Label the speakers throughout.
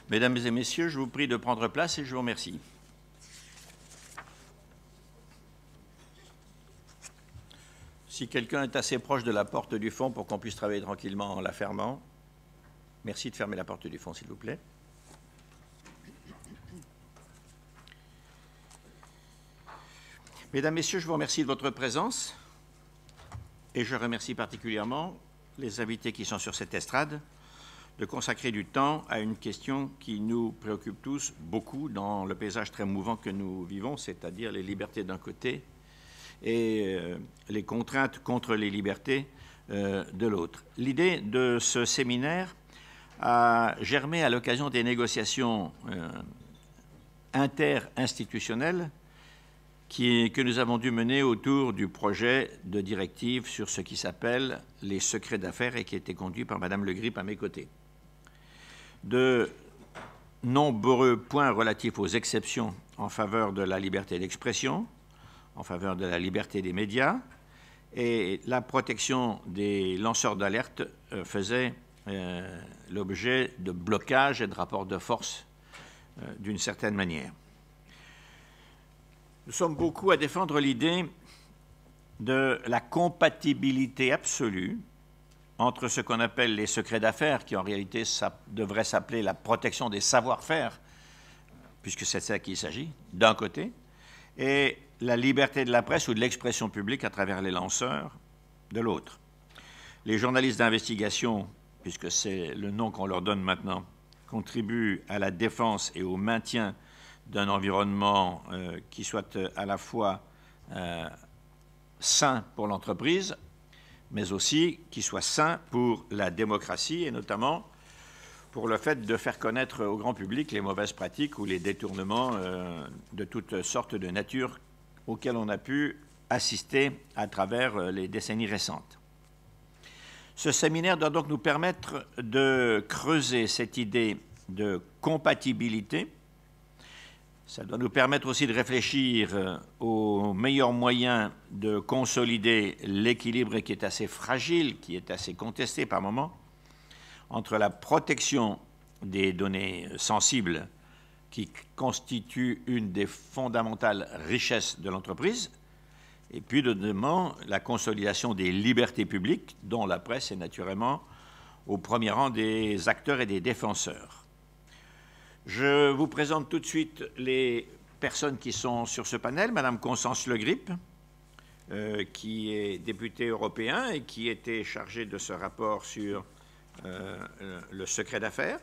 Speaker 1: Mesdames et messieurs, je vous prie de prendre place et je vous remercie. Si quelqu'un est assez proche de la porte du fond pour qu'on puisse travailler tranquillement en la fermant, merci de fermer la porte du fond, s'il vous plaît. Mesdames, Messieurs, je vous remercie de votre présence et je remercie particulièrement les invités qui sont sur cette estrade de consacrer du temps à une question qui nous préoccupe tous beaucoup dans le paysage très mouvant que nous vivons, c'est-à-dire les libertés d'un côté et les contraintes contre les libertés de l'autre. L'idée de ce séminaire a germé à l'occasion des négociations interinstitutionnelles que nous avons dû mener autour du projet de directive sur ce qui s'appelle les secrets d'affaires et qui a été conduit par Madame Le Grip à mes côtés. De nombreux points relatifs aux exceptions en faveur de la liberté d'expression, en faveur de la liberté des médias, et la protection des lanceurs d'alerte faisait l'objet de blocages et de rapports de force d'une certaine manière. Nous sommes beaucoup à défendre l'idée de la compatibilité absolue entre ce qu'on appelle les secrets d'affaires, qui en réalité ça devrait s'appeler la protection des savoir-faire, puisque c'est de ça qu'il s'agit, d'un côté, et la liberté de la presse ou de l'expression publique à travers les lanceurs, de l'autre. Les journalistes d'investigation, puisque c'est le nom qu'on leur donne maintenant, contribuent à la défense et au maintien d'un environnement qui soit à la fois sain pour l'entreprise, mais aussi qui soit sain pour la démocratie et notamment pour le fait de faire connaître au grand public les mauvaises pratiques ou les détournements de toutes sortes de nature auxquels on a pu assister à travers les décennies récentes. Ce séminaire doit donc nous permettre de creuser cette idée de compatibilité. Ça doit nous permettre aussi de réfléchir aux meilleurs moyens de consolider l'équilibre qui est assez fragile, qui est assez contesté par moments, entre la protection des données sensibles qui constituent une des fondamentales richesses de l'entreprise, et puis deuxièmement la consolidation des libertés publiques, dont la presse est naturellement au premier rang des acteurs et des défenseurs. Je vous présente tout de suite les personnes qui sont sur ce panel. Madame Constance Le Grip, qui est députée européen et qui était chargée de ce rapport sur le secret d'affaires.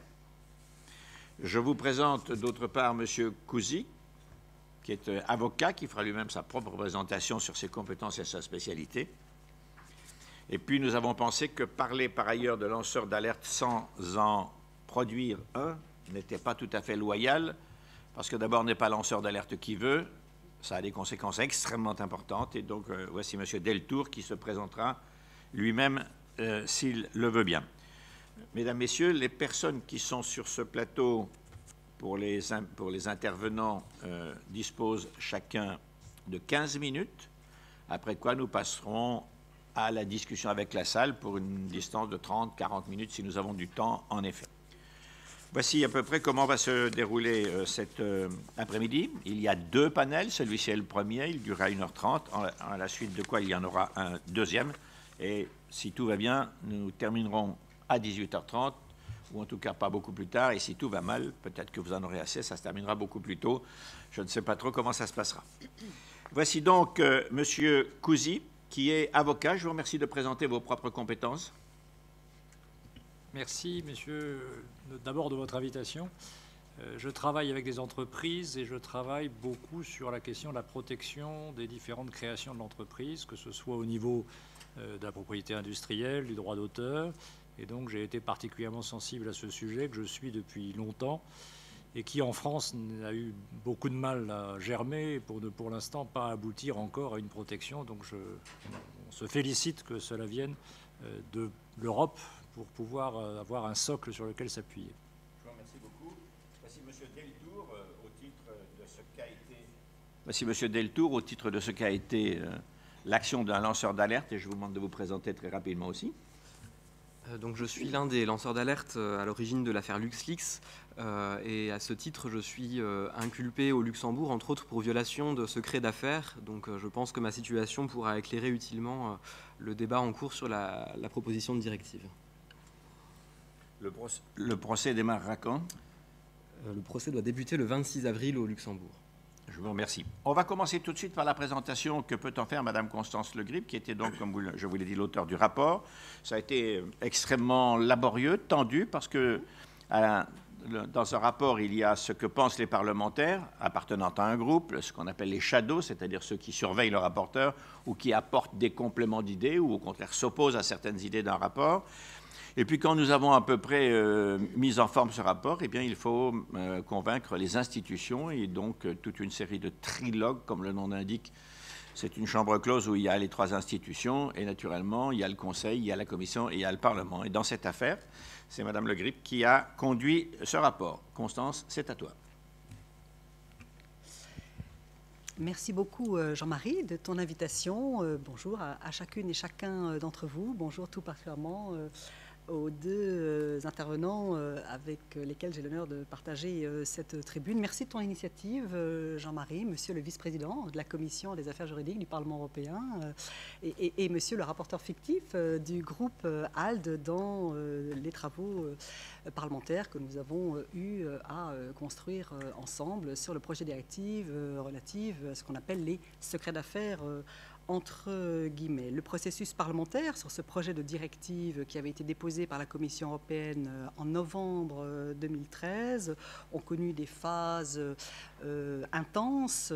Speaker 1: Je vous présente d'autre part Monsieur Cousy, qui est avocat, qui fera lui-même sa propre présentation sur ses compétences et sa spécialité. Et puis nous avons pensé que parler par ailleurs de lanceurs d'alerte sans en produire un n'était pas tout à fait loyal, parce que d'abord, on n'est pas lanceur d'alerte qui veut, ça a des conséquences extrêmement importantes, et donc voici M. Deltour qui se présentera lui-même s'il le veut bien. Mesdames, Messieurs, les personnes qui sont sur ce plateau pour les intervenants disposent chacun de 15 minutes, après quoi nous passerons à la discussion avec la salle pour une distance de 30-40 minutes si nous avons du temps en effet. Voici à peu près comment va se dérouler cet après-midi. Il y a deux panels. Celui-ci est le premier. Il durera 1h30. À la suite de quoi il y en aura un deuxième. Et si tout va bien, nous terminerons à 18h30, ou en tout cas pas beaucoup plus tard. Et si tout va mal, peut-être que vous en aurez assez, ça se terminera beaucoup plus tôt. Je ne sais pas trop comment ça se passera. Voici donc Monsieur Cousy, qui est avocat. Je vous remercie de présenter vos propres compétences.
Speaker 2: Merci, monsieur, d'abord de votre invitation. Je travaille avec des entreprises et je travaille beaucoup sur la question de la protection des différentes créations de l'entreprise, que ce soit au niveau de la propriété industrielle, du droit d'auteur. Et donc j'ai été particulièrement sensible à ce sujet que je suis depuis longtemps et qui en France a eu beaucoup de mal à germer pour ne pour l'instant pas aboutir encore à une protection. Donc on se félicite que cela vienne de l'Europe pour pouvoir avoir un socle sur lequel s'appuyer.
Speaker 1: Je vous remercie beaucoup. Voici M. Deltour au titre de ce qu'a été... Voici M. Deltour au titre de ce qu'a été l'action d'un lanceur d'alerte, et je vous demande de vous présenter très rapidement aussi.
Speaker 3: Donc je suis l'un des lanceurs d'alerte à l'origine de l'affaire LuxLeaks et à ce titre je suis inculpé au Luxembourg entre autres pour violation de secret d'affaires. Donc je pense que ma situation pourra éclairer utilement le débat en cours sur la proposition de directive.
Speaker 1: Le procès démarrera quand?
Speaker 3: Le procès doit débuter le 26 avril au Luxembourg.
Speaker 1: Je vous remercie. On va commencer tout de suite par la présentation que peut en faire Madame Constance Le Grip, qui était donc, comme je vous l'ai dit, l'auteur du rapport. Ça a été extrêmement laborieux, tendu, parce que dans un rapport, il y a ce que pensent les parlementaires appartenant à un groupe, ce qu'on appelle les shadows, c'est-à-dire ceux qui surveillent le rapporteur ou qui apportent des compléments d'idées ou au contraire s'opposent à certaines idées d'un rapport. Et puis quand nous avons à peu près mis en forme ce rapport, eh bien, il faut convaincre les institutions et donc toute une série de trilogues, comme le nom l'indique. C'est une chambre close où il y a les trois institutions et naturellement, il y a le Conseil, il y a la Commission et il y a le Parlement. Et dans cette affaire, c'est Madame Le Grip qui a conduit ce rapport. Constance, c'est à toi.
Speaker 4: Merci beaucoup Jean-Marie de ton invitation. Bonjour à chacune et chacun d'entre vous. Bonjour tout particulièrement aux deux intervenants avec lesquels j'ai l'honneur de partager cette tribune. Merci de ton initiative, Jean-Marie, monsieur le vice-président de la Commission des affaires juridiques du Parlement européen et monsieur le rapporteur fictif du groupe ALDE dans les travaux parlementaires que nous avons eu à construire ensemble sur le projet de directive relative à ce qu'on appelle les secrets d'affaires entre guillemets. Le processus parlementaire sur ce projet de directive qui avait été déposé par la Commission européenne en novembre 2013 ont connu des phases intenses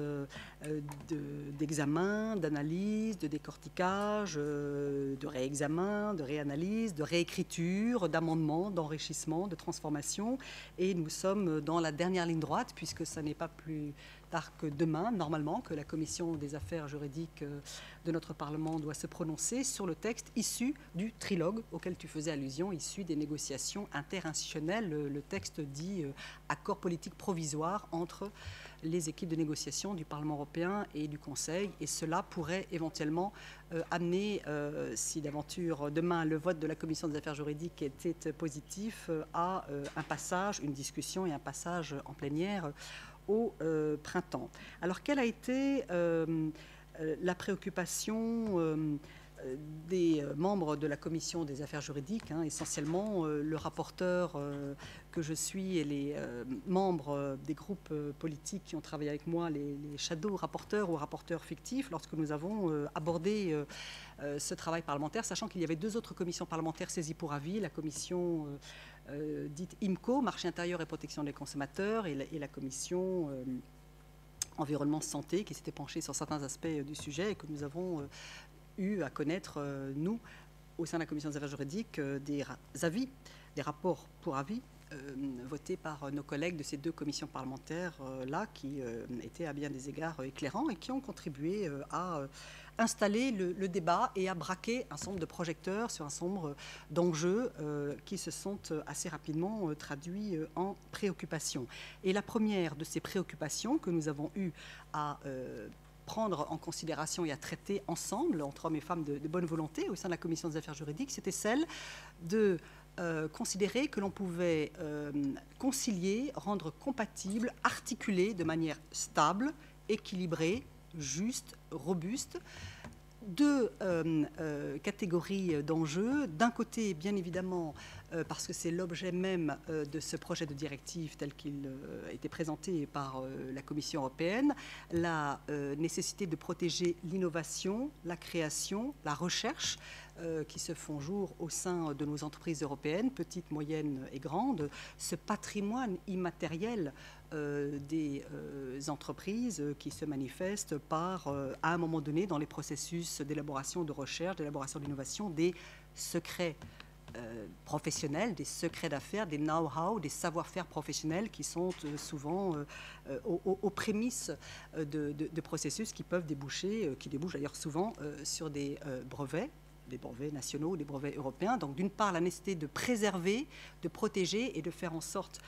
Speaker 4: d'examen, d'analyse, de décortiquage, de réexamen, de réanalyse, de réécriture, d'amendement, d'enrichissement, de transformation. Et nous sommes dans la dernière ligne droite puisque ce n'est pas plus tard que demain, normalement, que la Commission des affaires juridiques de notre Parlement doit se prononcer sur le texte issu du trilogue auquel tu faisais allusion, issu des négociations interinstitutionnelles, le texte dit accord politique provisoire entre les équipes de négociation du Parlement européen et du Conseil. Et cela pourrait éventuellement amener, si d'aventure demain le vote de la Commission des affaires juridiques était positif, à un passage, une discussion et un passage en plénière au printemps. Alors, quelle a été la préoccupation des membres de la Commission des affaires juridiques, essentiellement le rapporteur que je suis et les membres des groupes politiques qui ont travaillé avec moi, les shadow rapporteurs ou rapporteurs fictifs, lorsque nous avons abordé ce travail parlementaire, sachant qu'il y avait deux autres commissions parlementaires saisies pour avis, la commission dite IMCO, Marché intérieur et protection des consommateurs, et la commission environnement santé, qui s'était penchée sur certains aspects du sujet et que nous avons eu à connaître, nous, au sein de la commission des affaires juridiques, des avis, des rapports pour avis votés par nos collègues de ces deux commissions parlementaires-là, qui étaient à bien des égards éclairants et qui ont contribué à installer le débat et à braquer un certain nombre de projecteurs sur un certain nombre d'enjeux qui se sont assez rapidement traduits en préoccupations. Et la première de ces préoccupations que nous avons eu à prendre en considération et à traiter ensemble, entre hommes et femmes de bonne volonté, au sein de la Commission des affaires juridiques, c'était celle de considérer que l'on pouvait concilier, rendre compatible, articuler de manière stable, équilibrée, juste, robuste, deux catégories d'enjeux. D'un côté, bien évidemment, parce que c'est l'objet même de ce projet de directive tel qu'il a été présenté par la Commission européenne, la nécessité de protéger l'innovation, la création, la recherche qui se font jour au sein de nos entreprises européennes, petites, moyennes et grandes, ce patrimoine immatériel des entreprises qui se manifestent par, à un moment donné, dans les processus d'élaboration de recherche, d'élaboration d'innovation, des secrets professionnels, des secrets d'affaires, des know-how, des savoir-faire professionnels qui sont souvent aux prémices de processus qui peuvent déboucher, qui débouchent d'ailleurs souvent sur des brevets nationaux, des brevets européens. Donc d'une part, la nécessité de préserver, de protéger et de faire en sorte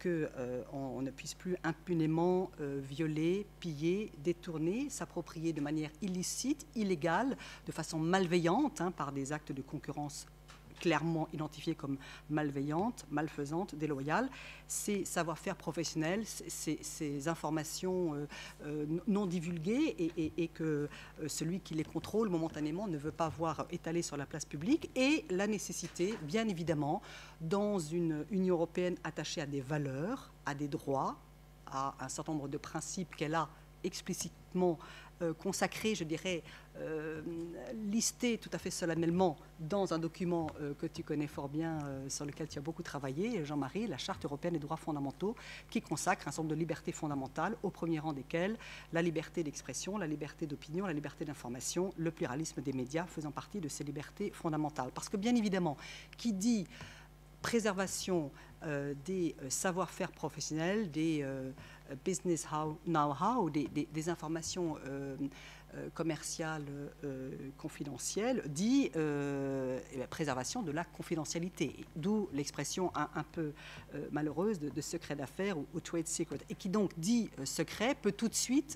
Speaker 4: qu'on ne puisse plus impunément violer, piller, détourner, s'approprier de manière illicite, illégale, de façon malveillante, par des actes de concurrence clairement identifiées comme malveillantes, malfaisantes, déloyales. Ces savoir-faire professionnels, ces informations non divulguées et que celui qui les contrôle momentanément ne veut pas voir étalées sur la place publique, et la nécessité, bien évidemment, dans une Union européenne attachée à des valeurs, à des droits, à un certain nombre de principes qu'elle a explicitement consacrés, je dirais, listés tout à fait solennellement dans un document que tu connais fort bien, sur lequel tu as beaucoup travaillé, Jean-Marie, la Charte européenne des droits fondamentaux, qui consacre un certain nombre de libertés fondamentales, au premier rang desquelles la liberté d'expression, la liberté d'opinion, la liberté d'information, le pluralisme des médias faisant partie de ces libertés fondamentales. Parce que bien évidemment, qui dit préservation des savoir-faire professionnels, des business know-how, des informations commerciales confidentielles, dit préservation de la confidentialité, d'où l'expression un peu malheureuse de secret d'affaires ou trade secret, et qui donc dit secret peut tout de suite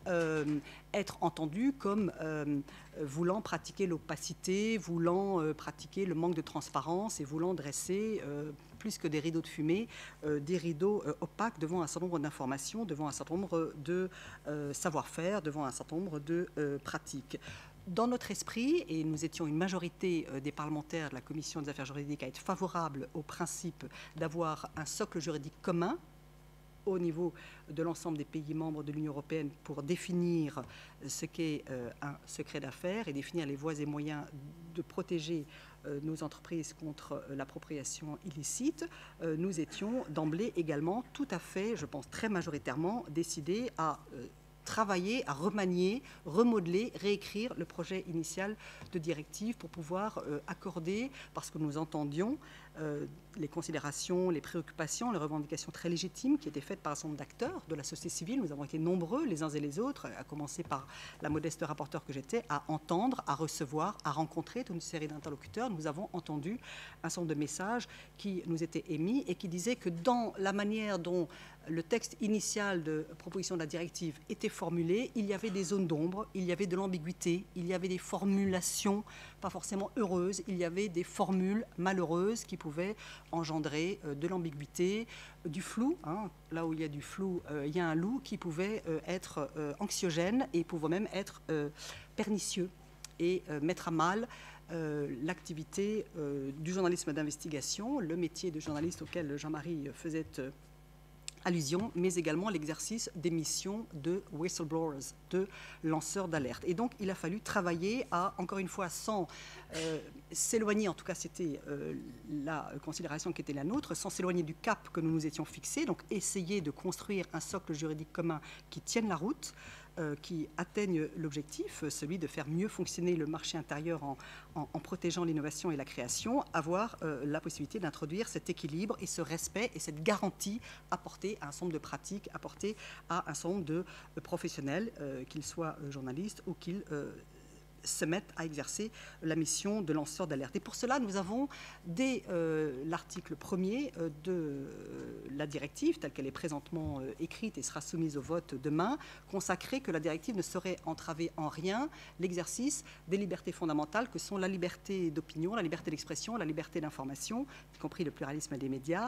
Speaker 4: être entendu comme voulant pratiquer l'opacité, voulant pratiquer le manque de transparence et voulant dresser plus que des rideaux de fumée, des rideaux opaques devant un certain nombre d'informations, devant un certain nombre de savoir-faire, devant un certain nombre de pratiques. Dans notre esprit, et nous étions une majorité des parlementaires de la Commission des affaires juridiques à être favorables au principe d'avoir un socle juridique commun au niveau de l'ensemble des pays membres de l'Union européenne pour définir ce qu'est un secret d'affaires et définir les voies et moyens de protéger nos entreprises contre l'appropriation illicite, nous étions d'emblée également tout à fait, je pense très majoritairement, décidés à travailler, à remanier, remodeler, réécrire le projet initial de directive pour pouvoir accorder, parce que nous entendions les considérations, les préoccupations, les revendications très légitimes qui étaient faites par un certain nombre d'acteurs de la société civile. Nous avons été nombreux, les uns et les autres, à commencer par la modeste rapporteure que j'étais, à entendre, à recevoir, à rencontrer toute une série d'interlocuteurs. Nous avons entendu un certain nombre de messages qui nous étaient émis et qui disaient que dans la manière dont le texte initial de proposition de la directive était formulé, il y avait des zones d'ombre, il y avait de l'ambiguïté, il y avait des formulations pas forcément heureuses, il y avait des formules malheureuses qui pouvaient engendrer de l'ambiguïté, du flou. Là où il y a du flou, il y a un loup qui pouvait être anxiogène et pouvait même être pernicieux et mettre à mal l'activité du journalisme d'investigation, le métier de journaliste auquel Jean-Marie faisait allusion, mais également l'exercice des missions de whistleblowers, de lanceurs d'alerte. Et donc, il a fallu travailler à, encore une fois, sans s'éloigner, en tout cas c'était la considération qui était la nôtre, sans s'éloigner du cap que nous nous étions fixés, donc essayer de construire un socle juridique commun qui tienne la route, qui atteigne l'objectif, celui de faire mieux fonctionner le marché intérieur en protégeant l'innovation et la création, avoir la possibilité d'introduire cet équilibre et ce respect et cette garantie apportée à un certain nombre de pratiques, apportée à un certain nombre de professionnels, qu'ils soient journalistes ou qu'ils se mettent à exercer la mission de lanceur d'alerte. Et pour cela, nous avons, dès l'article 1er de la directive, telle qu'elle est présentement écrite et sera soumise au vote demain, consacré que la directive ne saurait entraver en rien l'exercice des libertés fondamentales que sont la liberté d'opinion, la liberté d'expression, la liberté d'information, y compris le pluralisme des médias,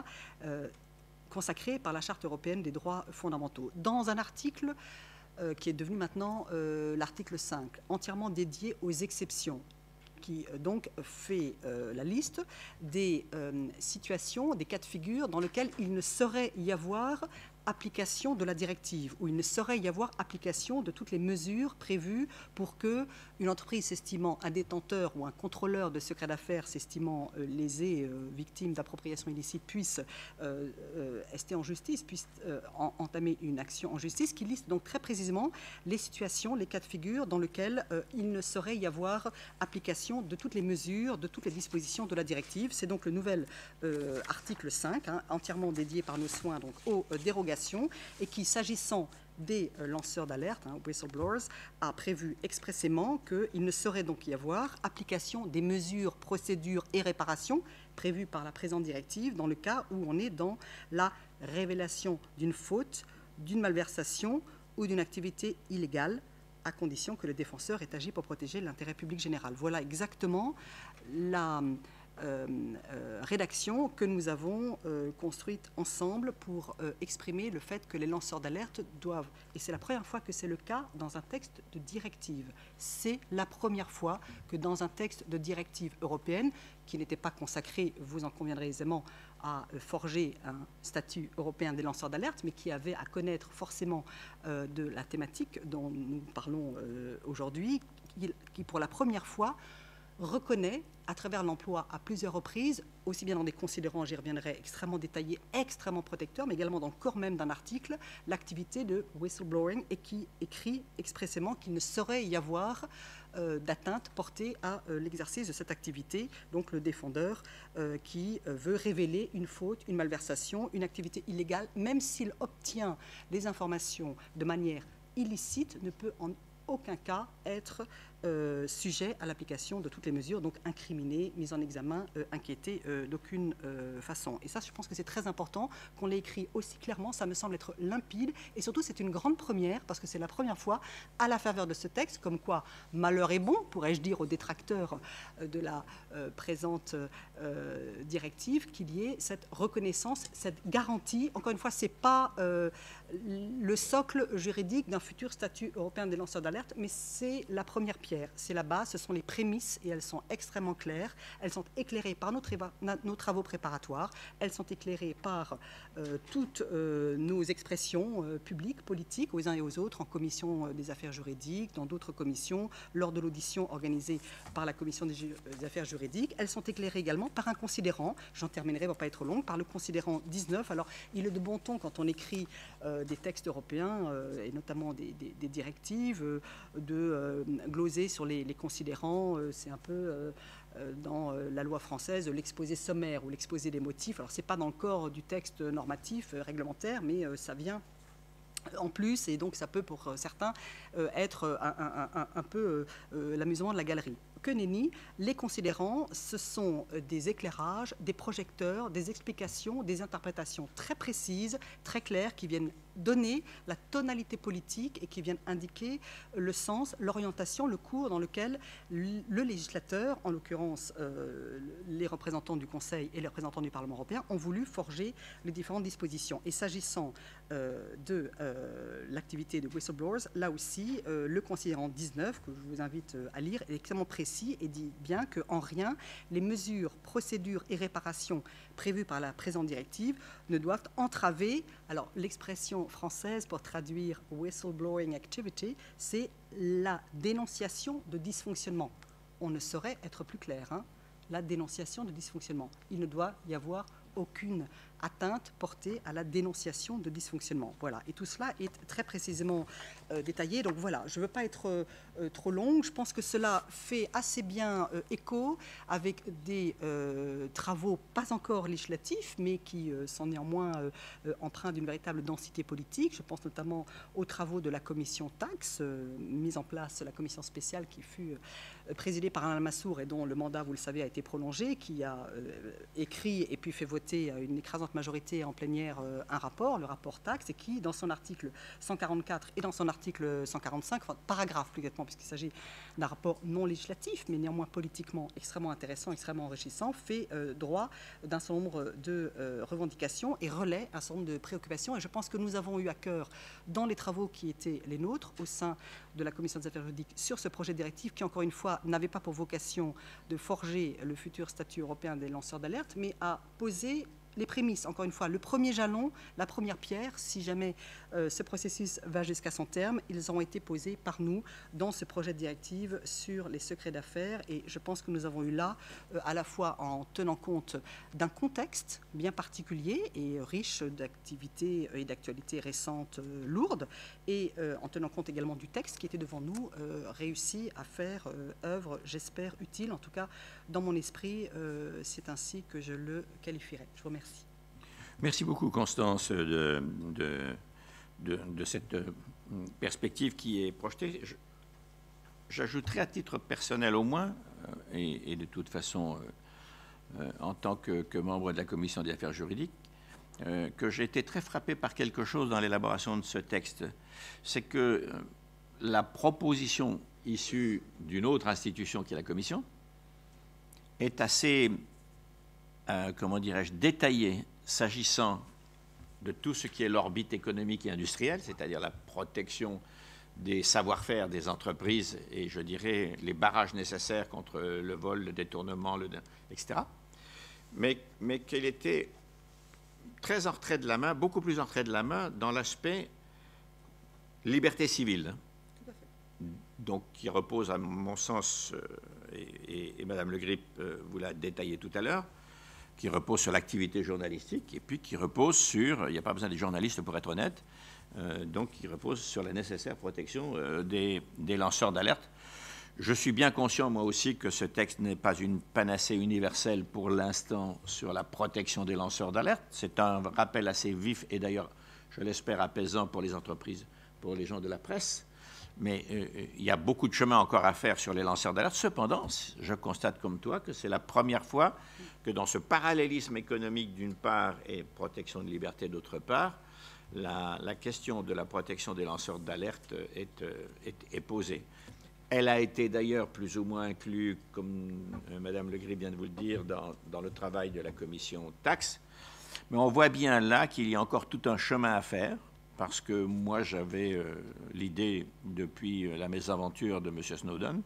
Speaker 4: consacré par la Charte européenne des droits fondamentaux. Dans un article qui est devenu maintenant l'article 5, entièrement dédié aux exceptions, qui donc fait la liste des situations, des cas de figure dans lesquels il ne saurait y avoir application de la directive, où il ne saurait y avoir application de toutes les mesures prévues pour que une entreprise s'estimant un détenteur ou un contrôleur de secret d'affaires s'estimant lésé, victime d'appropriation illicite, puisse ester en justice, puisse entamer une action en justice, qui liste donc très précisément les situations, les cas de figure dans lesquels il ne saurait y avoir application de toutes les mesures, de toutes les dispositions de la directive. C'est donc le nouvel article 5, entièrement dédié par nos soins donc, aux dérogations, et qui, s'agissant des lanceurs d'alerte, whistleblowers, a prévu expressément qu'il ne saurait donc y avoir application des mesures, procédures et réparations prévues par la présente directive dans le cas où on est dans la révélation d'une faute, d'une malversation ou d'une activité illégale, à condition que le défenseur ait agi pour protéger l'intérêt public général. Voilà exactement rédaction que nous avons construite ensemble pour exprimer le fait que les lanceurs d'alerte doivent, et c'est la première fois que c'est le cas dans un texte de directive, c'est la première fois que dans un texte de directive européenne, qui n'était pas consacré, vous en conviendrez aisément, à forger un statut européen des lanceurs d'alerte, mais qui avait à connaître forcément de la thématique dont nous parlons aujourd'hui, qui pour la première fois reconnaît, à travers l'emploi à plusieurs reprises, aussi bien dans des considérants, j'y reviendrai, extrêmement détaillés, extrêmement protecteurs, mais également dans le corps même d'un article, l'activité de whistleblowing, et qui écrit expressément qu'il ne saurait y avoir d'atteinte portée à l'exercice de cette activité, donc le défendeur qui veut révéler une faute, une malversation, une activité illégale, même s'il obtient les informations de manière illicite, ne peut en aucun cas être sujet à l'application de toutes les mesures, donc incriminé, mis en examen, inquiété d'aucune façon. Et ça, je pense que c'est très important qu'on l'ait écrit aussi clairement, ça me semble être limpide, et surtout c'est une grande première, parce que c'est la première fois, à la faveur de ce texte, comme quoi malheur est bon, pourrais-je dire aux détracteurs de la présente directive, qu'il y ait cette reconnaissance, cette garantie. Encore une fois, ce n'est pas le socle juridique d'un futur statut européen des lanceurs d'alerte, mais c'est la première pierre. C'est la base, ce sont les prémices et elles sont extrêmement claires. Elles sont éclairées par nos travaux préparatoires, elles sont éclairées par toutes nos expressions publiques, politiques, aux uns et aux autres, en commission des affaires juridiques, dans d'autres commissions, lors de l'audition organisée par la commission des affaires juridiques. Elles sont éclairées également par un considérant, j'en terminerai, pour ne pas être longue, par le considérant 19. Alors, il est de bon ton quand on écrit des textes européens, et notamment des directives, de gloser sur les considérants. C'est un peu dans la loi française l'exposé sommaire ou l'exposé des motifs. Alors, ce n'est pas dans le corps du texte normatif réglementaire, mais ça vient en plus, et donc ça peut pour certains être un peu l'amusement de la galerie. Que nenni, les considérants, ce sont des éclairages, des projecteurs, des explications, des interprétations très précises, très claires, qui viennent donner la tonalité politique et qui viennent indiquer le sens, l'orientation, le cours dans lequel le législateur, en l'occurrence les représentants du Conseil et les représentants du Parlement européen, ont voulu forger les différentes dispositions. Et s'agissant de l'activité de whistleblowers, là aussi, le considérant 19, que je vous invite à lire, est extrêmement précis et dit bien qu'en rien, les mesures, procédures et réparations prévues par la présente directive ne doivent entraver, alors l'expression française pour traduire whistleblowing activity, c'est la dénonciation de dysfonctionnement. On ne saurait être plus clair, hein, la dénonciation de dysfonctionnement. Il ne doit y avoir aucune atteinte portée à la dénonciation de dysfonctionnement. Voilà. Et tout cela est très précisément détaillé. Donc voilà, je ne veux pas être trop longue. Je pense que cela fait assez bien écho avec des travaux pas encore législatifs, mais qui sont néanmoins empreints d'une véritable densité politique. Je pense notamment aux travaux de la commission taxe, mise en place, la commission spéciale qui fut présidée par Alain Lamassoure et dont le mandat, vous le savez, a été prolongé, qui a écrit et puis fait voter à une écrasante majorité en plénière un rapport, le rapport taxe, et qui, dans son article 144 et dans son article 145, enfin paragraphe plus exactement, puisqu'il s'agit d'un rapport non législatif, mais néanmoins politiquement extrêmement intéressant, extrêmement enrichissant, fait droit d'un certain nombre de revendications et relaie un certain nombre de préoccupations. Et je pense que nous avons eu à cœur, dans les travaux qui étaient les nôtres, au sein de la Commission des affaires juridiques, sur ce projet de directive qui, encore une fois, n'avait pas pour vocation de forger le futur statut européen des lanceurs d'alerte, mais à poser les prémices, encore une fois, le premier jalon, la première pierre, si jamais ce processus va jusqu'à son terme, ils ont été posés par nous dans ce projet de directive sur les secrets d'affaires. Et je pense que nous avons eu là, à la fois en tenant compte d'un contexte bien particulier et riche d'activités et d'actualités récentes lourdes, et en tenant compte également du texte qui était devant nous, réussi à faire œuvre, j'espère, utile. En tout cas, dans mon esprit, c'est ainsi que je le qualifierais. Je vous remercie.
Speaker 1: Merci beaucoup, Constance, de cette perspective qui est projetée. J'ajouterai à titre personnel au moins, et de toute façon en tant que membre de la Commission des affaires juridiques, que j'ai été très frappé par quelque chose dans l'élaboration de ce texte. C'est que la proposition issue d'une autre institution qui est la Commission est assez comment dirais-je, détaillé s'agissant de tout ce qui est l'orbite économique et industrielle, c'est-à-dire la protection des savoir-faire des entreprises et, je dirais, les barrages nécessaires contre le vol, le détournement, etc. Mais qu'elle était très en retrait de la main, beaucoup plus en retrait de la main dans l'aspect liberté civile.
Speaker 4: Tout à fait.
Speaker 1: Donc, qui repose, à mon sens, et Mme Le Grip vous l'a détaillé tout à l'heure, qui repose sur l'activité journalistique et puis qui repose sur, il n'y a pas besoin des journalistes pour être honnête, donc qui repose sur la nécessaire protection des lanceurs d'alerte. Je suis bien conscient, moi aussi, que ce texte n'est pas une panacée universelle pour l'instant sur la protection des lanceurs d'alerte. C'est un rappel assez vif et d'ailleurs, je l'espère, apaisant pour les entreprises, pour les gens de la presse. Mais il y a beaucoup de chemin encore à faire sur les lanceurs d'alerte. Cependant, je constate comme toi que c'est la première fois que dans ce parallélisme économique d'une part et protection de liberté d'autre part, la question de la protection des lanceurs d'alerte est posée. Elle a été d'ailleurs plus ou moins inclue, comme Mme Le Gris vient de vous le dire, dans le travail de la commission taxe. Mais on voit bien là qu'il y a encore tout un chemin à faire, parce que moi j'avais l'idée depuis la mésaventure de M. Snowden.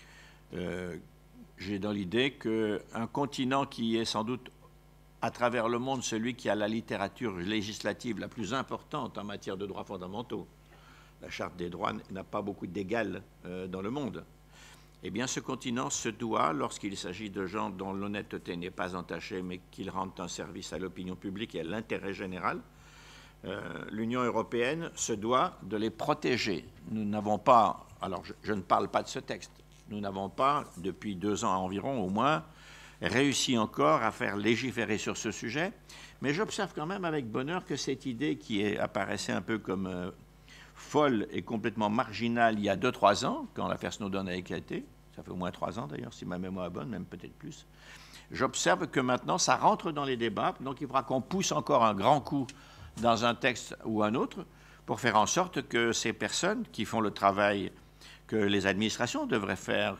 Speaker 1: J'ai dans l'idée qu'un continent qui est sans doute à travers le monde celui qui a la littérature législative la plus importante en matière de droits fondamentaux, la Charte des droits n'a pas beaucoup d'égal dans le monde. Eh bien, ce continent se doit, lorsqu'il s'agit de gens dont l'honnêteté n'est pas entachée, mais qu'ils rendent un service à l'opinion publique et à l'intérêt général, l'Union européenne se doit de les protéger. Nous n'avons pas, alors je ne parle pas de ce texte, nous n'avons pas, depuis 2 ans environ au moins, réussi encore à faire légiférer sur ce sujet, mais j'observe quand même avec bonheur que cette idée qui apparaissait un peu comme folle et complètement marginale il y a 2-3 ans, quand l'affaire Snowden a éclaté, ça fait au moins 3 ans d'ailleurs, si ma mémoire est bonne, même peut-être plus, j'observe que maintenant ça rentre dans les débats, donc il faudra qu'on pousse encore un grand coup dans un texte ou un autre pour faire en sorte que ces personnes qui font le travail que les administrations devraient faire,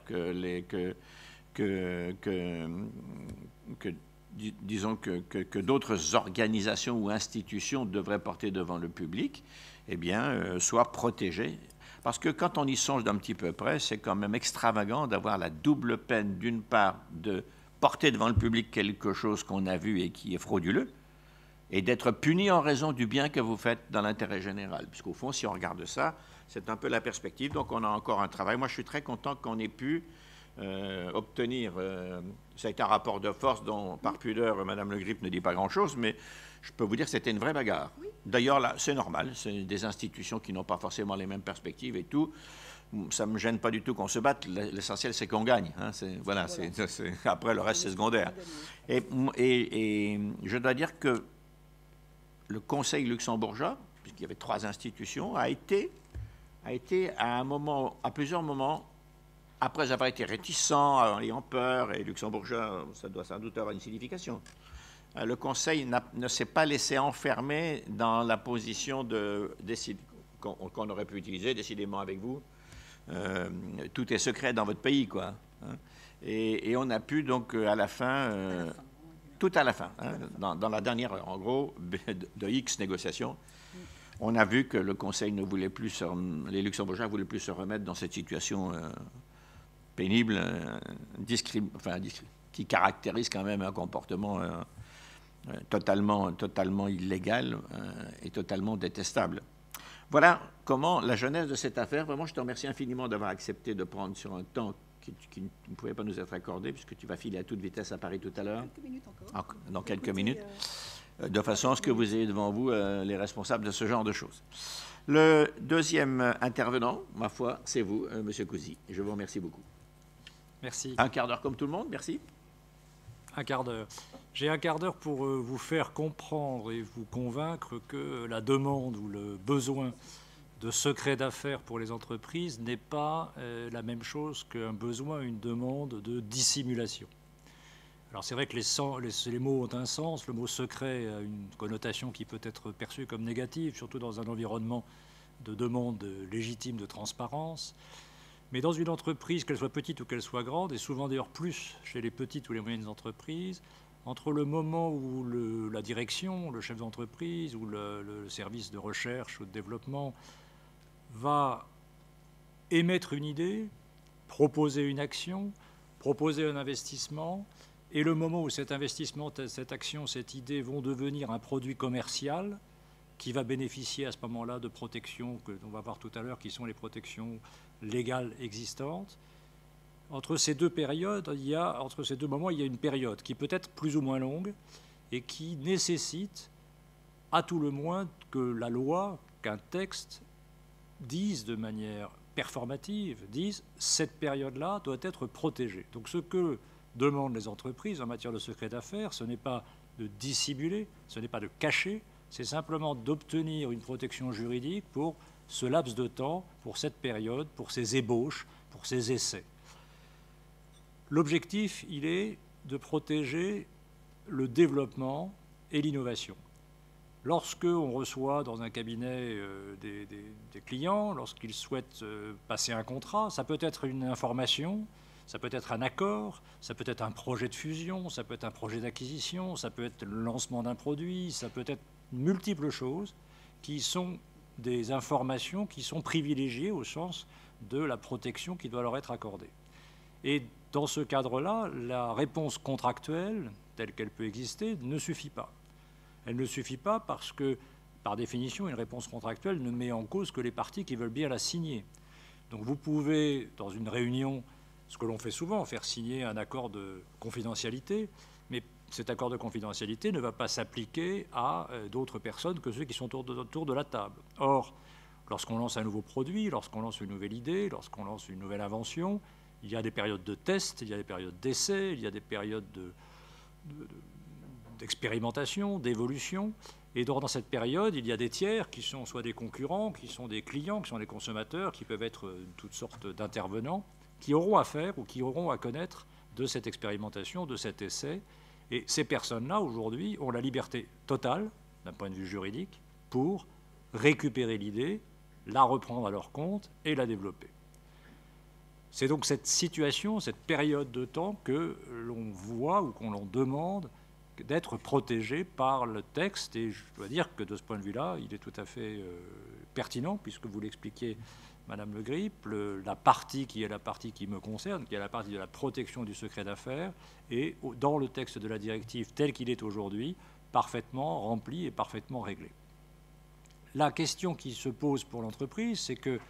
Speaker 1: disons que d'autres organisations ou institutions devraient porter devant le public, eh bien, soient protégées. Parce que quand on y songe d'un petit peu près, c'est quand même extravagant d'avoir la double peine, d'une part, de porter devant le public quelque chose qu'on a vu et qui est frauduleux, et d'être puni en raison du bien que vous faites dans l'intérêt général. Puisqu'au fond, si on regarde ça, c'est un peu la perspective. Donc, on a encore un travail. Moi, je suis très content qu'on ait pu obtenir... ça a été un rapport de force dont, par pudeur, Mme Le Grip ne dit pas grand-chose, mais je peux vous dire que c'était une vraie bagarre. Oui. D'ailleurs, là, c'est normal. C'est des institutions qui n'ont pas forcément les mêmes perspectives et tout. Ça ne me gêne pas du tout qu'on se batte. L'essentiel, c'est qu'on gagne. Hein. Voilà. Après, le reste, c'est secondaire. Et je dois dire que le Conseil luxembourgeois, puisqu'il y avait 3 institutions, a été à plusieurs moments, après avoir été réticent, ayant peur, et luxembourgeois, ça doit sans doute avoir une signification, le Conseil ne s'est pas laissé enfermer dans la position qu'on aurait pu utiliser, décidément avec vous. Tout est secret dans votre pays, quoi. Hein. Et on a pu donc à la fin... tout à la fin, hein, dans la dernière heure, en gros, de X négociations, on a vu que le Conseil ne voulait plus, les Luxembourgeois ne voulaient plus se remettre dans cette situation pénible, qui caractérise quand même un comportement totalement illégal et totalement détestable. Voilà comment la genèse de cette affaire. Vraiment, je te remercie infiniment d'avoir accepté de prendre sur un temps qui ne pouvait pas nous être accordé, puisque tu vas filer à toute vitesse à Paris tout à l'heure.
Speaker 4: Quelques minutes encore.
Speaker 1: Dans quelques minutes. De façon à ce que vous ayez devant vous les responsables de ce genre de choses. Le deuxième intervenant, ma foi, c'est vous, M. Cousy. Je vous remercie beaucoup.
Speaker 2: Merci.
Speaker 1: Un quart d'heure comme tout le monde, merci.
Speaker 2: Un quart d'heure. J'ai un quart d'heure pour vous faire comprendre et vous convaincre que la demande ou le besoin de secret d'affaires pour les entreprises n'est pas la même chose qu'un besoin, une demande de dissimulation. Alors c'est vrai que les mots ont un sens, le mot secret a une connotation qui peut être perçue comme négative, surtout dans un environnement de demande légitime de transparence. Mais dans une entreprise, qu'elle soit petite ou qu'elle soit grande, et souvent d'ailleurs plus chez les petites ou les moyennes entreprises, entre le moment où la direction, le chef d'entreprise ou le service de recherche ou de développement va émettre une idée, proposer une action, proposer un investissement, et le moment où cet investissement, cette action, cette idée vont devenir un produit commercial qui va bénéficier à ce moment-là de protections que l'on va voir tout à l'heure, qui sont les protections légales existantes. Entre ces deux périodes, entre ces deux moments, il y a une période qui peut être plus ou moins longue et qui nécessite, à tout le moins, que la loi, qu'un texte dise de manière performative, dise cette période-là doit être protégée. Donc ce que demandent les entreprises en matière de secret d'affaires, ce n'est pas de dissimuler, ce n'est pas de cacher, c'est simplement d'obtenir une protection juridique pour ce laps de temps, pour cette période, pour ces ébauches, pour ces essais. L'objectif, il est de protéger le développement et l'innovation. Lorsque on reçoit dans un cabinet des clients, lorsqu'ils souhaitent passer un contrat, ça peut être une information, ça peut être un accord, ça peut être un projet de fusion, ça peut être un projet d'acquisition, ça peut être le lancement d'un produit, ça peut être multiples choses qui sont des informations qui sont privilégiées au sens de la protection qui doit leur être accordée. Et dans ce cadre-là, la réponse contractuelle, telle qu'elle peut exister, ne suffit pas. Elle ne suffit pas parce que, par définition, une réponse contractuelle ne met en cause que les parties qui veulent bien la signer. Donc vous pouvez, dans une réunion, ce que l'on fait souvent, faire signer un accord de confidentialité, mais cet accord de confidentialité ne va pas s'appliquer à d'autres personnes que ceux qui sont autour de la table. Or, lorsqu'on lance un nouveau produit, lorsqu'on lance une nouvelle idée, lorsqu'on lance une nouvelle invention, il y a des périodes de test, il y a des périodes d'essai, il y a des périodes d'expérimentation, d'évolution. Et dans cette période, il y a des tiers qui sont soit des concurrents, qui sont des clients, qui sont des consommateurs, qui peuvent être toutes sortes d'intervenants, qui auront à faire ou qui auront à connaître de cette expérimentation, de cet essai. Et ces personnes-là, aujourd'hui, ont la liberté totale, d'un point de vue juridique, pour récupérer l'idée, la reprendre à leur compte et la développer. C'est donc cette situation, cette période de temps que l'on voit ou qu'on l'on demande d'être protégé par le texte. Et je dois dire que de ce point de vue-là, il est tout à fait pertinent, puisque vous l'expliquiez, Madame Le Grip, la partie qui est la partie qui me concerne, qui est la partie de la protection du secret d'affaires, est dans le texte de la directive tel qu'il est aujourd'hui, parfaitement rempli et parfaitement réglé. La question qui se pose pour l'entreprise, c'est que,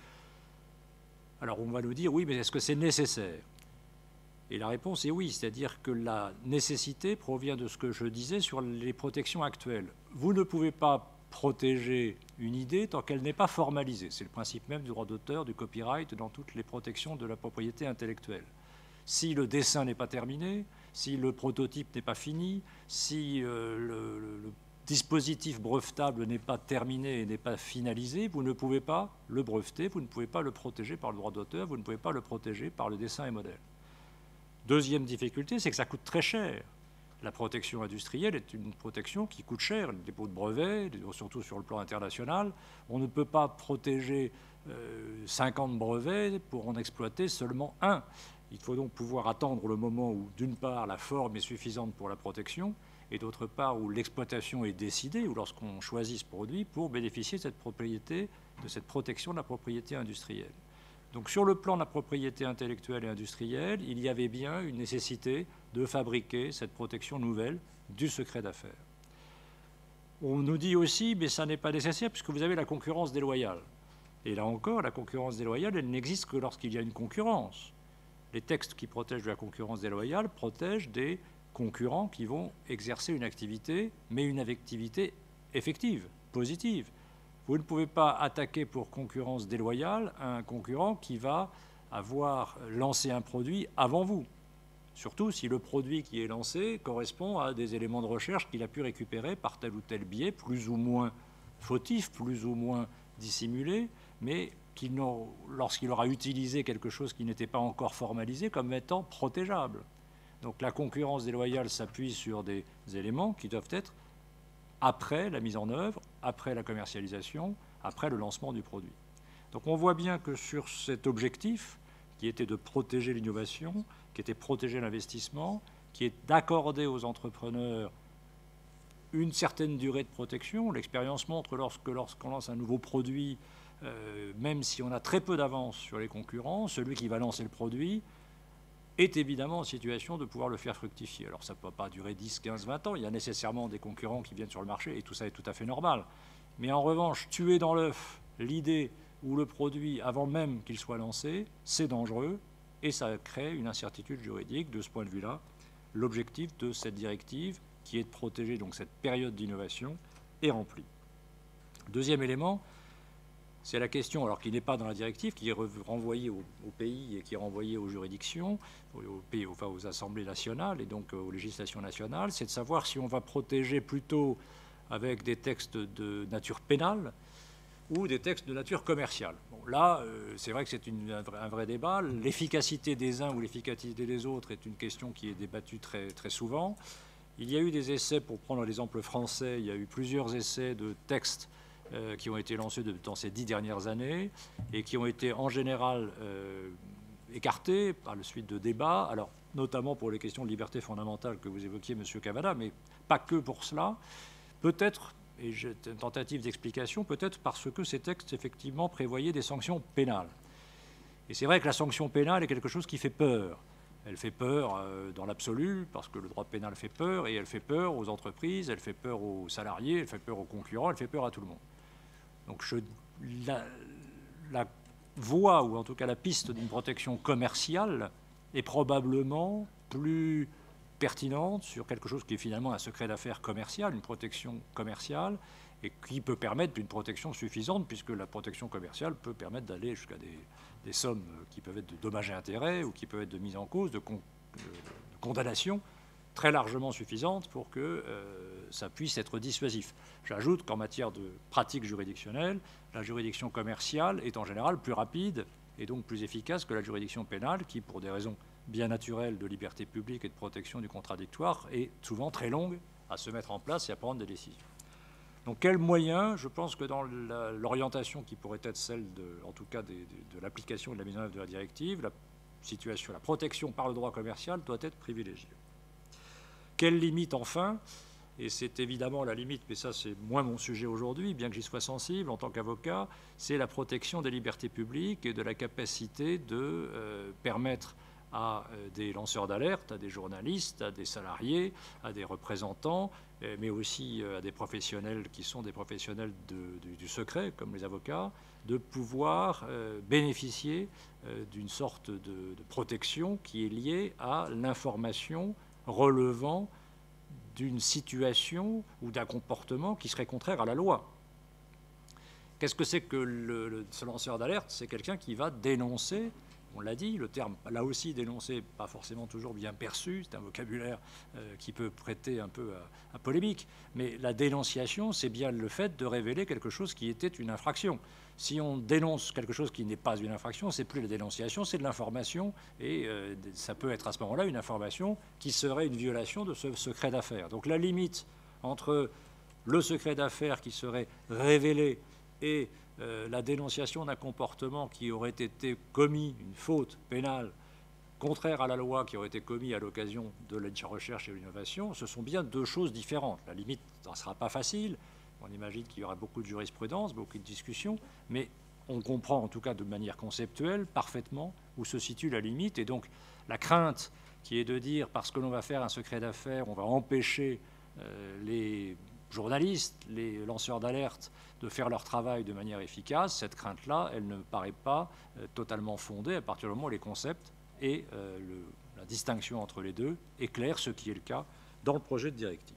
Speaker 2: alors on va nous dire, oui, mais est-ce que c'est nécessaire ? Et la réponse est oui, c'est-à-dire que la nécessité provient de ce que je disais sur les protections actuelles. Vous ne pouvez pas protéger une idée tant qu'elle n'est pas formalisée. C'est le principe même du droit d'auteur, du copyright, dans toutes les protections de la propriété intellectuelle. Si le dessin n'est pas terminé, si le prototype n'est pas fini, si le dispositif brevetable n'est pas terminé et n'est pas finalisé, vous ne pouvez pas le breveter, vous ne pouvez pas le protéger par le droit d'auteur, vous ne pouvez pas le protéger par le dessin et modèle. Deuxième difficulté, c'est que ça coûte très cher. La protection industrielle est une protection qui coûte cher. Le dépôt de brevets, surtout sur le plan international, on ne peut pas protéger 50 brevets pour en exploiter seulement un. Il faut donc pouvoir attendre le moment où, d'une part, la forme est suffisante pour la protection, et d'autre part, où l'exploitation est décidée, ou lorsqu'on choisit ce produit, pour bénéficier de cette propriété, de cette protection de la propriété industrielle. Donc sur le plan de la propriété intellectuelle et industrielle, il y avait bien une nécessité de fabriquer cette protection nouvelle du secret d'affaires. On nous dit aussi, mais ça n'est pas nécessaire puisque vous avez la concurrence déloyale. Et là encore, la concurrence déloyale, elle n'existe que lorsqu'il y a une concurrence. Les textes qui protègent de la concurrence déloyale protègent des concurrents qui vont exercer une activité, mais une activité effective, positive. Vous ne pouvez pas attaquer pour concurrence déloyale un concurrent qui va avoir lancé un produit avant vous. Surtout si le produit qui est lancé correspond à des éléments de recherche qu'il a pu récupérer par tel ou tel biais, plus ou moins fautif, plus ou moins dissimulé, mais lorsqu'il aura utilisé quelque chose qui n'était pas encore formalisé comme étant protégeable. Donc la concurrence déloyale s'appuie sur des éléments qui doivent être après la mise en œuvre, après la commercialisation, après le lancement du produit. Donc on voit bien que sur cet objectif, qui était de protéger l'innovation, qui était protéger l'investissement, qui est d'accorder aux entrepreneurs une certaine durée de protection. L'expérience montre que lorsqu'on lance un nouveau produit, même si on a très peu d'avance sur les concurrents, celui qui va lancer le produit est évidemment en situation de pouvoir le faire fructifier. Alors ça ne peut pas durer 10, 15, 20 ans, il y a nécessairement des concurrents qui viennent sur le marché et tout ça est tout à fait normal. Mais en revanche, tuer dans l'œuf l'idée ou le produit avant même qu'il soit lancé, c'est dangereux et ça crée une incertitude juridique. De ce point de vue-là, l'objectif de cette directive, qui est de protéger donc cette période d'innovation, est rempli. Deuxième élément, c'est la question, alors qui n'est pas dans la directive, qui est renvoyée au pays et qui est renvoyée aux juridictions, aux assemblées nationales et donc aux législations nationales, c'est de savoir si on va protéger plutôt avec des textes de nature pénale ou des textes de nature commerciale. Bon, là, c'est vrai que c'est un vrai débat. L'efficacité des uns ou l'efficacité des autres est une question qui est débattue très, très souvent. Il y a eu des essais, pour prendre l'exemple français, il y a eu plusieurs essais de textes qui ont été lancés dans ces 10 dernières années et qui ont été en général écartés par la suite de débats, alors notamment pour les questions de liberté fondamentale que vous évoquiez, M. Cavada, mais pas que pour cela. Peut-être, et j'ai une tentative d'explication, peut-être parce que ces textes, effectivement, prévoyaient des sanctions pénales. Et c'est vrai que la sanction pénale est quelque chose qui fait peur. Elle fait peur dans l'absolu, parce que le droit pénal fait peur, et elle fait peur aux entreprises, elle fait peur aux salariés, elle fait peur aux concurrents, elle fait peur à tout le monde. Donc la voie, ou en tout cas la piste d'une protection commerciale est probablement plus pertinente sur quelque chose qui est finalement un secret d'affaires commercial, une protection commerciale, et qui peut permettre une protection suffisante, puisque la protection commerciale peut permettre d'aller jusqu'à des sommes qui peuvent être de dommages et intérêts ou qui peuvent être de mise en cause, de condamnation très largement suffisante pour que ça puisse être dissuasif. J'ajoute qu'en matière de pratique juridictionnelle, la juridiction commerciale est en général plus rapide et donc plus efficace que la juridiction pénale qui, pour des raisons bien naturelles de liberté publique et de protection du contradictoire, est souvent très longue à se mettre en place et à prendre des décisions. Donc quels moyens? Je pense que dans l'orientation qui pourrait être celle, en tout cas, de l'application et de la mise en œuvre de la directive, la protection par le droit commercial doit être privilégiée. Quelle limite enfin? Et c'est évidemment la limite, mais ça c'est moins mon sujet aujourd'hui, bien que j'y sois sensible en tant qu'avocat, c'est la protection des libertés publiques et de la capacité de permettre à des lanceurs d'alerte, à des journalistes, à des salariés, à des représentants, mais aussi à des professionnels qui sont des professionnels du secret, comme les avocats, de pouvoir bénéficier d'une sorte de protection qui est liée à l'information relevant d'une situation ou d'un comportement qui serait contraire à la loi. Qu'est-ce que c'est que ce lanceur d'alerte? C'est quelqu'un qui va dénoncer. On l'a dit, le terme, là aussi, dénoncer, pas forcément toujours bien perçu, c'est un vocabulaire qui peut prêter un peu à polémique, mais la dénonciation, c'est bien le fait de révéler quelque chose qui était une infraction. Si on dénonce quelque chose qui n'est pas une infraction, c'est plus la dénonciation, c'est de l'information, et ça peut être à ce moment-là une information qui serait une violation de ce secret d'affaires. Donc la limite entre le secret d'affaires qui serait révélé et la dénonciation d'un comportement qui aurait été commis, une faute pénale contraire à la loi qui aurait été commis à l'occasion de la recherche et de l'innovation, ce sont bien deux choses différentes. La limite n'en sera pas facile. On imagine qu'il y aura beaucoup de jurisprudence, beaucoup de discussions, mais on comprend en tout cas de manière conceptuelle parfaitement où se situe la limite. Et donc la crainte qui est de dire parce que l'on va faire un secret d'affaires, on va empêcher les journalistes, les lanceurs d'alerte de faire leur travail de manière efficace, cette crainte-là, elle ne paraît pas totalement fondée à partir du moment où les concepts et la distinction entre les deux est claire, ce qui est le cas dans le projet de directive.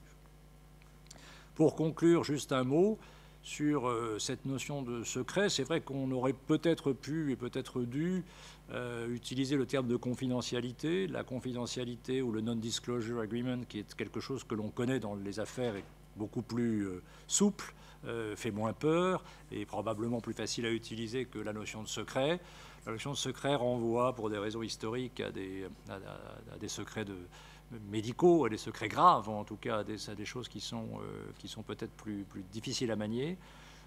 Speaker 2: Pour conclure, juste un mot sur cette notion de secret. C'est vrai qu'on aurait peut-être pu et peut-être dû utiliser le terme de confidentialité. La confidentialité ou le non-disclosure agreement, qui est quelque chose que l'on connaît dans les affaires et beaucoup plus souple, fait moins peur et probablement plus facile à utiliser que la notion de secret. La notion de secret renvoie, pour des raisons historiques, à des secrets médicaux, à des secrets graves, en tout cas à des choses qui sont peut-être plus difficiles à manier.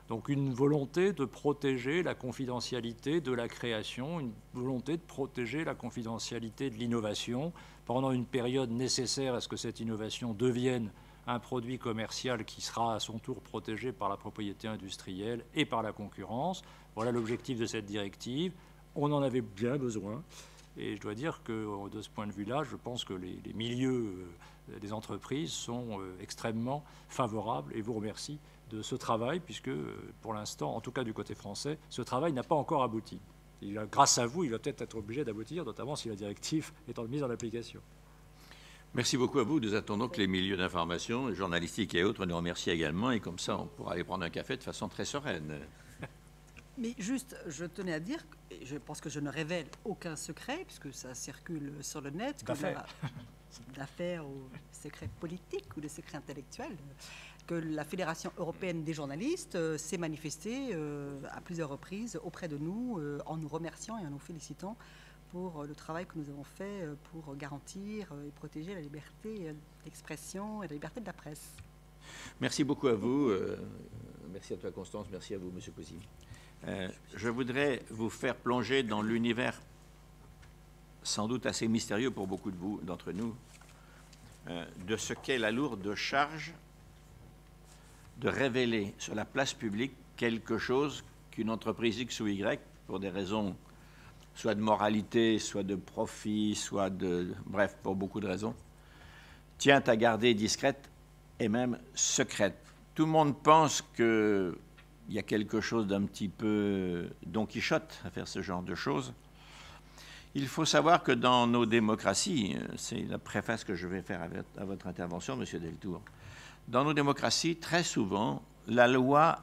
Speaker 2: Donc une volonté de protéger la confidentialité de la création, une volonté de protéger la confidentialité de l'innovation pendant une période nécessaire à ce que cette innovation devienne un produit commercial qui sera à son tour protégé par la propriété industrielle et par la concurrence. Voilà l'objectif de cette directive. On en avait bien besoin. Et je dois dire que de ce point de vue-là, je pense que les milieux des entreprises sont extrêmement favorables et vous remercie de ce travail, puisque pour l'instant, en tout cas du côté français, ce travail n'a pas encore abouti. Grâce à vous, il va peut-être être obligé d'aboutir, notamment si la directive est mise en application.
Speaker 1: Merci beaucoup à vous. Nous attendons que les milieux d'information, journalistiques et autres, nous remercient également, et comme ça, on pourra aller prendre un café de façon très sereine.
Speaker 4: Mais juste, je tenais à dire, je pense que je ne révèle aucun secret, puisque ça circule sur le net, d'affaires ou secrets politiques ou des secrets intellectuels, que la Fédération européenne des journalistes s'est manifestée à plusieurs reprises auprès de nous en nous remerciant et en nous félicitant pour le travail que nous avons fait pour garantir et protéger la liberté d'expression et la liberté de la presse.
Speaker 1: Merci beaucoup à vous. Merci à toi, Constance. Merci à vous, M. Cousy. Je voudrais vous faire plonger dans l'univers sans doute assez mystérieux pour beaucoup de vous, d'entre nous, de ce qu'est la lourde charge de révéler sur la place publique quelque chose qu'une entreprise X ou Y, pour des raisons soit de moralité, soit de profit, soit de... bref, pour beaucoup de raisons, tient à garder discrète et même secrète. Tout le monde pense qu'il y a quelque chose d'un petit peu Don Quichotte à faire ce genre de choses. Il faut savoir que dans nos démocraties, c'est la préface que je vais faire à votre intervention, M. Deltour, dans nos démocraties, très souvent, la loi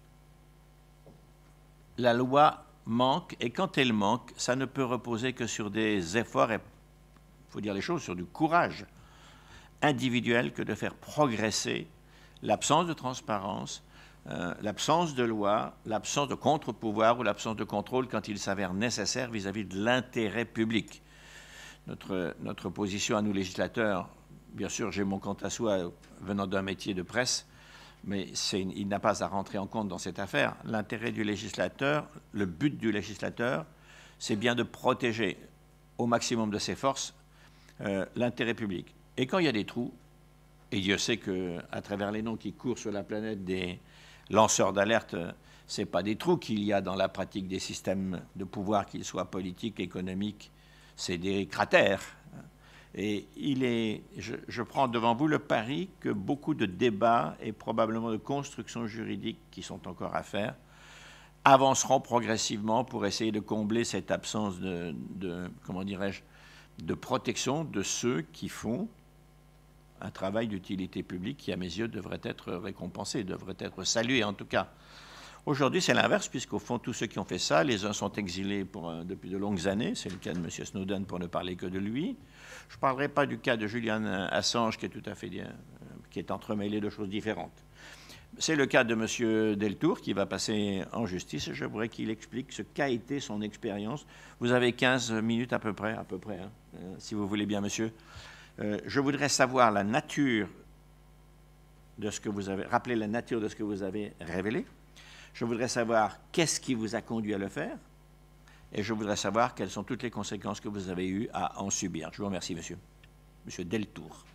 Speaker 1: manque, et quand elle manque, ça ne peut reposer que sur des efforts, et il faut dire les choses, sur du courage individuel que de faire progresser l'absence de transparence, l'absence de loi, l'absence de contre-pouvoir ou l'absence de contrôle quand il s'avère nécessaire vis-à-vis de l'intérêt public. Notre position à nous législateurs, bien sûr, j'ai mon compte à soi venant d'un métier de presse, mais il n'a pas à rentrer en compte dans cette affaire. L'intérêt du législateur, le but du législateur, c'est bien de protéger au maximum de ses forces l'intérêt public. Et quand il y a des trous, et Dieu sait qu'à travers les noms qui courent sur la planète des lanceurs d'alerte, ce n'est pas des trous qu'il y a dans la pratique des systèmes de pouvoir, qu'ils soient politiques, économiques, c'est des cratères. Et je prends devant vous le pari que beaucoup de débats et probablement de constructions juridiques qui sont encore à faire avanceront progressivement pour essayer de combler cette absence comment dirais-je, de protection de ceux qui font un travail d'utilité publique qui, à mes yeux, devrait être récompensé, devrait être salué en tout cas. Aujourd'hui, c'est l'inverse, puisqu'au fond, tous ceux qui ont fait ça, les uns sont exilés depuis de longues années. C'est le cas de M. Snowden, pour ne parler que de lui. Je ne parlerai pas du cas de Julian Assange, qui est tout à fait qui est entremêlé de choses différentes. C'est le cas de M. Deltour, qui va passer en justice. Je voudrais qu'il explique ce qu'a été son expérience. Vous avez 15 minutes à peu près, hein, si vous voulez bien, monsieur. Je voudrais savoir la nature de ce que vous avez... Rappeler la nature de ce que vous avez révélé. Je voudrais savoir qu'est-ce qui vous a conduit à le faire. Et je voudrais savoir quelles sont toutes les conséquences que vous avez eues à en subir. Je vous remercie, monsieur. Monsieur Deltour.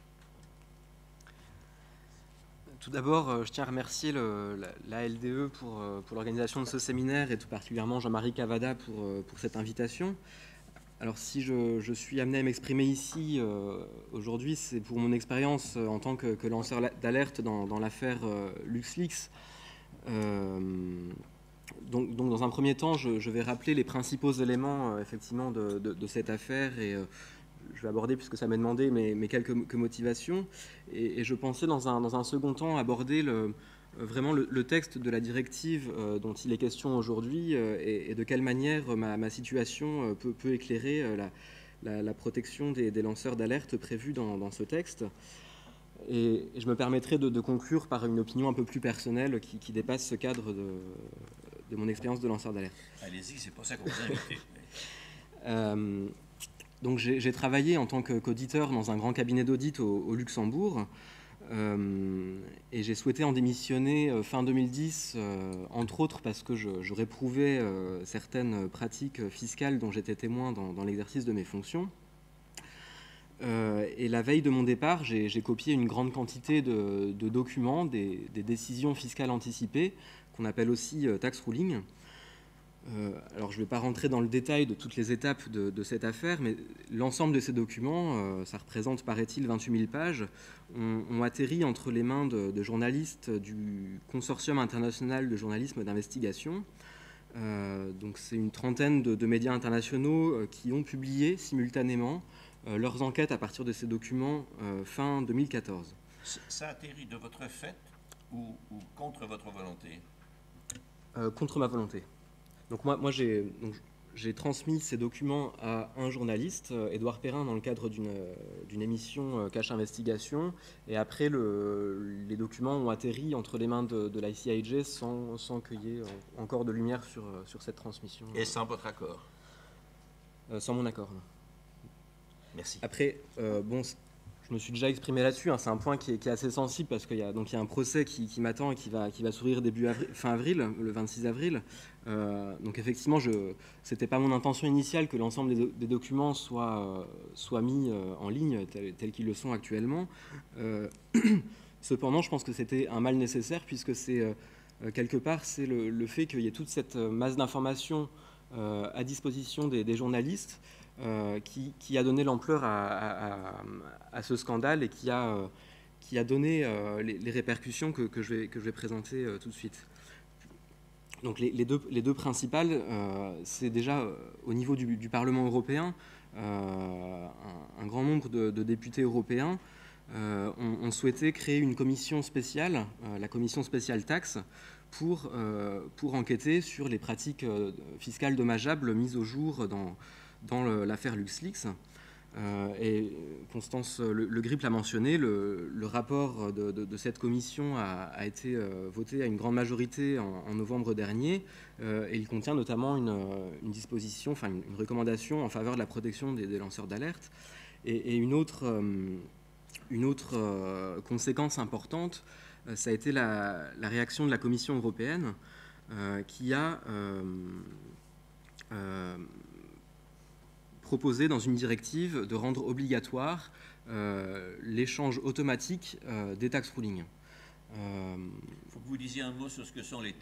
Speaker 3: Tout d'abord, je tiens à remercier l'ALDE pour l'organisation de ce séminaire et tout particulièrement Jean-Marie Cavada pour cette invitation. Alors si je suis amené à m'exprimer ici aujourd'hui, c'est pour mon expérience en tant que lanceur d'alerte dans l'affaire LuxLeaks. Donc dans un premier temps, je vais rappeler les principaux éléments effectivement de cette affaire et je vais aborder, puisque ça m'est demandé, mes quelques motivations. Et je pensais dans un second temps aborder vraiment le texte de la directive dont il est question aujourd'hui et de quelle manière ma situation peut éclairer la protection des lanceurs d'alerte prévue dans ce texte. Et je me permettrai de conclure par une opinion un peu plus personnelle qui dépasse ce cadre de mon expérience de lanceur d'alerte.
Speaker 1: Allez-y, c'est pour ça qu'on vous a invité.
Speaker 3: Donc j'ai travaillé en tant qu'auditeur dans un grand cabinet d'audit au Luxembourg. et j'ai souhaité en démissionner fin 2010, entre autres parce que je réprouvais certaines pratiques fiscales dont j'étais témoin dans l'exercice de mes fonctions. Et la veille de mon départ, j'ai copié une grande quantité de documents, des décisions fiscales anticipées, qu'on appelle aussi tax ruling. Alors je ne vais pas rentrer dans le détail de toutes les étapes de cette affaire, mais l'ensemble de ces documents, ça représente, paraît-il, 28 000 pages, ont atterri entre les mains de journalistes du Consortium international de journalisme d'investigation. Donc c'est une trentaine de médias internationaux qui ont publié simultanément leurs enquêtes à partir de ces documents fin 2014.
Speaker 1: Ça atterrit de votre fait ou contre votre volonté?
Speaker 3: Contre ma volonté. Donc moi j'ai transmis ces documents à un journaliste, Édouard Perrin, dans le cadre d'une émission Cache Investigation, et après les documents ont atterri entre les mains de l'ICIJ sans qu'il y ait encore de lumière sur cette transmission.
Speaker 1: Et sans votre accord?
Speaker 3: Sans mon accord, non.
Speaker 1: Merci.
Speaker 3: Après, bon, je me suis déjà exprimé là-dessus, hein, c'est un point qui est assez sensible parce qu'il y a un procès qui m'attend et qui va s'ouvrir fin avril, le 26 avril. Donc effectivement, c'était pas mon intention initiale que l'ensemble des documents soient mis en ligne tels qu'ils le sont actuellement. Cependant, je pense que c'était un mal nécessaire puisque c'est quelque part c'est le fait qu'il y ait toute cette masse d'informations à disposition des journalistes qui a donné l'ampleur à ce scandale et qui a donné les répercussions que je vais présenter tout de suite. Donc les deux principales, c'est déjà au niveau du Parlement européen, un grand nombre de députés européens ont souhaité créer une commission spéciale, la commission spéciale taxe, pour enquêter sur les pratiques fiscales dommageables mises au jour dans l'affaire LuxLeaks. Et Constance Le Grip l'a mentionné, le rapport de cette commission a été voté à une grande majorité en novembre dernier, et il contient notamment une disposition, enfin une recommandation en faveur de la protection des lanceurs d'alerte. Et une autre conséquence importante, ça a été la réaction de la Commission européenne qui a proposé dans une directive de rendre obligatoire l'échange automatique des tax rulings.
Speaker 1: Il faut que vous disiez un mot sur ce que sont les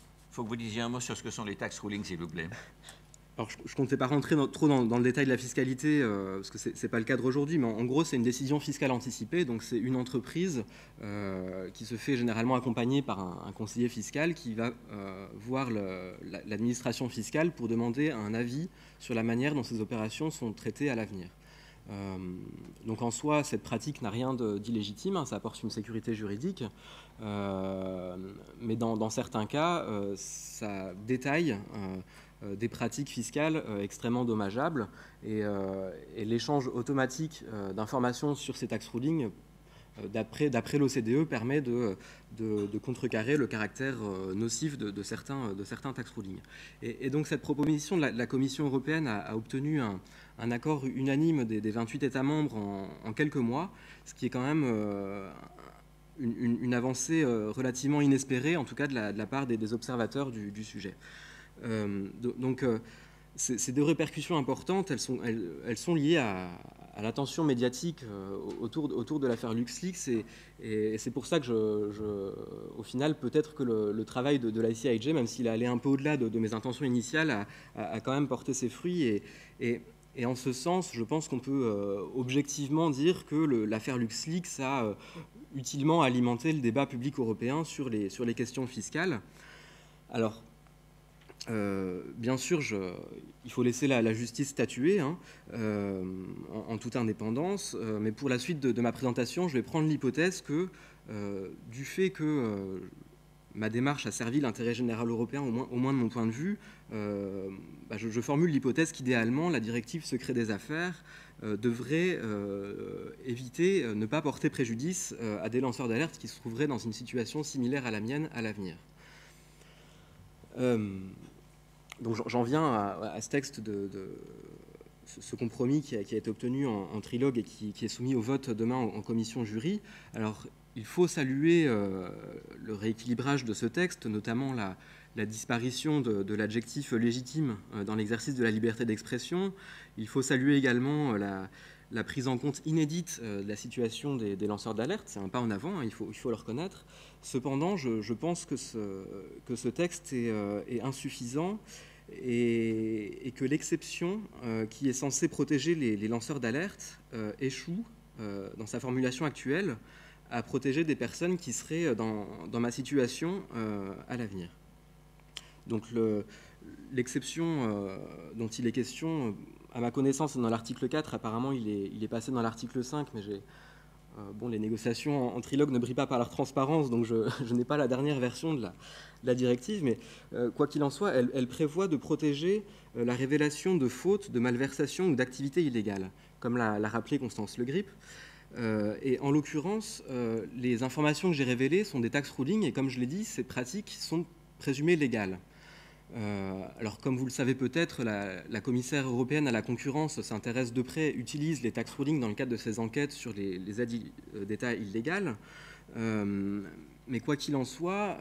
Speaker 1: tax rulings, s'il vous plaît.
Speaker 3: Alors, je ne comptais pas rentrer trop dans le détail de la fiscalité, parce que ce n'est pas le cadre aujourd'hui, mais en gros, c'est une décision fiscale anticipée. Donc, c'est une entreprise qui se fait généralement accompagner par un conseiller fiscal qui va voir l'administration fiscale pour demander un avis sur la manière dont ces opérations sont traitées à l'avenir. Donc, en soi, cette pratique n'a rien d'illégitime, hein, ça apporte une sécurité juridique, mais dans certains cas, ça détaille des pratiques fiscales extrêmement dommageables, et l'échange automatique d'informations sur ces tax rulings, d'après l'OCDE, permet de contrecarrer le caractère nocif de certains tax rulings. Et donc cette proposition de la Commission européenne a obtenu un accord unanime des 28 États membres en quelques mois, ce qui est quand même une avancée relativement inespérée, en tout cas de la part des observateurs du sujet. Donc ces deux répercussions importantes, elles sont liées à l'attention médiatique autour de l'affaire LuxLeaks, et c'est pour ça que au final, peut-être que le travail de l'ICIJ, même s'il est allé un peu au-delà de mes intentions initiales, a quand même porté ses fruits, et en ce sens, je pense qu'on peut objectivement dire que l'affaire LuxLeaks a utilement alimenté le débat public européen sur les questions fiscales. Alors, bien sûr, il faut laisser la justice statuer, hein, en toute indépendance, mais pour la suite de ma présentation, je vais prendre l'hypothèse que, du fait que ma démarche a servi l'intérêt général européen, au moins de mon point de vue, je formule l'hypothèse qu'idéalement, la directive secret des affaires devrait éviter, ne pas porter préjudice à des lanceurs d'alerte qui se trouveraient dans une situation similaire à la mienne à l'avenir. Donc j'en viens à ce texte, ce compromis qui a été obtenu en trilogue et qui est soumis au vote demain en commission jury. Alors, il faut saluer le rééquilibrage de ce texte, notamment la disparition de l'adjectif légitime dans l'exercice de la liberté d'expression. Il faut saluer également la prise en compte inédite de la situation des lanceurs d'alerte. C'est un pas en avant, hein, il faut le reconnaître. Cependant, je pense que ce texte est insuffisant et que l'exception qui est censée protéger les lanceurs d'alerte échoue dans sa formulation actuelle à protéger des personnes qui seraient dans ma situation à l'avenir. Donc l'exception dont il est question, à ma connaissance, est dans l'article 4. Apparemment, il est passé dans l'article 5, mais les négociations en trilogue ne brillent pas par leur transparence, donc je n'ai pas la dernière version de la directive, mais quoi qu'il en soit, elle prévoit de protéger la révélation de fautes, de malversations ou d'activités illégales, comme l'a rappelé Constance Le Grip. Et en l'occurrence, les informations que j'ai révélées sont des tax rulings, et comme je l'ai dit, ces pratiques sont présumées légales. Alors, comme vous le savez peut-être, la commissaire européenne à la concurrence s'intéresse de près, utilise les tax rulings dans le cadre de ses enquêtes sur les aides d'État illégales. Mais quoi qu'il en soit,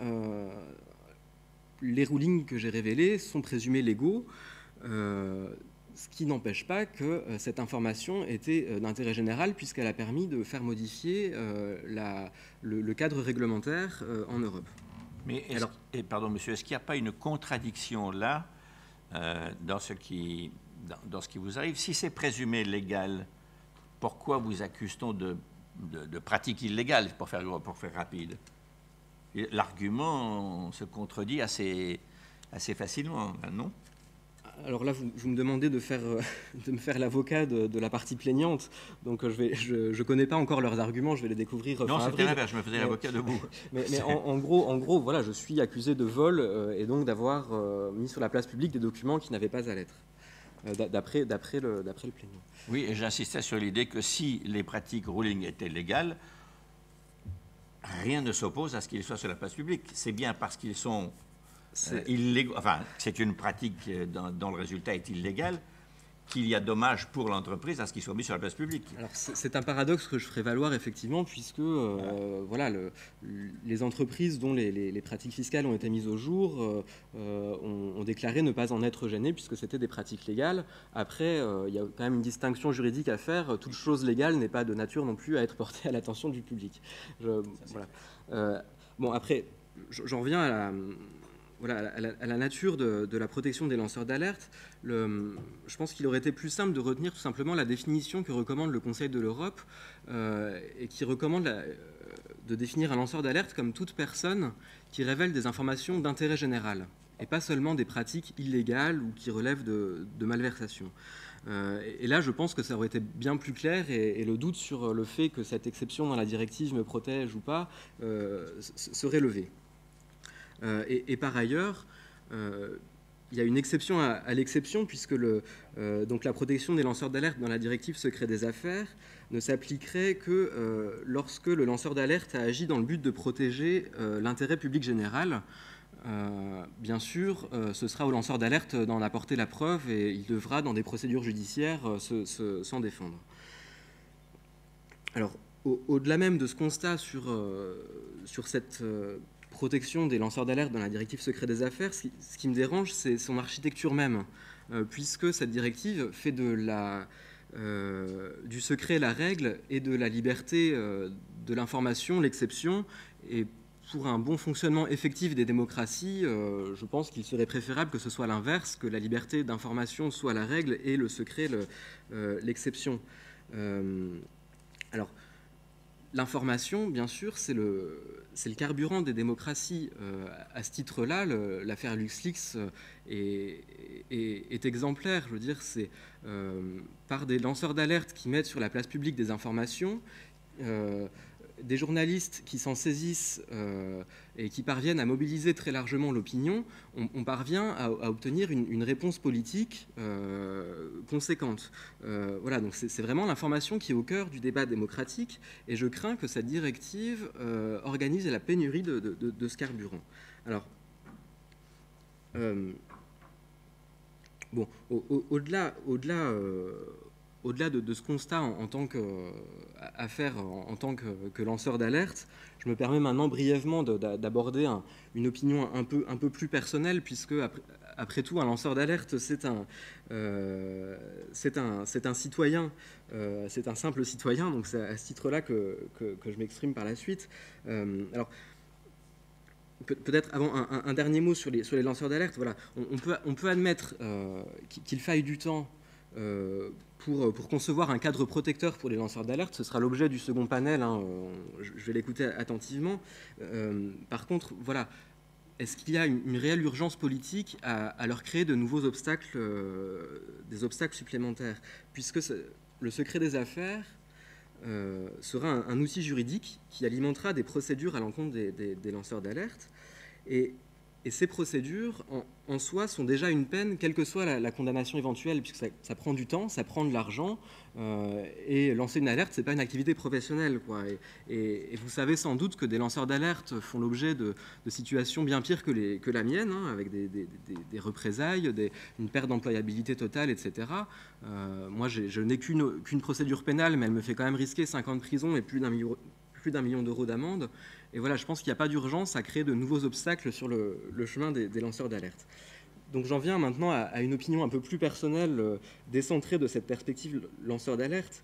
Speaker 3: les rulings que j'ai révélés sont présumés légaux, ce qui n'empêche pas que cette information était d'intérêt général, puisqu'elle a permis de faire modifier le cadre réglementaire en Europe.
Speaker 1: Mais pardon, monsieur, est-ce qu'il n'y a pas une contradiction là dans ce qui vous arrive? Si c'est présumé légal, pourquoi vous accuse-t-on de pratiques illégales, pour faire rapide? L'argument se contredit assez facilement, non?
Speaker 3: Alors là, vous me demandez de me faire l'avocat de la partie plaignante. Donc je ne connais pas encore leurs arguments, je vais les découvrir.
Speaker 1: Non, c'était l'inverse, je me faisais l'avocat de vous.
Speaker 3: Mais en gros, voilà, je suis accusé de vol et donc d'avoir mis sur la place publique des documents qui n'avaient pas à l'être, d'après le plaignant.
Speaker 1: Oui, et j'insistais sur l'idée que si les pratiques ruling étaient légales, rien ne s'oppose à ce qu'ils soient sur la place publique. C'est bien parce qu'ils sont illégaux, enfin, c'est une pratique dont le résultat est illégal, qu'il y a dommage pour l'entreprise à ce qu'ils soient mis sur la place publique.
Speaker 3: Alors c'est un paradoxe que je ferai valoir effectivement, puisque les entreprises dont les pratiques fiscales ont été mises au jour ont déclaré ne pas en être gênées, puisque c'était des pratiques légales. Après, il y a quand même une distinction juridique à faire. Toute chose légale n'est pas de nature non plus à être portée à l'attention du public. Bon, après, j'en reviens à la nature de la protection des lanceurs d'alerte. Je pense qu'il aurait été plus simple de retenir tout simplement la définition que recommande le Conseil de l'Europe et qui recommande de définir un lanceur d'alerte comme toute personne qui révèle des informations d'intérêt général et pas seulement des pratiques illégales ou qui relèvent de malversations. Et là, je pense que ça aurait été bien plus clair et le doute sur le fait que cette exception dans la directive me protège ou pas serait levé. Et par ailleurs, il y a une exception à l'exception, puisque donc la protection des lanceurs d'alerte dans la directive secret des affaires ne s'appliquerait que lorsque le lanceur d'alerte a agi dans le but de protéger l'intérêt public général. Bien sûr, ce sera au lanceur d'alerte d'en apporter la preuve et il devra, dans des procédures judiciaires, s'en défendre. Alors, au-delà même de ce constat sur cette protection des lanceurs d'alerte dans la directive secret des affaires, ce qui me dérange, c'est son architecture même, puisque cette directive fait du secret la règle et de la liberté de l'information l'exception. Et pour un bon fonctionnement effectif des démocraties, je pense qu'il serait préférable que ce soit l'inverse, que la liberté d'information soit la règle et le secret l'exception. Alors, l'information, bien sûr, c'est le carburant des démocraties. À ce titre-là, l'affaire LuxLeaks est exemplaire. Je veux dire, c'est par des lanceurs d'alerte qui mettent sur la place publique des informations, des journalistes qui s'en saisissent et qui parviennent à mobiliser très largement l'opinion, on parvient à obtenir une réponse politique conséquente. Voilà, donc c'est vraiment l'information qui est au cœur du débat démocratique, et je crains que cette directive organise la pénurie de ce carburant. Alors, bon, au-delà au-delà de ce constat à faire en tant que lanceur d'alerte, je me permets maintenant brièvement d'aborder une opinion un peu plus personnelle, puisque après tout, un lanceur d'alerte, c'est un citoyen, c'est un simple citoyen, donc c'est à ce titre-là que je m'exprime par la suite. Alors, peut-être avant un dernier mot sur les lanceurs d'alerte. Voilà, on peut admettre qu'il faille du temps pour concevoir un cadre protecteur pour les lanceurs d'alerte. Ce sera l'objet du second panel, hein, je vais l'écouter attentivement. Par contre, voilà, est-ce qu'il y a une réelle urgence politique à leur créer de nouveaux obstacles, des obstacles supplémentaires, puisque le secret des affaires sera un outil juridique qui alimentera des procédures à l'encontre des lanceurs d'alerte. Et ces procédures, en soi, sont déjà une peine, quelle que soit la condamnation éventuelle, puisque ça prend du temps, ça prend de l'argent, et lancer une alerte, ce n'est pas une activité professionnelle, quoi. Et vous savez sans doute que des lanceurs d'alerte font l'objet de situations bien pires que la mienne, hein, avec des représailles, une perte d'employabilité totale, etc. Moi, je n'ai qu'une procédure pénale, mais elle me fait quand même risquer 5 ans de prison et plus d'1 million d'euros d'amende. Et voilà, je pense qu'il n'y a pas d'urgence à créer de nouveaux obstacles sur le chemin des lanceurs d'alerte. Donc j'en viens maintenant à une opinion un peu plus personnelle, décentrée de cette perspective lanceur d'alerte.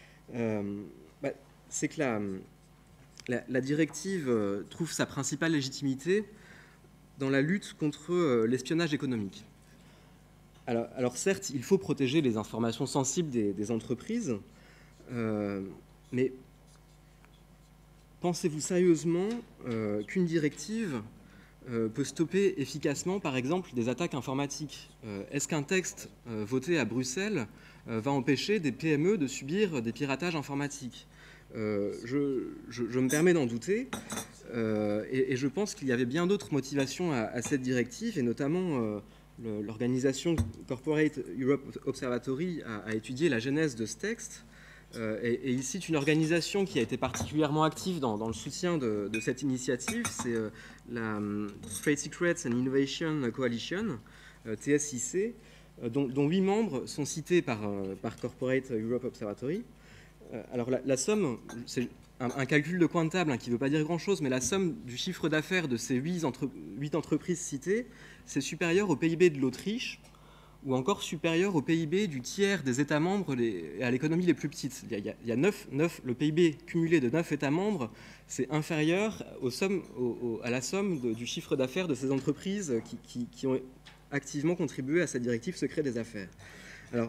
Speaker 3: C'est que la directive trouve sa principale légitimité dans la lutte contre l'espionnage économique. Alors certes, il faut protéger les informations sensibles des entreprises, mais pensez-vous sérieusement qu'une directive peut stopper efficacement, par exemple, des attaques informatiques? Est-ce qu'un texte voté à Bruxelles va empêcher des PME de subir des piratages informatiques? Je me permets d'en douter, et je pense qu'il y avait bien d'autres motivations à cette directive, et notamment l'organisation Corporate Europe Observatory a étudié la genèse de ce texte. Et il cite une organisation qui a été particulièrement active dans le soutien de cette initiative, c'est la Trade Secrets and Innovation Coalition, TSIC, dont 8 membres sont cités par Corporate Europe Observatory. Alors la somme, c'est un calcul de coin de table, hein, qui ne veut pas dire grand-chose, mais la somme du chiffre d'affaires de ces 8 entreprises citées, c'est supérieur au PIB de l'Autriche, ou encore supérieur au PIB du tiers des États membres et à l'économie les plus petites. Il y a 9, le PIB cumulé de 9 États membres, c'est inférieur à la somme du chiffre d'affaires de ces entreprises qui ont activement contribué à cette directive secret des affaires. Alors,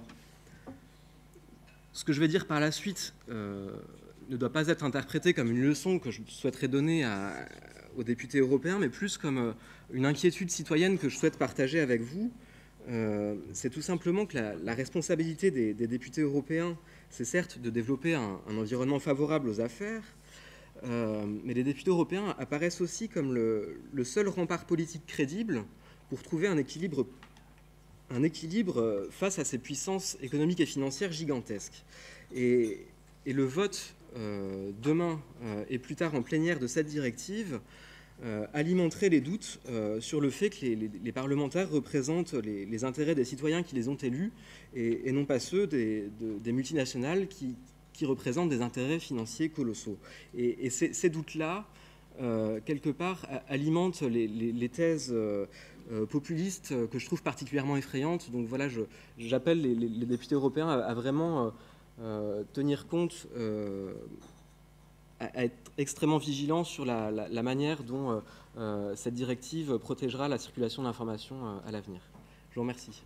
Speaker 3: ce que je vais dire par la suite ne doit pas être interprété comme une leçon que je souhaiterais donner aux députés européens, mais plus comme une inquiétude citoyenne que je souhaite partager avec vous. C'est tout simplement que la responsabilité des députés européens, c'est certes de développer un environnement favorable aux affaires, mais les députés européens apparaissent aussi comme le seul rempart politique crédible pour trouver un équilibre face à ces puissances économiques et financières gigantesques. Et le vote demain et plus tard en plénière de cette directive alimenterait les doutes sur le fait que les parlementaires représentent les intérêts des citoyens qui les ont élus et non pas ceux des multinationales qui représentent des intérêts financiers colossaux. Et ces doutes-là, quelque part, alimentent les thèses populistes que je trouve particulièrement effrayantes. Donc voilà, j'appelle les députés européens à vraiment tenir compte, à être extrêmement vigilants sur la manière dont cette directive protégera la circulation d'informations à l'avenir. Je vous remercie.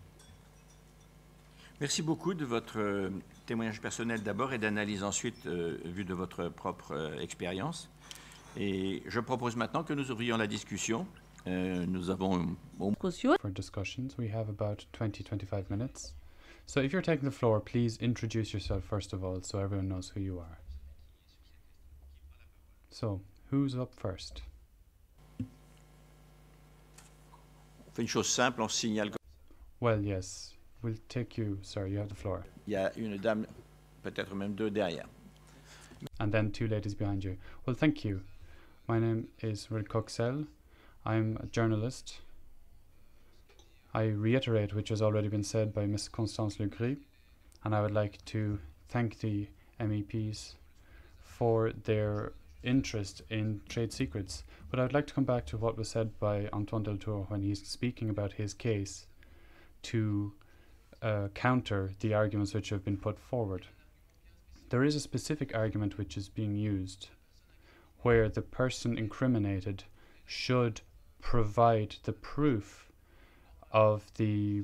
Speaker 1: Merci beaucoup de votre témoignage personnel d'abord et d'analyse ensuite, vu de votre propre expérience. Et je propose maintenant que nous ouvrions la discussion. Nous avons...
Speaker 5: For discussions, we have about 20-25 minutes. So if you're taking the floor, please introduce yourself first of all so everyone knows who you are. So, who's up first?
Speaker 1: On fait une chose simple, on signale...
Speaker 5: Well, yes. We'll take you, sir. You have the floor.
Speaker 1: Il y a une dame, peut-être même deux derrière.
Speaker 5: And then 2 ladies behind you. Well, thank you. My name is Rick Coxell. I'm a journalist. I reiterate which has already been said by Ms. Constance Le Gris. and I would like to thank the MEPs for their interest in trade secrets. But I would like to come back to what was said by Antoine Deltour when he's speaking about his case to counter the arguments which have been put forward. There is a specific argument which is being used where the person incriminated should provide the proof of the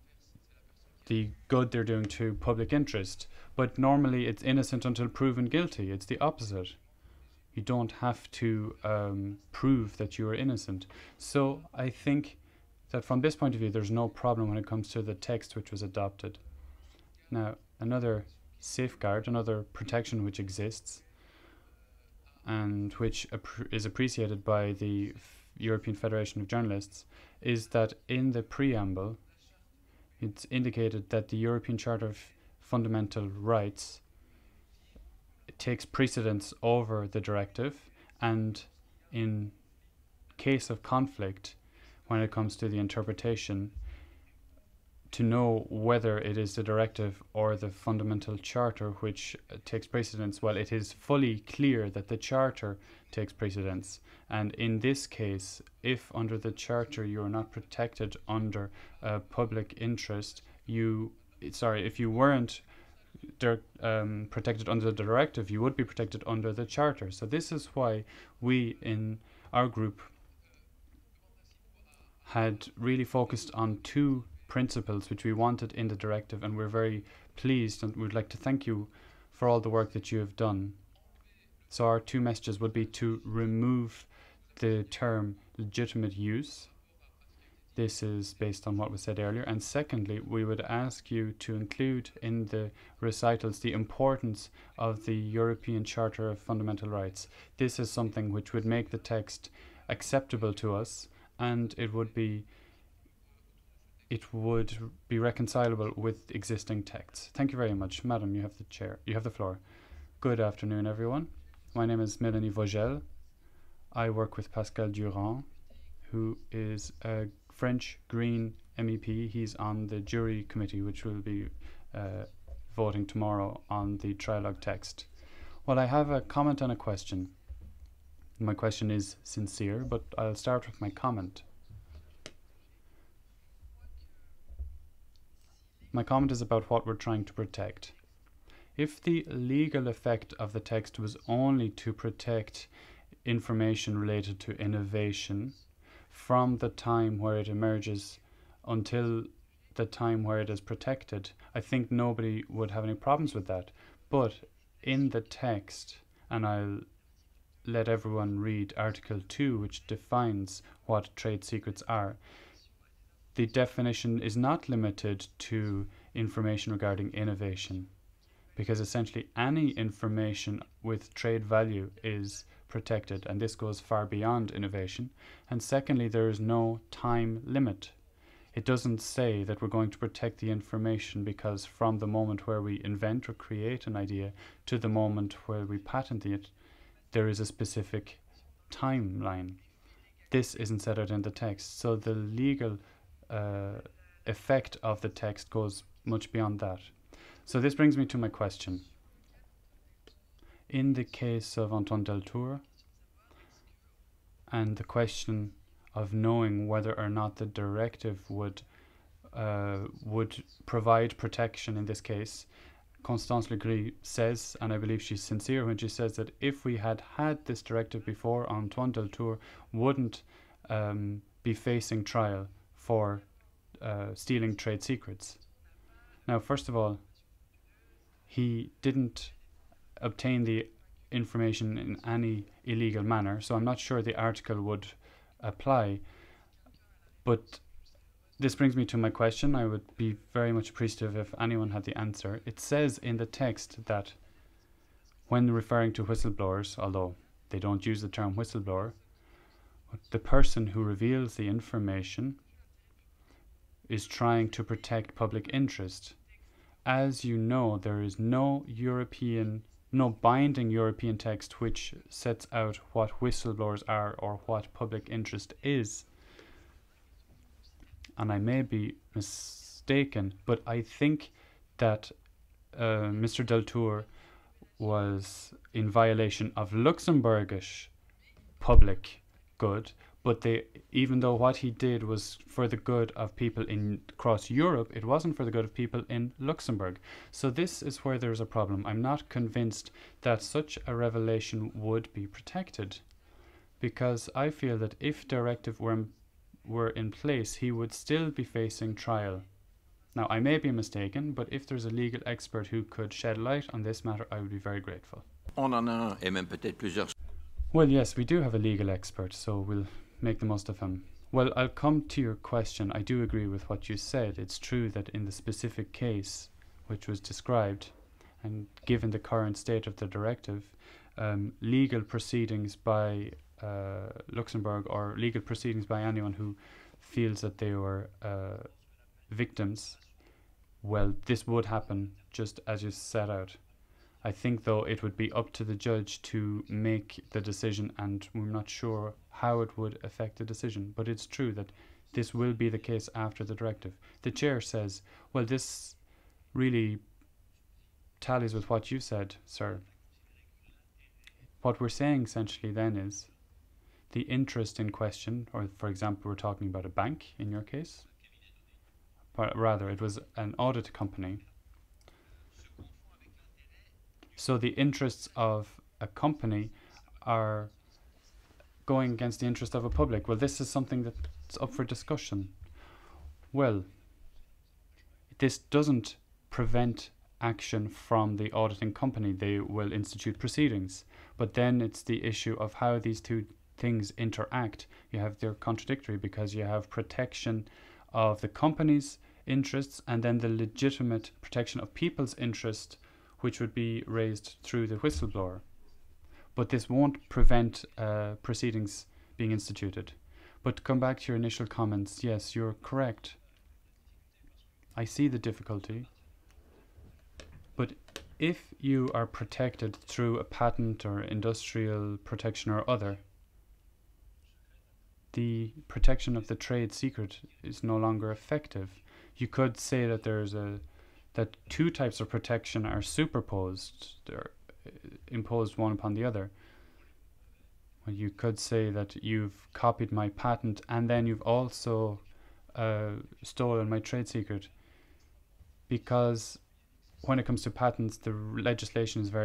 Speaker 5: good they're doing to public interest. But normally it's innocent until proven guilty. It's the opposite. You don't have to prove that you are innocent. So I think that from this point of view, there's no problem when it comes to the text which was adopted. Now, another safeguard, another protection which exists and which is appreciated by the European Federation of Journalists is that in the preamble, it's indicated that the European Charter of Fundamental Rights takes precedence over the directive, and in case of conflict, when it comes to the interpretation, to know whether it is the directive or the fundamental charter which takes precedence, well, it is fully clear that the charter takes precedence. And in this case, if under the charter you are not protected under public interest, if you weren't protected under the directive, you would be protected under the charter. So this is why we in our group had really focused on two principles which we wanted in the directive, and we're very pleased and we'd like to thank you for all the work that you have done. So our two messages would be to remove the term legitimate use. This is based on what was said earlier. And secondly, we would ask you to include in the recitals the importance of the European Charter of Fundamental Rights. This is something which would make the text acceptable to us, and it would be reconcilable with existing texts. Thank you very much. Madam, you have the floor. Good afternoon, everyone. My name is Mélanie Vogel. I work with Pascal Durand, who is a French Green MEP. He's on the jury committee, which will be voting tomorrow on the trilogue text. Well, I have a comment and a question. My question is sincere, but I'll start with my comment. My comment is about what we're trying to protect. If the legal effect of the text was only to protect information related to innovation from the time where it emerges until the time where it is protected, I think nobody would have any problems with that. But in the text, and I'll let everyone read Article 2, which defines what trade secrets are, the definition is not limited to information regarding innovation, because essentially any information with trade value is protected, and this goes far beyond innovation. And secondly, there is no time limit. It doesn't say that we're going to protect the information because from the moment where we invent or create an idea to the moment where we patent it, there is a specific timeline. This isn't set out in the text, so the legal effect of the text goes much beyond that. So this brings me to my question. In the case of Antoine Deltour, and the question of knowing whether or not the directive would provide protection in this case, Constance Legris says, and I believe she's sincere when she says that if we had had this directive before, Antoine Deltour wouldn't be facing trial for stealing trade secrets. Now, first of all, he didn't obtain the information in any illegal manner, so I'm not sure the article would apply. But this brings me to my question. I would be very much appreciative if anyone had the answer. It says in the text that when referring to whistleblowers, although they don't use the term whistleblower, the person who reveals the information is trying to protect public interest. As you know, there is no binding European text which sets out what whistleblowers are or what public interest is. And I may be mistaken, but I think that Mr. Deltour was in violation of Luxembourgish public good, but even though what he did was for the good of people across Europe, it wasn't for the good of people in Luxembourg. So this is where there's a problem. I'm not convinced that such a revelation would be protected, because I feel that if directive were in place, he would still be facing trial. Now, I may be mistaken, but if there's a legal expert who could shed light on this matter, I would be very grateful.
Speaker 1: On en a un, et même peut-être plusieurs.
Speaker 5: Well, yes, we do have a legal expert, so we'll make the most of him. Well, I'll come to your question. I do agree with what you said. It's true that in the specific case which was described, and given the current state of the directive, legal proceedings by Luxembourg, or legal proceedings by anyone who feels that they were victims, well, this would happen just as you set out. I think, though, it would be up to the judge to make the decision, and we're not sure how it would affect the decision. But it's true that this will be the case after the directive. The chair says, well, this really tallies with what you said, sir. What we're saying essentially then is the interest in question, or for example, we're talking about a bank in your case, but rather it was an audit company. So the interests of a company are going against the interest of a public. Well, this is something that's up for discussion. Well, this doesn't prevent action from the auditing company. They will institute proceedings. But then it's the issue of how these two things interact. They're contradictory, because you have protection of the company's interests and then the legitimate protection of people's interest, which would be raised through the whistleblower. But this won't prevent proceedings being instituted. But to come back to your initial comments, yes, you're correct. I see the difficulty. But if you are protected through a patent or industrial protection or other, the protection of the trade secret is no longer effective. You could say that that two types of protection are superposed, they're imposed one upon the other. Well, you could say that you've copied my patent and then you've also stolen my trade secret, because when it comes to patents, the legislation is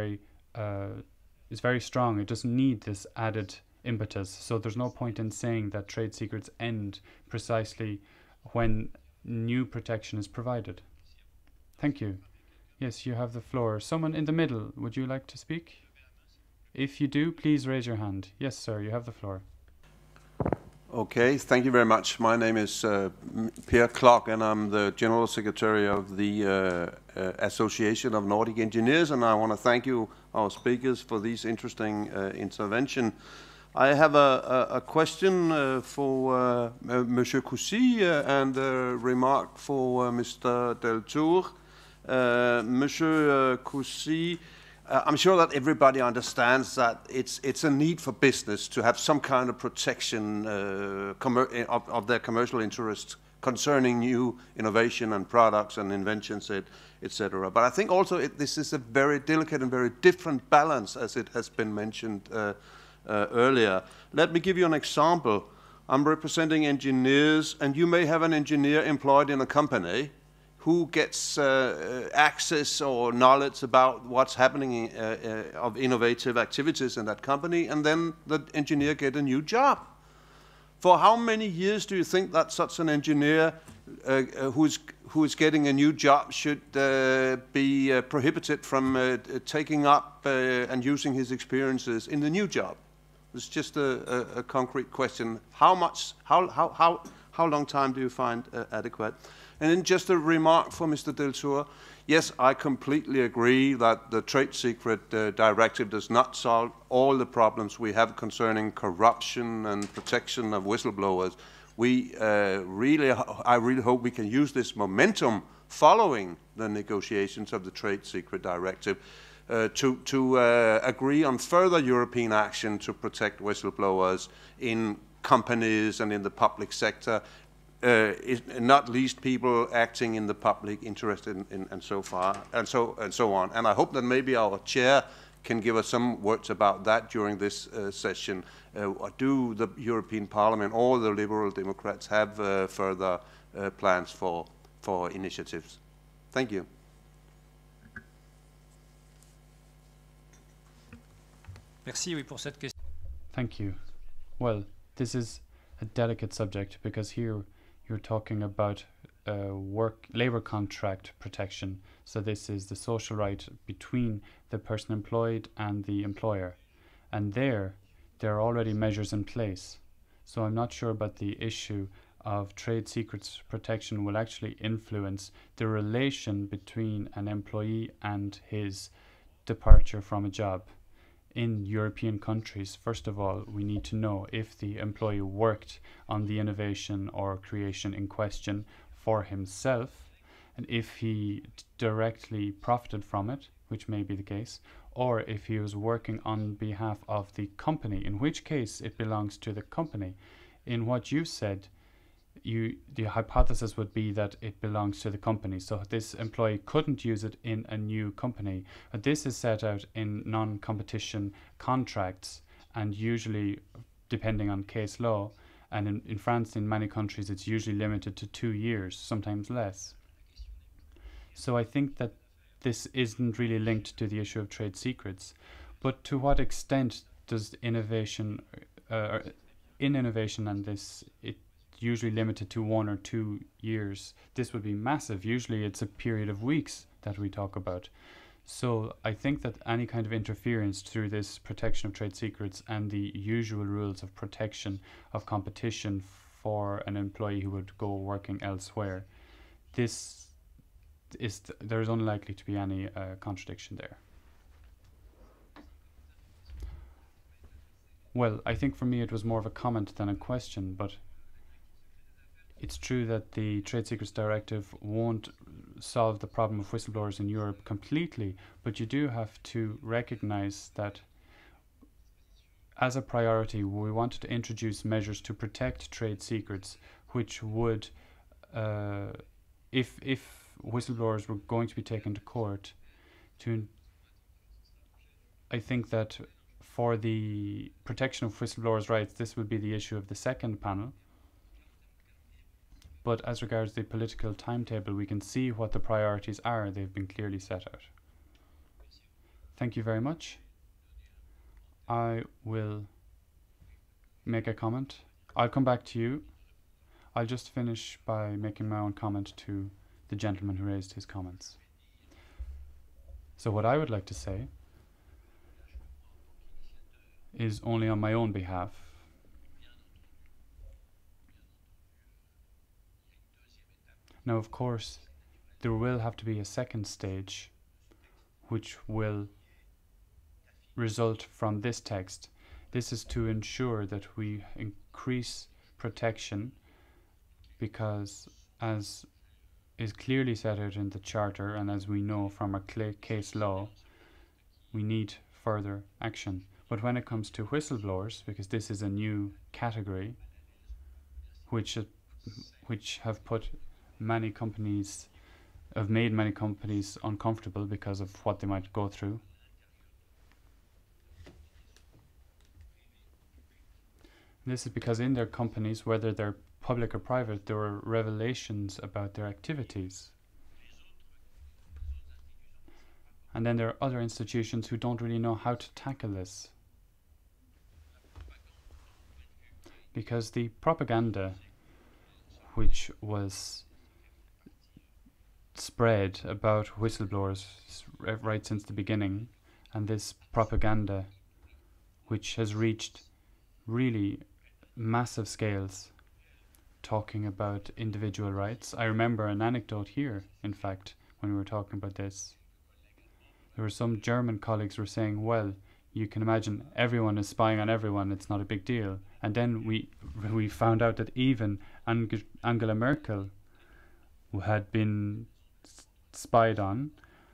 Speaker 5: very strong. It doesn't need this added impetus. So there's no point in saying that trade secrets end precisely when new protection is provided. Thank you. Yes, you have the floor. Someone in the middle, would you like to speak? If you do, please raise your hand. Yes, sir, you have the floor.
Speaker 6: Okay, thank you very much. My name is Per Klock, and I'm the General Secretary of the Association of Nordic Engineers, and I want to thank you, our speakers, for this interesting intervention. I have a question for Monsieur Coucy and a remark for Mr. Deltour. Monsieur Coucy, I'm sure that everybody understands that it's a need for business to have some kind of protection of their commercial interests concerning new innovation and products and inventions, etc. But I think also this is a very delicate and very different balance, as it has been mentioned earlier. Let me give you an example. I'm representing engineers, and you may have an engineer employed in a company who gets access or knowledge about what's happening of innovative activities in that company, and then the engineer get a new job. For how many years do you think that such an engineer who is getting a new job should be prohibited from taking up and using his experiences in the new job? It's just a concrete question. How long time do you find adequate? And then just a remark for Mr. Deltour. Yes, I completely agree that the Trade Secret Directive does not solve all the problems we have concerning corruption and protection of whistleblowers. I really hope we can use this momentum following the negotiations of the Trade Secret Directive to agree on further European action to protect whistleblowers in companies and in the public sector, not least people acting in the public interest and so far, and so on. And I hope that maybe our chair can give us some words about that during this session. Do the European Parliament or the Liberal Democrats have further plans for initiatives? Thank you.
Speaker 2: Merci, oui, pour cette question.
Speaker 5: Thank you. Well, this is a delicate subject because here you're talking about labor contract protection. So this is the social right between the person employed and the employer. And there are already measures in place. So I'm not sure about the issue of trade secrets protection will actually influence the relation between an employee and his departure from a job. In European countries, first of all, we need to know if the employee worked on the innovation or creation in question for himself, and if he directly profited from it, which may be the case, or if he was working on behalf of the company, in which case it belongs to the company. In what you said, the hypothesis would be that it belongs to the company, so this employee couldn't use it in a new company. But this is set out in non-competition contracts, and usually, depending on case law, and in France, in many countries, it's usually limited to 2 years, sometimes less. So I think that this isn't really linked to the issue of trade secrets. But to what extent does innovation, in innovation and this, it usually limited to 1 or 2 years. This would be massive. Usually it's a period of weeks that we talk about. So I think that any kind of interference through this protection of trade secrets and the usual rules of protection of competition for an employee who would go working elsewhere, there is unlikely to be any contradiction there. Well, I think for me it was more of a comment than a question, but it's true that the Trade Secrets Directive won't solve the problem of whistleblowers in Europe completely, but you do have to recognize that as a priority we wanted to introduce measures to protect trade secrets, which would, if whistleblowers were going to be taken to court, I think that for the protection of whistleblowers' rights, this would be the issue of the second panel. But as regards the political timetable, we can see what the priorities are. They've been clearly set out. Thank you very much. I will make a comment. I'll come back to you. I'll just finish by making my own comment to the gentleman who raised his comments. So what I would like to say is only on my own behalf. Now, of course, there will have to be a second stage which will result from this text. This is to ensure that we increase protection because, as is clearly set out in the Charter and as we know from our case law, we need further action. But when it comes to whistleblowers, because this is a new category which have made many companies uncomfortable because of what they might go through. This is because in their companies, whether they're public or private, there were revelations about their activities. And then there are other institutions who don't really know how to tackle this. Because the propaganda which was spread about whistleblowers right since the beginning, and this propaganda which has reached really massive scales, talking about individual rights. I remember an anecdote here, in fact, when we were talking about this. There were some German colleagues who were saying, well, you can imagine everyone is spying on everyone, it's not a big deal. And then we found out that even Angela Merkel, who had been spied on,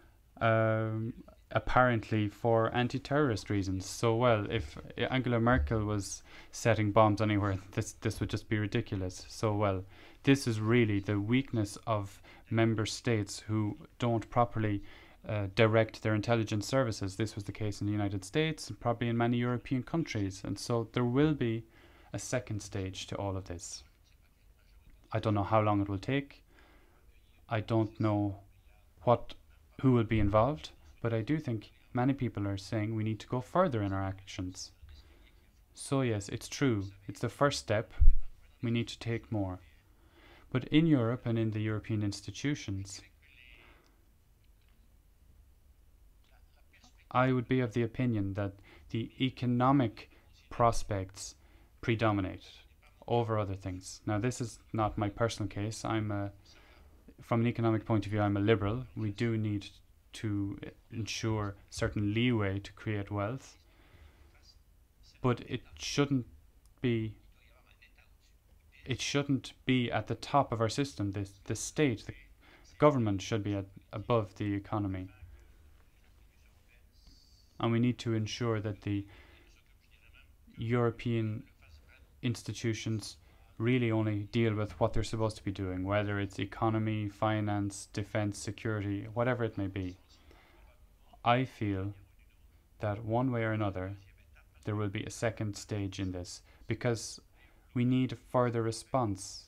Speaker 5: apparently for anti-terrorist reasons. So, well, if Angela Merkel was setting bombs anywhere, this would just be ridiculous. So, well, this is really the weakness of member states who don't properly direct their intelligence services. This was the case in the United States, and probably in many European countries. And so there will be a second stage to all of this. I don't know how long it will take. I don't know who will be involved, but I do think many people are saying we need to go further in our actions. So yes, it's true. It's the first step. We need to take more. But in Europe and in the European institutions, I would be of the opinion that the economic prospects predominate over other things. Now, this is not my personal case. From an economic point of view, I'm a liberal. We do need to ensure certain leeway to create wealth, but it shouldn't be at the top of our system. The state, the government should be above the economy. And we need to ensure that the European institutions really only deal with what they're supposed to be doing, whether it's economy, finance, defense, security, whatever it may be. I feel that one way or another there will be a second stage in this, because we need a further response.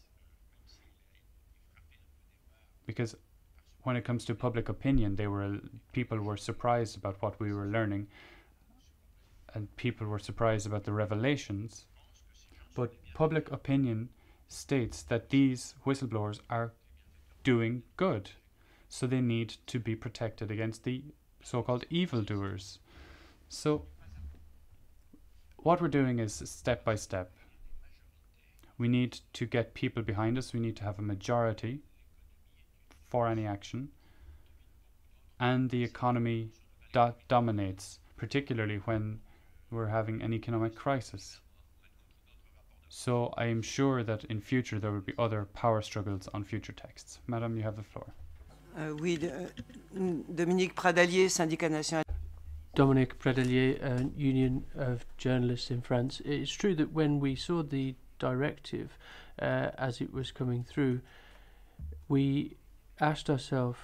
Speaker 5: Because when it comes to public opinion, people were surprised about what we were learning, and people were surprised about the revelations. But public opinion states that these whistleblowers are doing good, so they need to be protected against the so-called evildoers. So what we're doing is step by step. We need to get people behind us. We need to have a majority for any action. And the economy dominates, particularly when we're having an economic crisis. So I am sure that in future there will be other power struggles on future texts. Madame, you have the floor.
Speaker 7: Oui, Dominique Pradalier, Syndicat National.
Speaker 8: Dominique Pradalier, Union of Journalists in France. It's true that when we saw the directive as it was coming through, we asked ourselves,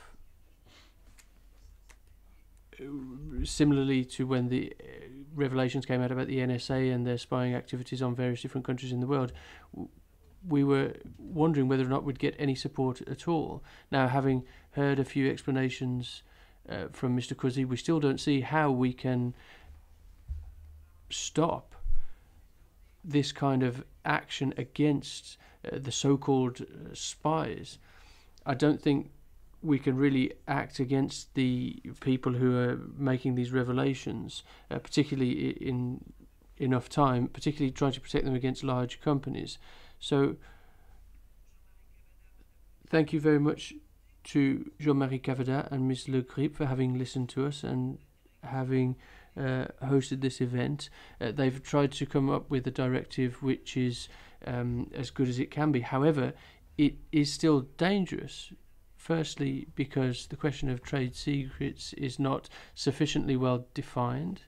Speaker 8: similarly to when the revelations came out about the NSA and their spying activities on various different countries in the world, we were wondering whether or not we'd get any support at all. Now, having heard a few explanations from Mr. Cousy, we still don't see how we can stop this kind of action against the so-called spies. I don't think we can really act against the people who are making these revelations, particularly in enough time, particularly trying to protect them against large companies. So thank you very much to Jean-Marie Cavada and Ms. Le Grip for having listened to us and having hosted this event. They've tried to come up with a directive which is as good as it can be. However, it is still dangerous. Firstly, because the question of trade secrets is not sufficiently well defined.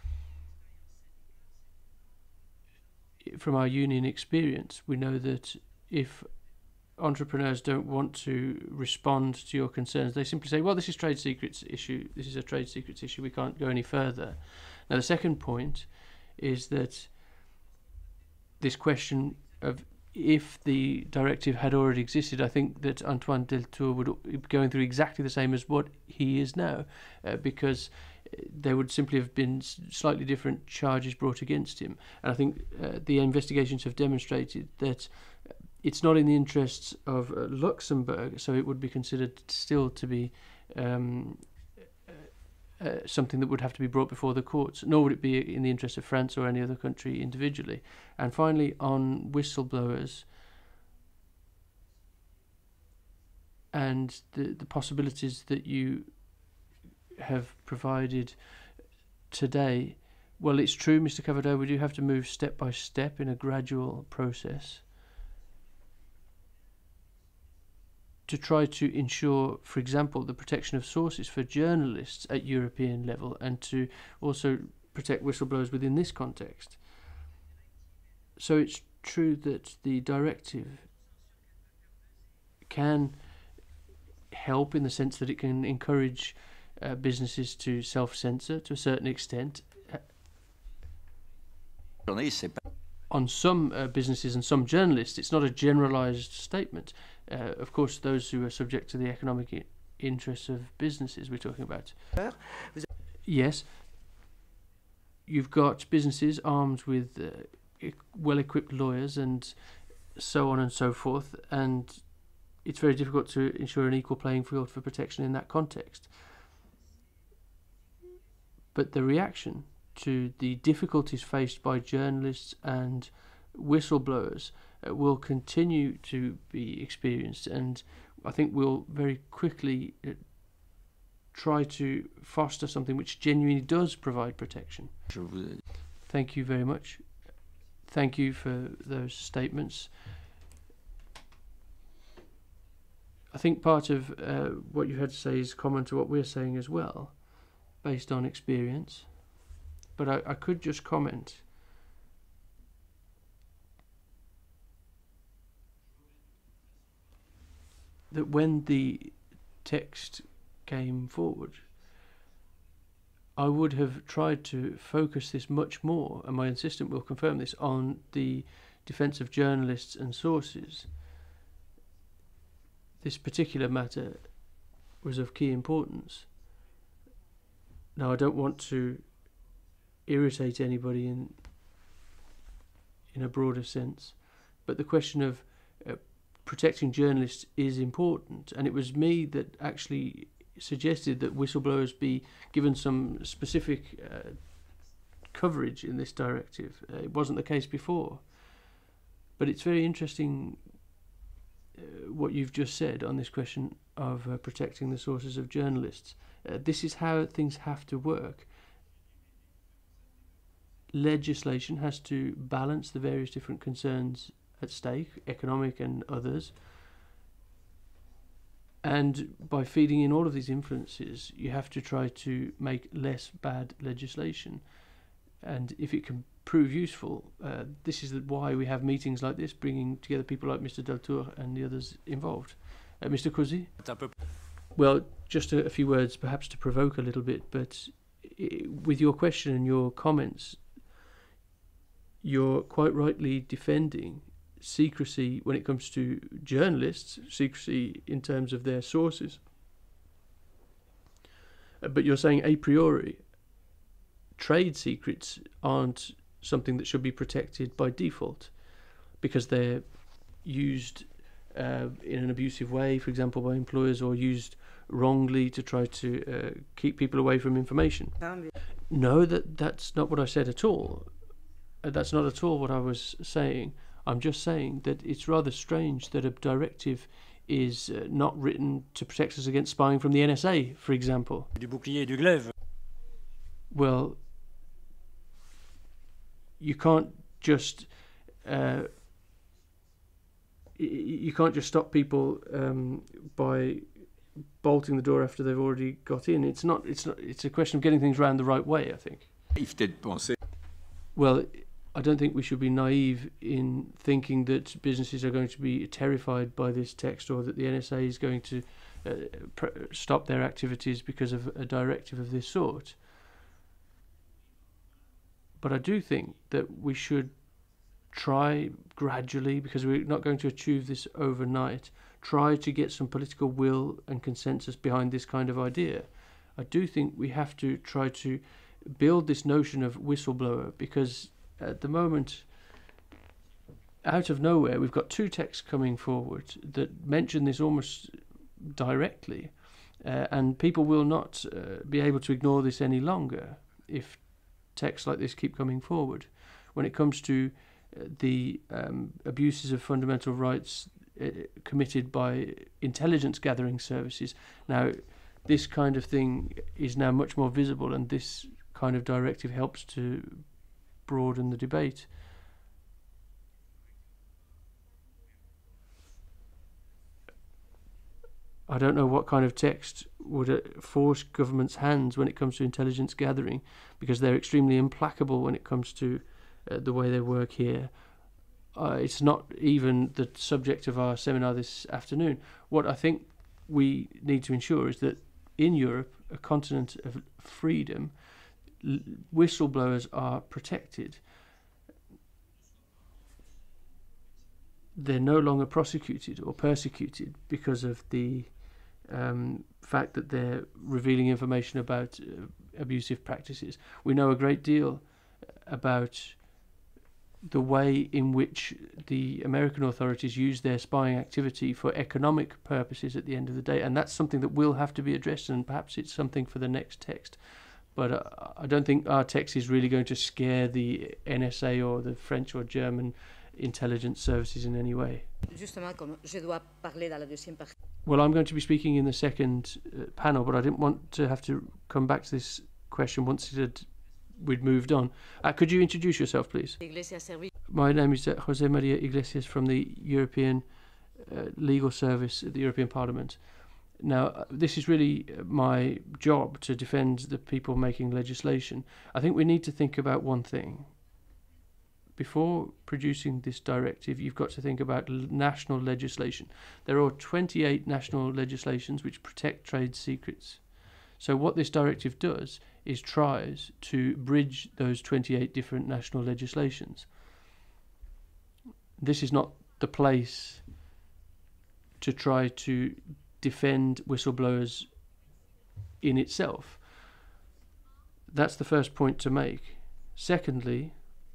Speaker 8: From our union experience, we know that if entrepreneurs don't want to respond to your concerns, they simply say, well, this is trade secrets issue. This is a trade secrets issue. We can't go any further. Now, the second point is that this question of if the directive had already existed, I think that Antoine Deltour would be going through exactly the same as what he is now, because there would simply have been slightly different charges brought against him. And I think the investigations have demonstrated that it's not in the interests of Luxembourg, so it would be considered still to be something that would have to be brought before the courts, nor would it be in the interest of France or any other country individually. And finally, on whistleblowers and the possibilities that you have provided today, well, it's true, Mr. Cavada, we do have to move step by step in a gradual process to try to ensure, for example, the protection of sources for journalists at European level, and to also protect whistleblowers within this context. So it's true that the directive can help in the sense that it can encourage businesses to self-censor to a certain extent. On some businesses and some journalists, it's not a generalized statement. Of course, those who are subject to the economic interests of businesses we're talking about. Yes, you've got businesses armed with well-equipped lawyers and so on and so forth, and it's very difficult to ensure an equal playing field for protection in that context. But the reaction to the difficulties faced by journalists and whistleblowers will continue to be experienced, and I think we'll very quickly try to foster something which genuinely does provide protection. Thank you very much. Thank you for those statements. I think part of what you had to say is common to what we're saying as well, based on experience. But I could just comment that when the text came forward, I would have tried to focus this much more, and my assistant will confirm this, on the defence of journalists and sources. This particular matter was of key importance. Now, I don't want to irritate anybody in a broader sense, but the question of protecting journalists is important, and it was me that actually suggested that whistleblowers be given some specific coverage in this directive. It wasn't the case before, but it's very interesting what you've just said on this question of protecting the sources of journalists. This is how things have to work. Legislation has to balance the various different concerns at stake, economic and others, and by feeding in all of these influences, you have to try to make less bad legislation. And if it can prove useful, this is why we have meetings like this, bringing together people like Mr. Deltour and the others involved. Mr. Cousy? Well, just a few words, perhaps to provoke a little bit, but with your question and your comments, you're quite rightly defending secrecy when it comes to journalists, secrecy in terms of their sources. But you're saying a priori, trade secrets aren't something that should be protected by default because they're used in an abusive way, for example, by employers, or used wrongly to try to keep people away from information. No, that's not what I said at all. That's not at all what I was saying. I'm just saying that it's rather strange that a directive is not written to protect us against spying from the NSA, for example.
Speaker 2: Du bouclier et du glaive.
Speaker 8: Well, you can't just stop people by bolting the door after they've already got in. It's a question of getting things around the right way, I think. Well, I don't think we should be naive in thinking that businesses are going to be terrified by this text, or that the NSA is going to stop their activities because of a directive of this sort. But I do think that we should try gradually, because we're not going to achieve this overnight, try to get some political will and consensus behind this kind of idea. I do think we have to try to build this notion of whistleblower, because at the moment, out of nowhere, we've got two texts coming forward that mention this almost directly, and people will not be able to ignore this any longer if texts like this keep coming forward. When it comes to the abuses of fundamental rights committed by intelligence gathering services, now this kind of thing is now much more visible, and this kind of directive helps to broaden the debate. I don't know what kind of text would force governments' hands when it comes to intelligence gathering, because they're extremely implacable when it comes to the way they work here. it's not even the subject of our seminar this afternoon. What I think we need to ensure is that in Europe, a continent of freedom, whistleblowers are protected. They're no longer prosecuted or persecuted because of the fact that they're revealing information about abusive practices. We know a great deal about the way in which the American authorities use their spying activity for economic purposes at the end of the day, and that's something that will have to be addressed, and perhaps it's something for the next text. But I don't think our text is really going to scare the NSA or the French or German intelligence services in any way. Well, I'm going to be speaking in the second panel, but I didn't want to have to come back to this question once we'd moved on. Could you introduce yourself, please? My name is Jose Maria Iglesias from the European Legal Service at the European Parliament. Now, this is really my job to defend the people making legislation. I think we need to think about one thing. Before producing this directive, you've got to think about national legislation. There are 28 national legislations which protect trade secrets. So what this directive does is tries to bridge those 28 different national legislations. This is not the place to try to defend whistleblowers in itself. That's the first point to make. Secondly,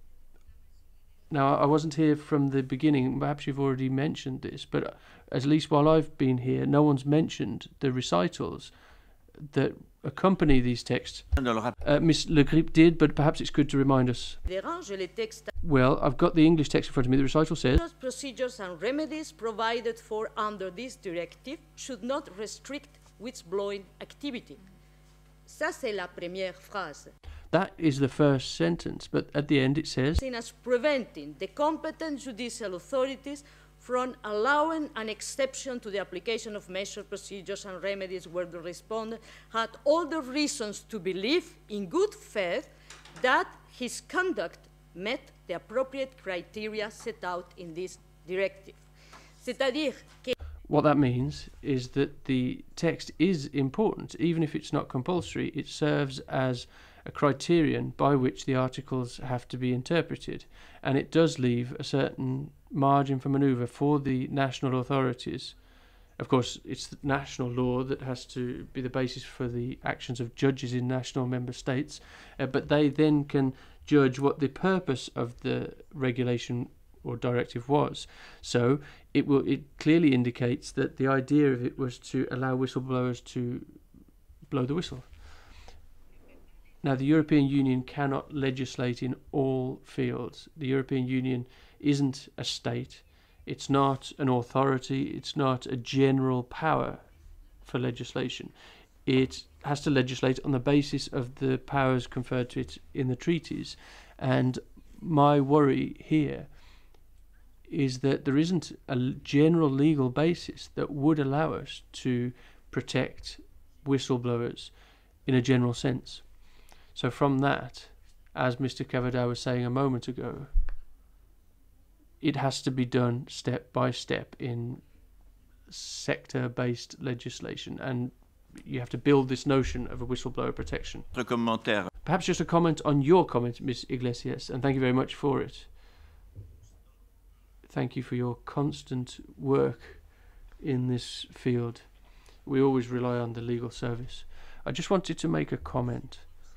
Speaker 8: now I wasn't here from the beginning, perhaps you've already mentioned this, but at least while I've been here, no one's mentioned the recitals that accompany these texts. Ms. Le Grip did, but perhaps it's good to remind us. Well, I've got the English text in front of me. The recital says,
Speaker 9: procedures and remedies provided for under this directive should not restrict whistleblowing activity. Ça, c'est la première phrase.
Speaker 8: That is the first sentence, but at the end it says,
Speaker 9: seen as preventing the competent judicial authorities from allowing an exception to the application of measures, procedures and remedies where the respondent had all the reasons to believe in good faith that his conduct met the appropriate criteria set out in this directive. C'est-à-dire que
Speaker 8: what that means is that the text is important. Even if it's not compulsory, it serves as a criterion by which the articles have to be interpreted, and it does leave a certain margin for manoeuvre for the national authorities. Of course, it's the national law that has to be the basis for the actions of judges in national member states, but they then can judge what the purpose of the regulation or directive was. So it clearly indicates that the idea of it was to allow whistleblowers to blow the whistle. Now, the European Union cannot legislate in all fields. The European Union isn't a state. It's not an authority. It's not a general power for legislation. It has to legislate on the basis of the powers conferred to it in the treaties. And my worry here is that there isn't a general legal basis that would allow us to protect whistleblowers in a general sense. So from that, as Mr. Cavada was saying a moment ago, it has to be done step by step in sector-based legislation, and you have to build this notion of a whistleblower protection. Perhaps just a comment on your comment, Ms. Iglesias, and thank you very much for it. Thank you for your constant work in this field. We always rely on the legal service. I just wanted to make a comment.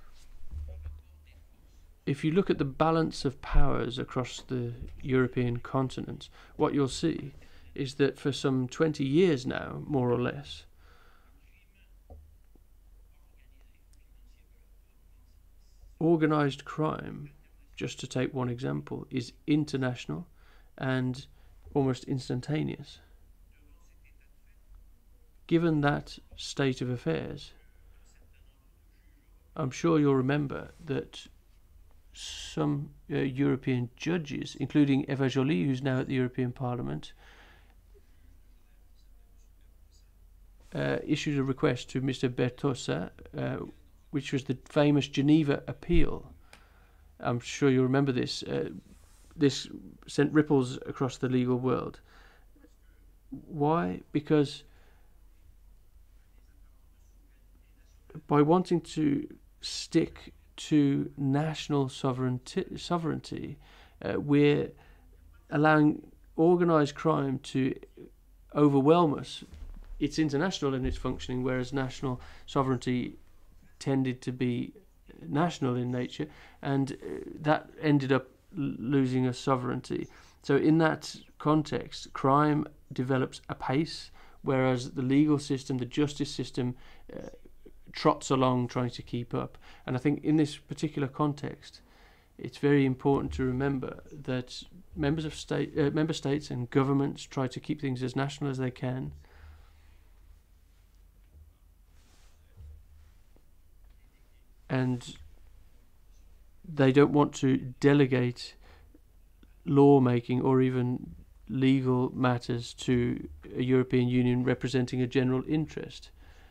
Speaker 8: If you look at the balance of powers across the European continent, what you'll see is that for some 20 years now, more or less, organized crime, just to take one example, is international and almost instantaneous. Given that state of affairs, I'm sure you'll remember that some European judges, including Eva Joly, who's now at the European Parliament, issued a request to Mr. Bertosa, which was the famous Geneva appeal. I'm sure you remember this. this sent ripples across the legal world. Why? Because by wanting to stick to national sovereignty, we're allowing organised crime to overwhelm us. It's international in its functioning, whereas national sovereignty tended to be national in nature, and that ended up losing us sovereignty. So in that context, crime develops apace, whereas the legal system, the justice system, trots along trying to keep up. And I think in this particular context, it's very important to remember that member states and governments try to keep things as national as they can. And they don't want to delegate lawmaking or even legal matters to a European Union representing a general interest.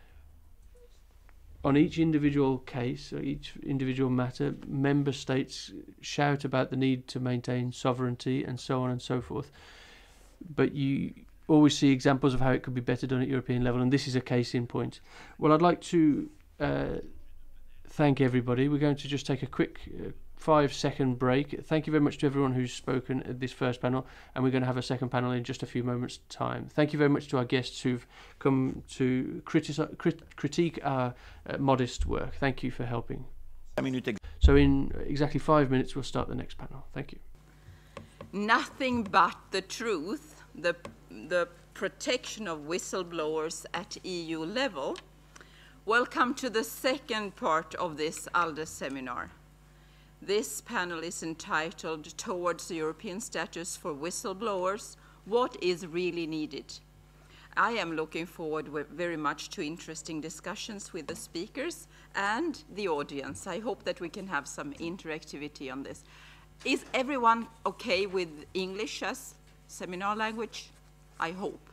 Speaker 8: On each individual case, or each individual matter, member states shout about the need to maintain sovereignty and so on and so forth. But you always see examples of how it could be better done at European level, and this is a case in point. Well, I'd like to thank everybody. We're going to just take a quick 5-second break. Thank you very much to everyone who's spoken at this first panel, and we're going to have a second panel in just a few moments' time. Thank you very much to our guests who've come to critique our modest work. Thank you for helping. So in exactly 5 minutes, we'll start the next panel. Thank you.
Speaker 10: Nothing but the truth, the protection of whistleblowers at EU level. Welcome to the second part of this ALDE seminar. This panel is entitled Towards the European Status for Whistleblowers, What is Really Needed? I am looking forward very much to interesting discussions with the speakers and the audience. I hope that we can have some interactivity on this. Is everyone okay with English as seminar language? I hope.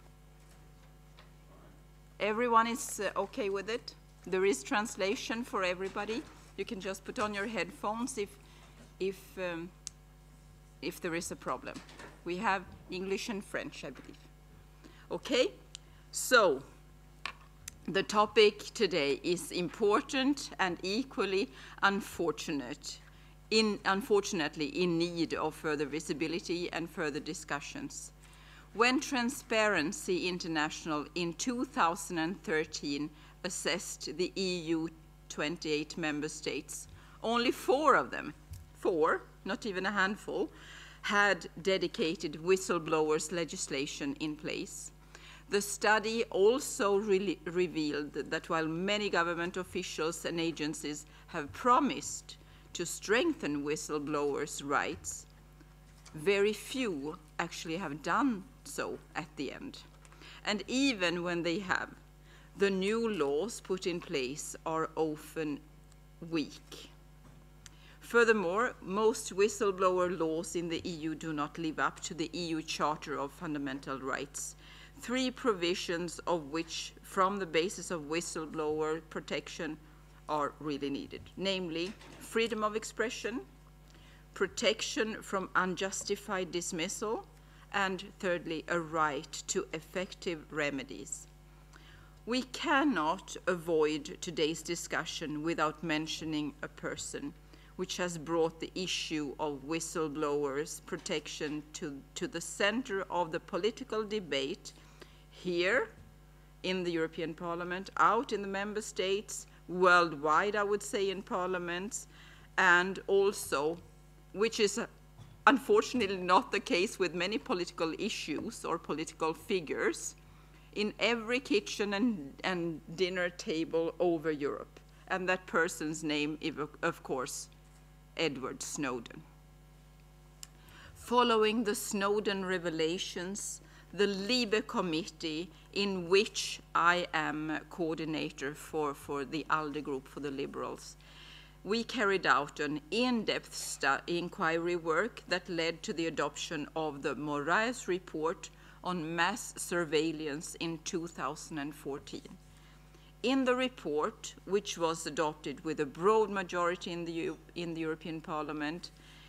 Speaker 10: Everyone is okay with it? There is translation for everybody. You can just put on your headphones if there is a problem. We have English and French, I believe. Okay, so the topic today is important and equally unfortunately in need of further visibility and further discussions. When Transparency International in 2013 assessed the EU 28 member states, only 4 of them, 4, not even a handful, had dedicated whistleblowers legislation in place. The study also revealed that while many government officials and agencies have promised to strengthen whistleblowers' rights, very few actually have done so at the end. And even when they have, the new laws put in place are often weak. Furthermore, most whistleblower laws in the EU do not live up to the EU Charter of Fundamental Rights, 3 provisions of which, from the basis of whistleblower protection, are really needed, namely freedom of expression, protection from unjustified dismissal, and thirdly, a right to effective remedies. We cannot avoid today's discussion without mentioning a person which has brought the issue of whistleblowers' protection to the center of the political debate here in the European Parliament, out in the member states, worldwide, I would say, in parliaments, and also, which is unfortunately not the case with many political issues or political figures, in every kitchen and dinner table over Europe. And that person's name is, of course, Edward Snowden. Following the Snowden revelations, the LIBE committee, in which I am coordinator for the ALDE group for the Liberals, we carried out an in-depth inquiry work that led to the adoption of the Moraes report on mass surveillance in 2014. In the report, which was adopted with a broad majority in the European Parliament,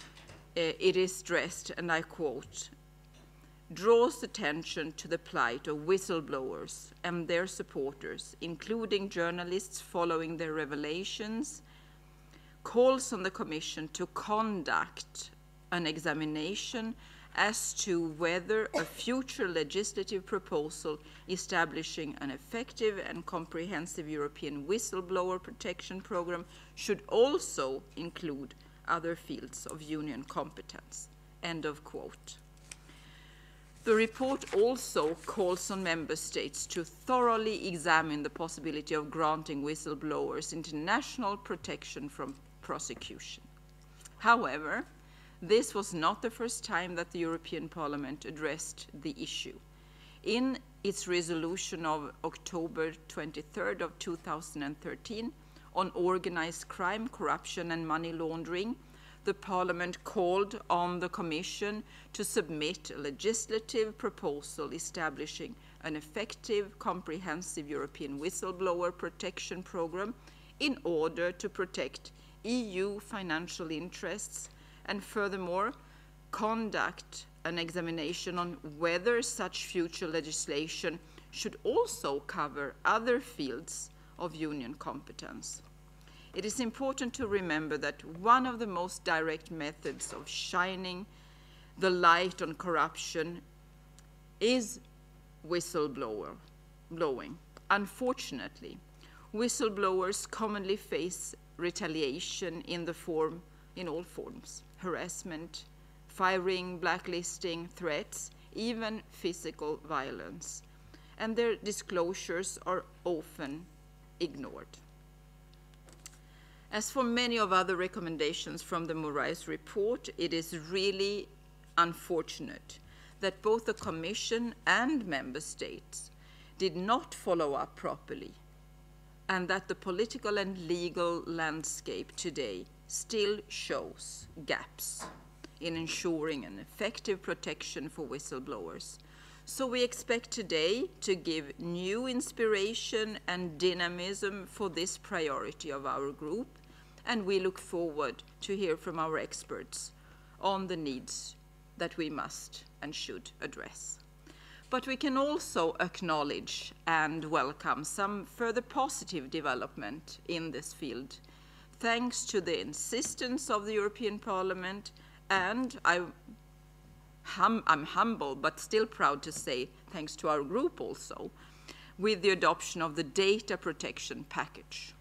Speaker 10: it is stressed, and I quote, draws attention to the plight of whistleblowers and their supporters, including journalists following their revelations, calls on the Commission to conduct an examination as to whether a future legislative proposal establishing an effective and comprehensive European whistleblower protection program should also include other fields of union competence. End of quote. The report also calls on member states to thoroughly examine the possibility of granting whistleblowers international protection from prosecution. However, this was not the first time that the European Parliament addressed the issue. In its resolution of October 23rd of 2013 on organized crime, corruption and money laundering, the Parliament called on the Commission to submit a legislative proposal establishing an effective, comprehensive European whistleblower protection program in order to protect EU financial interests and furthermore conduct an examination on whether such future legislation should also cover other fields of union competence. It is important to remember that one of the most direct methods of shining the light on corruption is whistleblowing. Unfortunately, whistleblowers commonly face retaliation in all forms: harassment, firing, blacklisting, threats, even physical violence, and their disclosures are often ignored. As for many of other recommendations from the Moraes report, it is really unfortunate that both the Commission and Member States did not follow up properly, and that the political and legal landscape today still shows gaps in ensuring an effective protection for whistleblowers. So we expect today to give new inspiration and dynamism for this priority of our group, and we look forward to hear from our experts on the needs that we must and should address. But we can also acknowledge and welcome some further positive development in this field, thanks to the insistence of the European Parliament, and I'm humble but still proud to say thanks to our group also, with the adoption of the data protection package.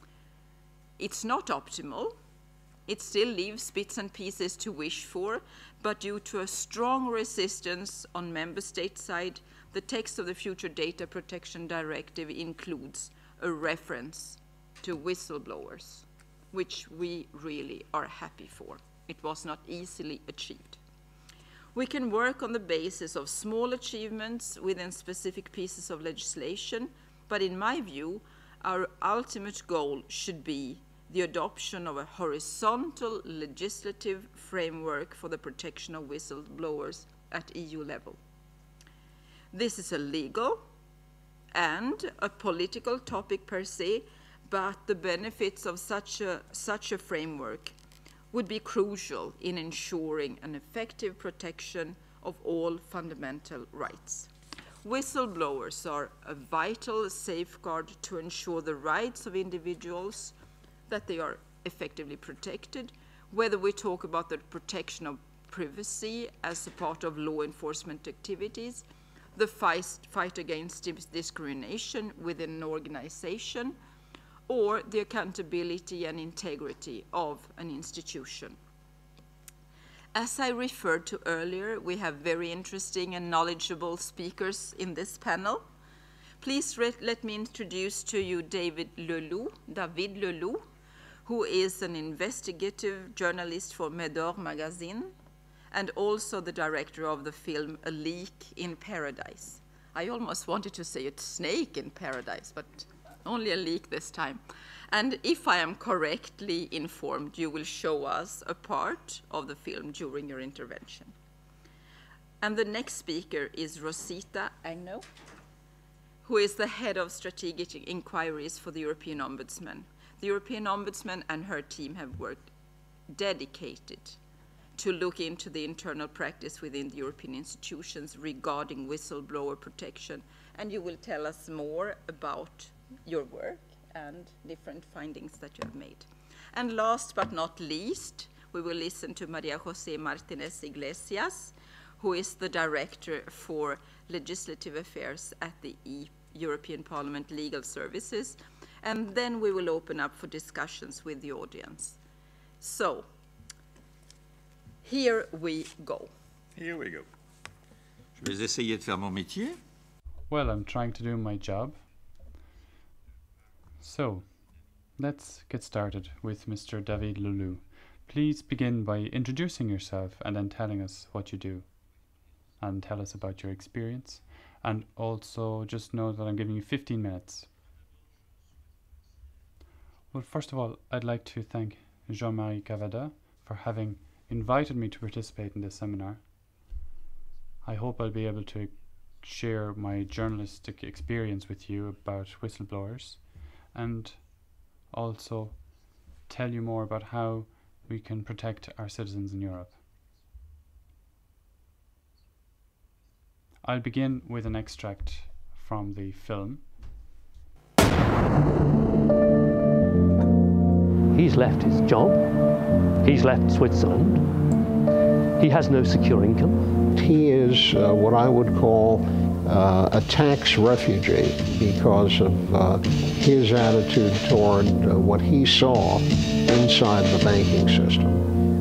Speaker 10: It's not optimal. It still leaves bits and pieces to wish for, but due to a strong resistance on member state side, the text of the future data protection directive includes a reference to whistleblowers, which we really are happy for. It was not easily achieved. We can work on the basis of small achievements within specific pieces of legislation, but in my view, our ultimate goal should be the adoption of a horizontal legislative framework for the protection of whistleblowers at EU level. This is a legal and a political topic per se, but the benefits of such a framework would be crucial in ensuring an effective protection of all fundamental rights. Whistleblowers are a vital safeguard to ensure the rights of individuals, that they are effectively protected, whether we talk about the protection of privacy as a part of law enforcement activities, the fight against discrimination within an organization, or the accountability and integrity of an institution. As I referred to earlier, we have very interesting and knowledgeable speakers in this panel. Please let me introduce to you David Leloup, who is an investigative journalist for Médor magazine and also the director of the film A Leak in Paradise. I almost wanted to say a snake in paradise, but only a leak this time. And if I am correctly informed, you will show us a part of the film during your intervention. And the next speaker is Rosita Agnew, who is the head of strategic inquiries for the European Ombudsman. The European Ombudsman and her team have worked dedicated to look into the internal practice within the European institutions regarding whistleblower protection. And you will tell us more about your work and different findings that you have made. And last but not least, we will listen to Maria José Martínez Iglesias, who is the Director for Legislative Affairs at the European Parliament Legal Services. And then we will open up for discussions with the audience. So, here we go.
Speaker 1: Here we go. Je vais essayer de faire mon métier.
Speaker 5: Well, I'm trying to do my job. So, let's get started with Mr. David Lulu. Please begin by introducing yourself and then telling us what you do. And tell us about your experience. And also just know that I'm giving you 15 minutes. Well, first of all, I'd like to thank Jean-Marie Cavada for having invited me to participate in this seminar. I hope I'll be able to share my journalistic experience with you about whistleblowers and also tell you more about how we can protect our citizens in Europe. I'll begin with an extract from the film.
Speaker 11: He's left his job, he's left Switzerland, he has no secure income.
Speaker 12: He is what I would call a tax refugee because of his attitude toward what he saw inside the banking system.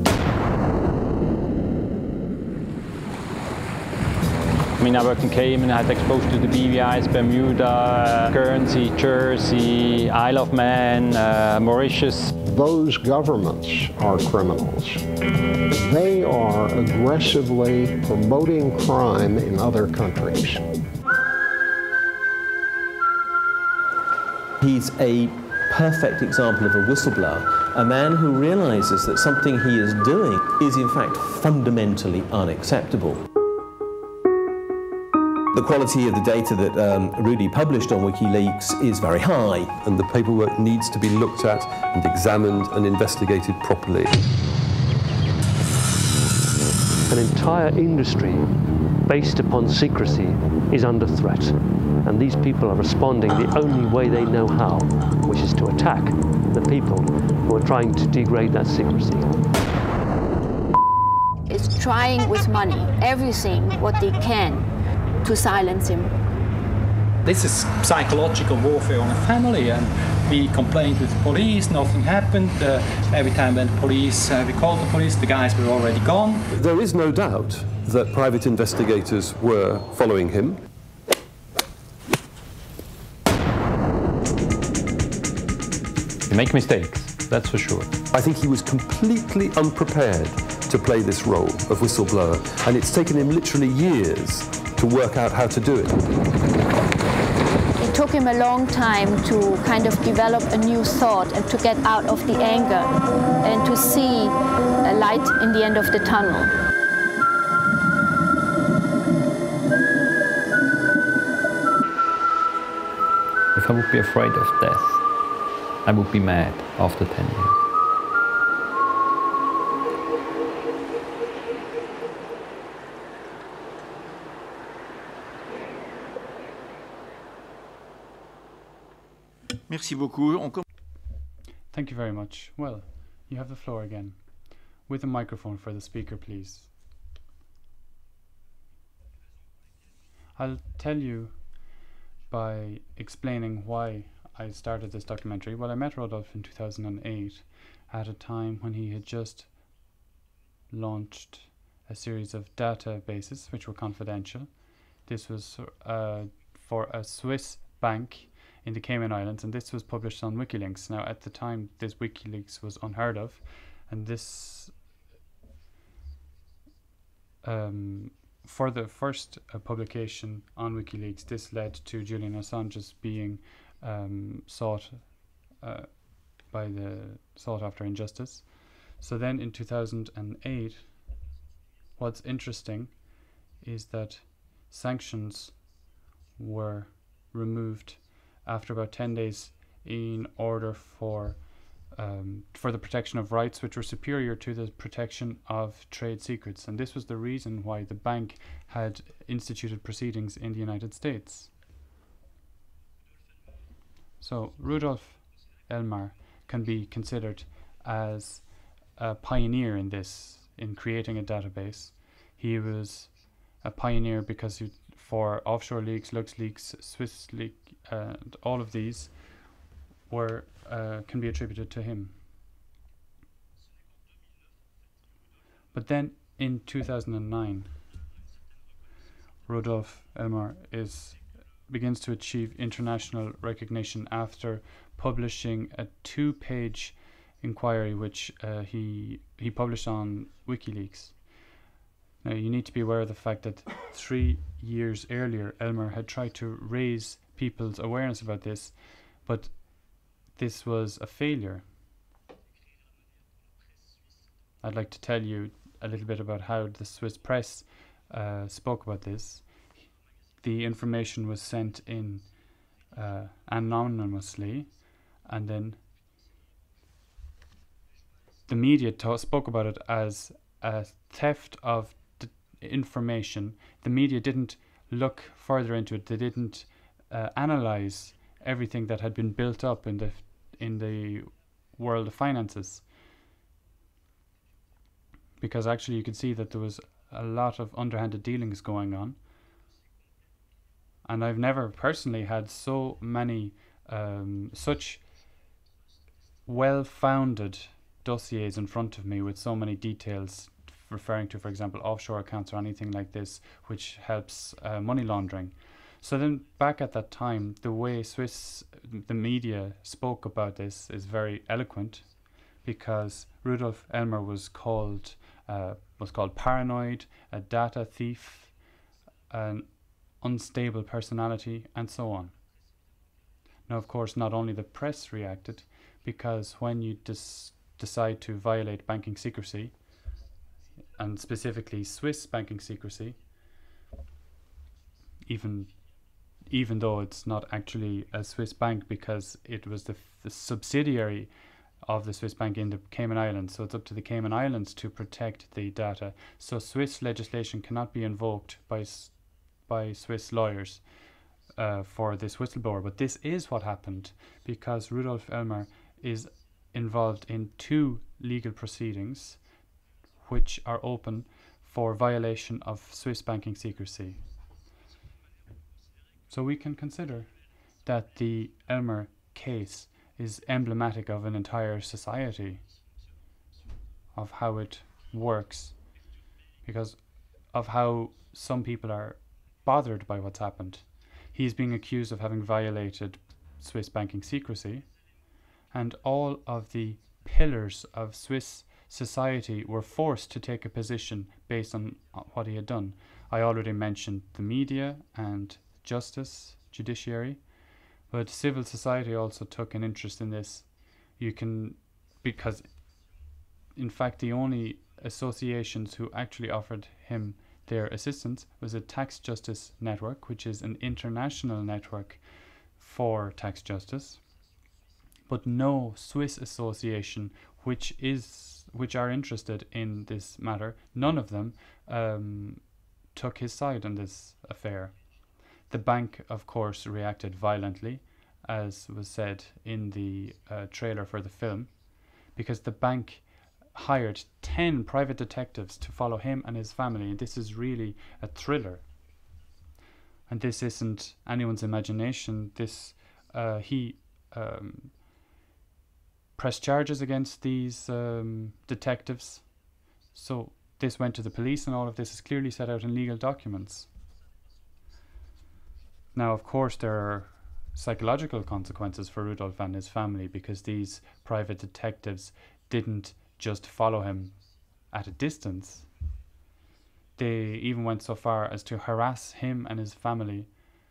Speaker 13: I mean, I worked in Cayman, I had exposure to the BVIs, Bermuda, Guernsey, Jersey, Isle of Man, Mauritius.
Speaker 12: Those governments are criminals. They are aggressively promoting crime in other countries.
Speaker 14: He's a perfect example of a whistleblower, a man who realizes that something he is doing is in fact fundamentally unacceptable. The quality of the data that Rudy published on WikiLeaks is very high.
Speaker 15: And the paperwork needs to be looked at and examined and investigated properly.
Speaker 11: An entire industry based upon secrecy is under threat. And these people are responding the only way they know how, which is to attack the people who are trying to degrade that secrecy.
Speaker 16: It's trying with money, everything, what they can, to silence him.
Speaker 17: This is psychological warfare on a family, and we complained with the police, nothing happened. Every time when the police, we called the police, the guys were already gone.
Speaker 15: There is no doubt that private investigators were following him.
Speaker 13: You make mistakes, that's for sure.
Speaker 15: I think he was completely unprepared to play this role of whistleblower, and it's taken him literally years to work out how to do it.
Speaker 16: It took him a long time to kind of develop a new thought and to get out of the anger and to see a light in the end of the tunnel.
Speaker 13: If I would be afraid of death, I would be mad after 10 years.
Speaker 1: Merci beaucoup.
Speaker 5: Thank you very much. Well, you have the floor again. With a microphone for the speaker, please. I'll tell you by explaining why I started this documentary. Well, I met Rodolphe in 2008 at a time when he had just launched a series of databases which were confidential. This was for a Swiss bank in the Cayman Islands, and this was published on WikiLeaks. Now, at the time, this WikiLeaks was unheard of, and this for the first publication on WikiLeaks, this led to Julian Assange's being sought after in justice. So then in 2008, what's interesting is that sanctions were removed after about 10 days in order for for the protection of rights which were superior to the protection of trade secrets. And this was the reason why the bank had instituted proceedings in the United States. So Rudolf Elmar can be considered as a pioneer in this, in creating a database. He was a pioneer because for offshore leaks, LuxLeaks, Swiss leak, and all of these were can be attributed to him. But then in 2009, Rudolf Elmar begins to achieve international recognition after publishing a 2-page inquiry which he published on WikiLeaks. Now you need to be aware of the fact that 3 years earlier Elmar had tried to raise people's awareness about this, but this was a failure. I'd like to tell you a little bit about how the Swiss press spoke about this. The information was sent in anonymously, and then the media spoke about it as a theft of information. The media didn't look further into it. They didn't analyze everything that had been built up in the world of finances, because actually you could see that there was a lot of underhanded dealings going on. And I've never personally had so many such well-founded dossiers in front of me with so many details referring to, for example, offshore accounts or anything like this, which helps money laundering. So then back at that time, the way the media spoke about this is very eloquent, because Rudolf Elmar was called paranoid, a data thief, an unstable personality, and so on. Now, of course, not only the press reacted, because when you decide to violate banking secrecy, and specifically Swiss banking secrecy, even though it's not actually a Swiss bank, because it was the subsidiary of the Swiss bank in the Cayman Islands, so it's up to the Cayman Islands to protect the data. So Swiss legislation cannot be invoked by Swiss lawyers for this whistleblower. But this is what happened, because Rudolf Elmar is involved in 2 legal proceedings which are open for violation of Swiss banking secrecy. So we can consider that the Elmar case is emblematic of an entire society, of how it works, because of how some people are bothered by what's happened. He's being accused of having violated Swiss banking secrecy, and all of the pillars of Swiss society were forced to take a position based on what he had done. I already mentioned the media and justice, judiciary, but civil society also took an interest in this. Because in fact the only associations who actually offered him their assistance was a tax justice network, which is an international network for tax justice, but no Swiss association which are interested in this matter. None of them took his side on this affair. The bank, of course, reacted violently, as was said in the trailer for the film, because the bank hired 10 private detectives to follow him and his family, and this is really a thriller. And this isn't anyone's imagination. He pressed charges against these detectives. So this went to the police, and all of this is clearly set out in legal documents. Now, of course, there are psychological consequences for Rudolf and his family, because these private detectives didn't just follow him at a distance. They even went so far as to harass him and his family,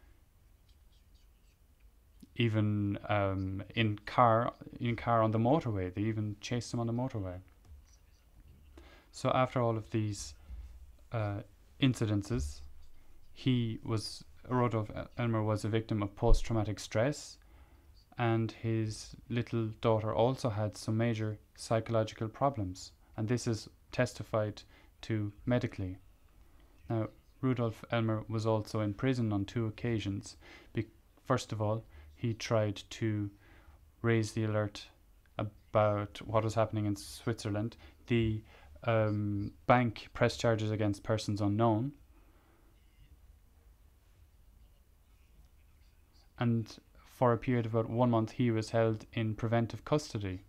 Speaker 5: even in car on the motorway. They even chased him on the motorway. So after all of these incidences, Rudolf Elmar was a victim of post-traumatic stress, and his little daughter also had some major psychological problems, and this is testified to medically. Now, Rudolf Elmer was also in prison on 2 occasions. First of all, he tried to raise the alert about what was happening in Switzerland. The bank pressed charges against persons unknown, and for a period of about 1 month he was held in preventive custody.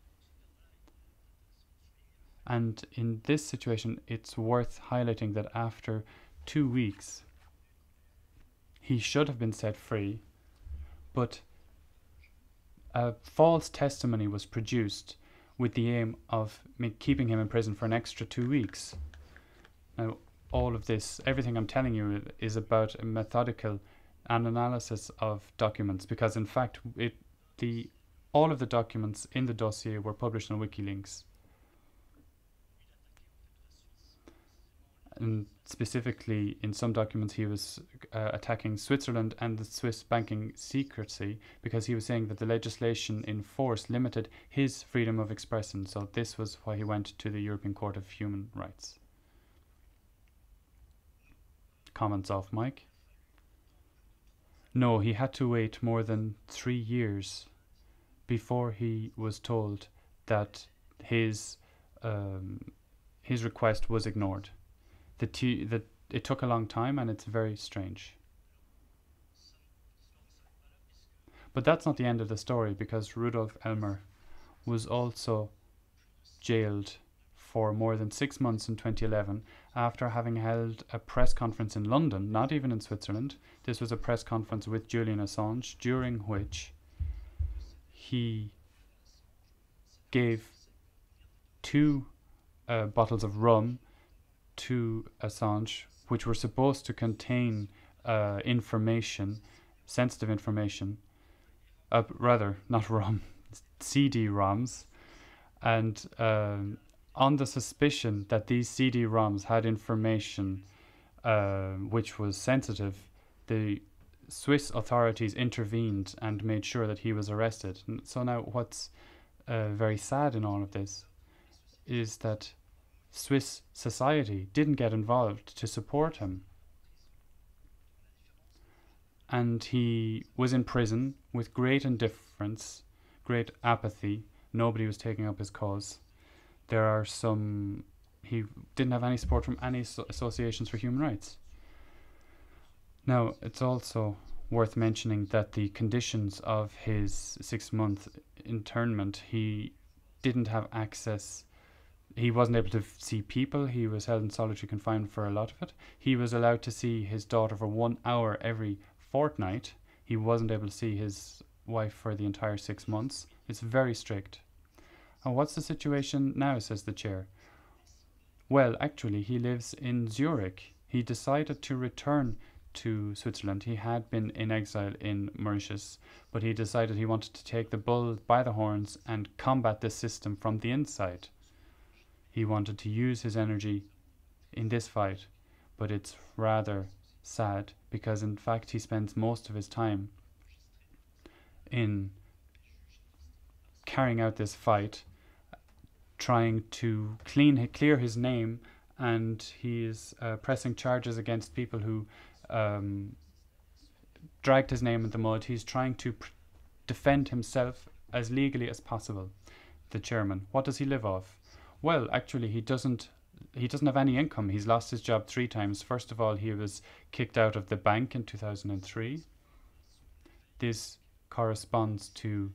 Speaker 5: And in this situation, it's worth highlighting that after 2 weeks he should have been set free, but a false testimony was produced with the aim of keeping him in prison for an extra 2 weeks. Now, all of this, everything I'm telling you, is about a methodical analysis of documents, because in fact all of the documents in the dossier were published on WikiLeaks. And specifically, in some documents, he was attacking Switzerland and the Swiss banking secrecy, because he was saying that the legislation in force limited his freedom of expression. So this was why he went to the European Court of Human Rights. Comments off mic? No, he had to wait more than 3 years before he was told that his request was ignored. It took a long time, and it's very strange. But that's not the end of the story, because Rudolf Elmer was also jailed for more than 6 months in 2011 after having held a press conference in London, not even in Switzerland. This was a press conference with Julian Assange, during which he gave 2 bottles of rum to Assange, which were supposed to contain information, sensitive information, rather, not rum, CD-ROMs, and on the suspicion that these CD-ROMs had information which was sensitive, the Swiss authorities intervened and made sure that he was arrested. So now what's very sad in all of this is that Swiss society didn't get involved to support him. And he was in prison with great indifference, great apathy. Nobody was taking up his cause. He didn't have any support from any associations for human rights. Now, it's also worth mentioning that the conditions of his 6-month internment, he didn't have access. He wasn't able to see people. He was held in solitary confinement for a lot of it. He was allowed to see his daughter for 1 hour every fortnight. He wasn't able to see his wife for the entire 6 months. It's very strict. And what's the situation now, says the chair? Well, actually, he lives in Zurich. He decided to return to Switzerland. He had been in exile in Mauritius, but he decided he wanted to take the bull by the horns and combat this system from the inside. He wanted to use his energy in this fight, but it's rather sad, because in fact he spends most of his time in carrying out this fight, trying to clear his name, and he is pressing charges against people who dragged his name in the mud. He's trying to defend himself as legally as possible. The chairman, what does he live off? Well, actually, he doesn't have any income. He's lost his job 3 times. First of all, he was kicked out of the bank in 2003. This corresponds to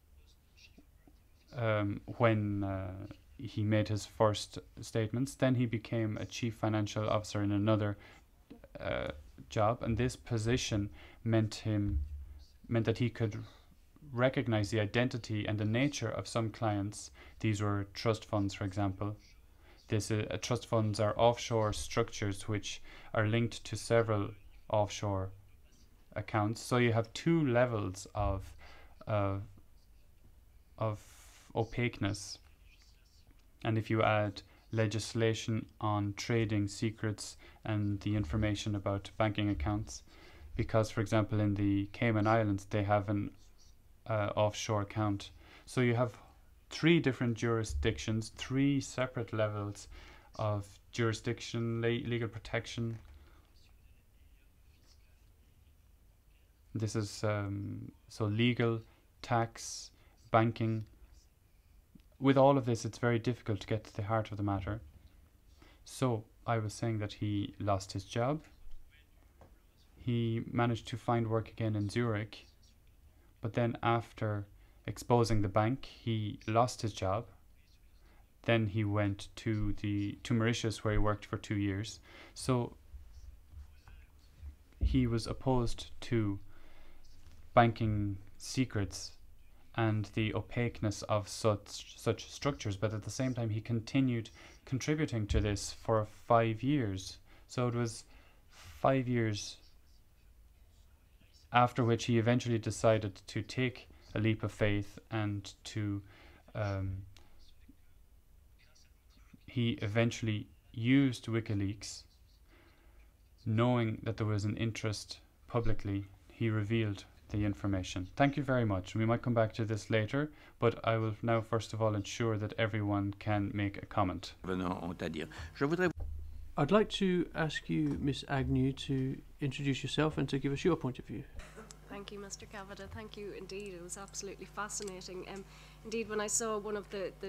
Speaker 5: when he made his first statements. Then he became a chief financial officer in another job, and this position meant that he could recognize the identity and the nature of some clients. These were trust funds, for example. Trust funds are offshore structures which are linked to several offshore accounts. So you have 2 levels of opaqueness. And if you add legislation on trading secrets and the information about banking accounts, because, for example, in the Cayman Islands, they have offshore account. So you have 3 different jurisdictions, 3 separate levels of jurisdiction, legal protection. This is so legal, tax, banking. With all of this, it's very difficult to get to the heart of the matter. So I was saying that he lost his job. He managed to find work again in Zurich, but then after exposing the bank, he lost his job. Then he went to Mauritius, where he worked for 2 years. So he was opposed to banking secrets and the opaqueness of such structures, but at the same time he continued contributing to this for 5 years. So it was 5 years after which he eventually decided to take a leap of faith and to he eventually used WikiLeaks, knowing that there was an interest publicly. He revealed the information. Thank you very much. We might come back to this later, but I will now first of all ensure that everyone can make a comment.
Speaker 8: I'd like to ask you, Miss Agnew, to introduce yourself and to give us your point of view.
Speaker 18: Thank you, Mr. Cavada. Thank you indeed. It was absolutely fascinating. Indeed, when I saw one of the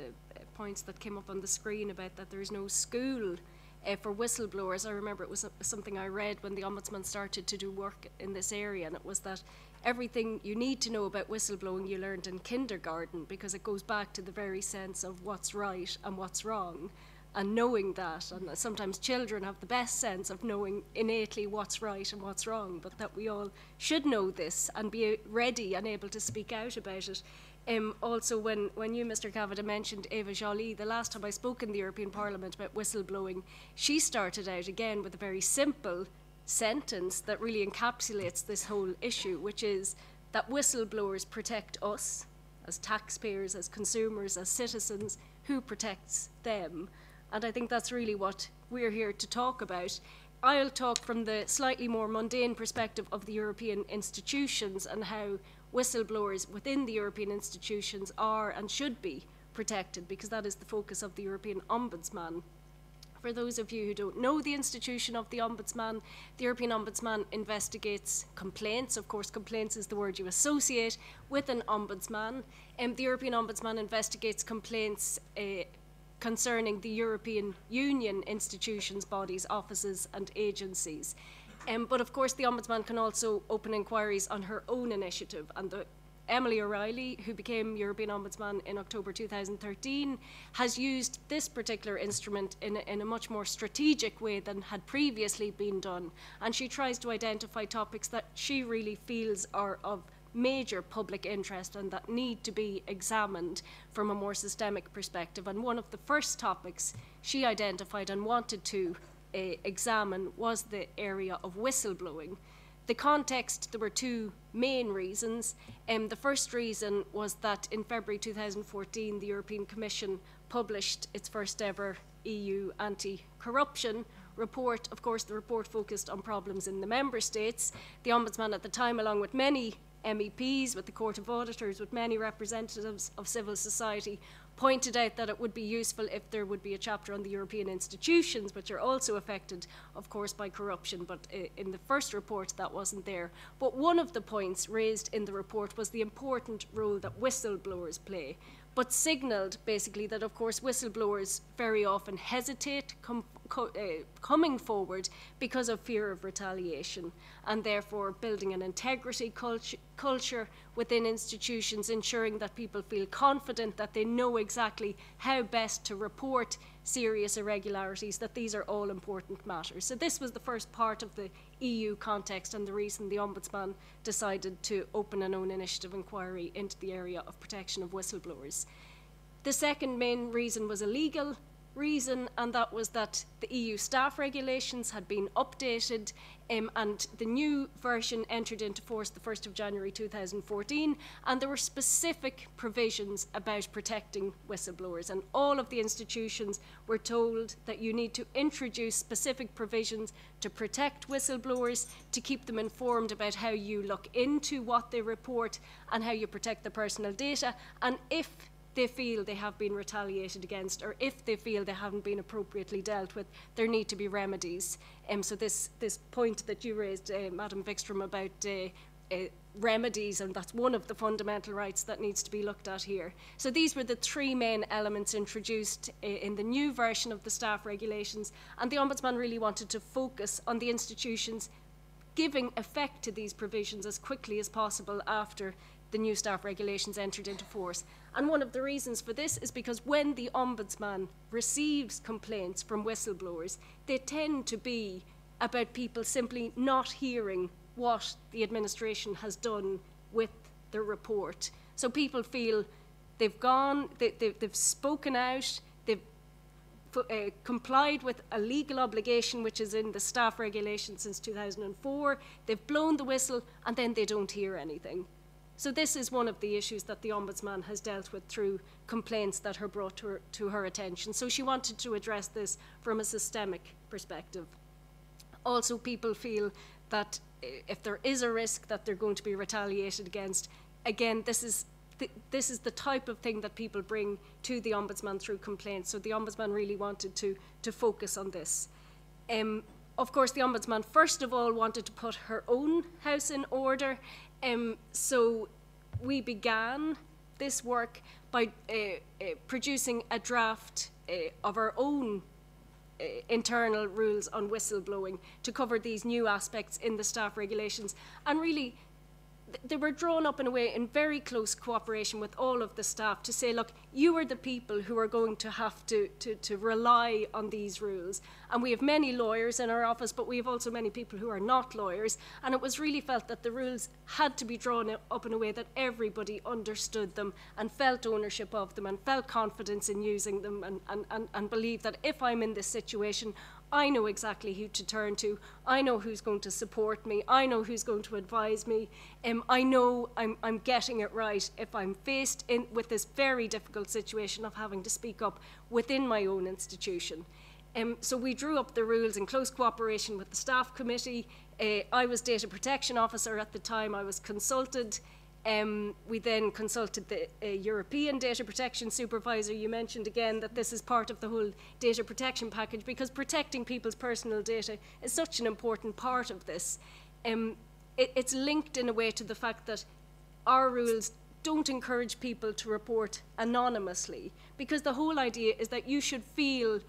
Speaker 18: points that came up on the screen about that there is no school for whistleblowers, I remember it was something I read when the Ombudsman started to do work in this area, and it was that everything you need to know about whistleblowing you learned in kindergarten, because it goes back to the very sense of what's right and what's wrong, and knowing that. And sometimes children have the best sense of knowing innately what's right and what's wrong, but that we all should know this and be ready and able to speak out about it. Also, when you, Mr. Cavada, mentioned Eva Joly, the last time I spoke in the European Parliament about whistleblowing, she started out again with a very simple sentence that really encapsulates this whole issue, which is that whistleblowers protect us as taxpayers, as consumers, as citizens. Who protects them? And I think that's really what we're here to talk about. I'll talk from the slightly more mundane perspective of the European institutions and how whistleblowers within the European institutions are and should be protected, because that is the focus of the European Ombudsman. For those of you who don't know the institution of the Ombudsman, the European Ombudsman investigates complaints. Of course, complaints is the word you associate with an ombudsman. The European Ombudsman investigates complaints concerning the European Union institutions, bodies, offices and agencies. But of course the Ombudsman can also open inquiries on her own initiative, and Emily O'Reilly, who became European Ombudsman in October 2013, has used this particular instrument in a much more strategic way than had previously been done, and she tries to identify topics that she really feels are of major public interest and that need to be examined from a more systemic perspective. And one of the first topics she identified and wanted to examine was the area of whistleblowing. The context, there were 2 main reasons. The first reason was that in February 2014 the European Commission published its first ever EU anti-corruption report. Of course, the report focused on problems in the member states. The Ombudsman at the time, along with many MEPs, with the Court of Auditors, with many representatives of civil society, pointed out that it would be useful if there would be a chapter on the European institutions, which are also affected, of course, by corruption. But in the first report, that wasn't there. But one of the points raised in the report was the important role that whistleblowers play, but signalled basically that, of course, whistleblowers very often hesitate coming forward because of fear of retaliation, and therefore building an integrity culture within institutions, ensuring that people feel confident that they know exactly how best to report serious irregularities, that these are all important matters. So this was the first part of the EU context and the reason the Ombudsman decided to open an own initiative inquiry into the area of protection of whistleblowers. The second main reason was a legal reason, and that was that the EU staff regulations had been updated and the new version entered into force the 1st of January 2014, and there were specific provisions about protecting whistleblowers, and all of the institutions were told that you need to introduce specific provisions to protect whistleblowers, to keep them informed about how you look into what they report and how you protect the personal data, and if they feel they have been retaliated against, or if they feel they haven't been appropriately dealt with, there need to be remedies. So this point that you raised, Madam Vikström, about remedies, and that's one of the fundamental rights that needs to be looked at here. So these were the three main elements introduced in the new version of the staff regulations, and the Ombudsman really wanted to focus on the institutions giving effect to these provisions as quickly as possible after the new staff regulations entered into force. And one of the reasons for this is because when the Ombudsman receives complaints from whistleblowers, they tend to be about people simply not hearing what the administration has done with the report. So people feel they've spoken out, they've complied with a legal obligation which is in the staff regulation since 2004, they've blown the whistle, and then they don't hear anything. So this is one of the issues that the Ombudsman has dealt with through complaints that are brought to her attention. So she wanted to address this from a systemic perspective. Also, people feel that if there is a risk that they're going to be retaliated against, again, this is the type of thing that people bring to the Ombudsman through complaints. So the Ombudsman really wanted to focus on this. Of course, the Ombudsman first of all wanted to put her own house in order. So we began this work by producing a draft of our own internal rules on whistleblowing to cover these new aspects in the staff regulations. And really, they were drawn up in a way in very close cooperation with all of the staff to say, look, you are the people who are going to have to rely on these rules. And we have many lawyers in our office, but we have also many people who are not lawyers. And it was really felt that the rules had to be drawn up in a way that everybody understood them and felt ownership of them and felt confidence in using them and believed that if I'm in this situation, I know exactly who to turn to. I know who's going to support me. I know who's going to advise me. I know I'm getting it right if I'm faced with this very difficult situation of having to speak up within my own institution. So we drew up the rules in close cooperation with the staff committee. I was data protection officer at the time. I was consulted. We then consulted the European data protection supervisor. You mentioned again that this is part of the whole data protection package because protecting people's personal data is such an important part of this. It's linked in a way to the fact that our rules don't encourage people to report anonymously, because the whole idea is that you should feel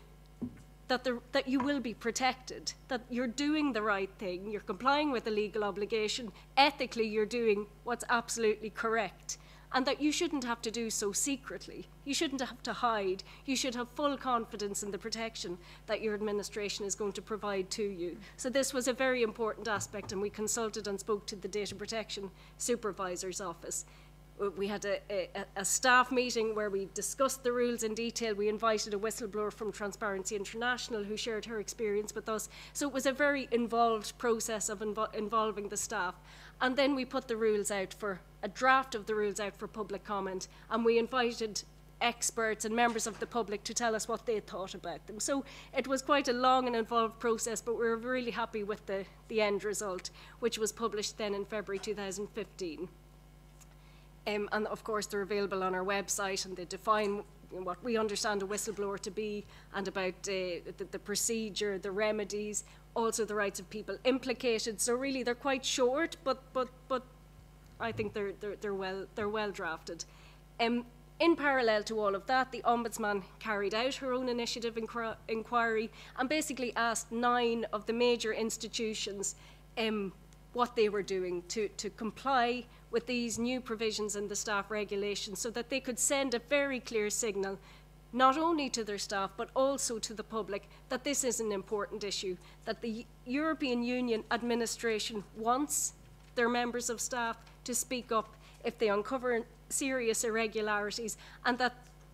Speaker 18: that you will be protected, that you're doing the right thing, you're complying with a legal obligation, ethically you're doing what's absolutely correct, and that you shouldn't have to do so secretly. You shouldn't have to hide. You should have full confidence in the protection that your administration is going to provide to you. So this was a very important aspect, and we consulted and spoke to the Data Protection Supervisor's Office. We had a staff meeting where we discussed the rules in detail. We invited a whistleblower from Transparency International who shared her experience with us. So it was a very involved process of involving the staff. And then we put the rules out a draft of the rules out for public comment, and we invited experts and members of the public to tell us what they thought about them. So it was quite a long and involved process, but we were really happy with the end result, which was published then in February 2015. And of course they're available on our website, and they define what we understand a whistleblower to be, and about the procedure, the remedies, also the rights of people implicated. So really they're quite short, but I think they're well drafted. In parallel to all of that, the Ombudsman carried out her own initiative inquiry and basically asked 9 of the major institutions what they were doing to comply with these new provisions in the staff regulations, so that they could send a very clear signal, not only to their staff, but also to the public, that this is an important issue, that the European Union administration wants their members of staff to speak up if they uncover serious irregularities, and that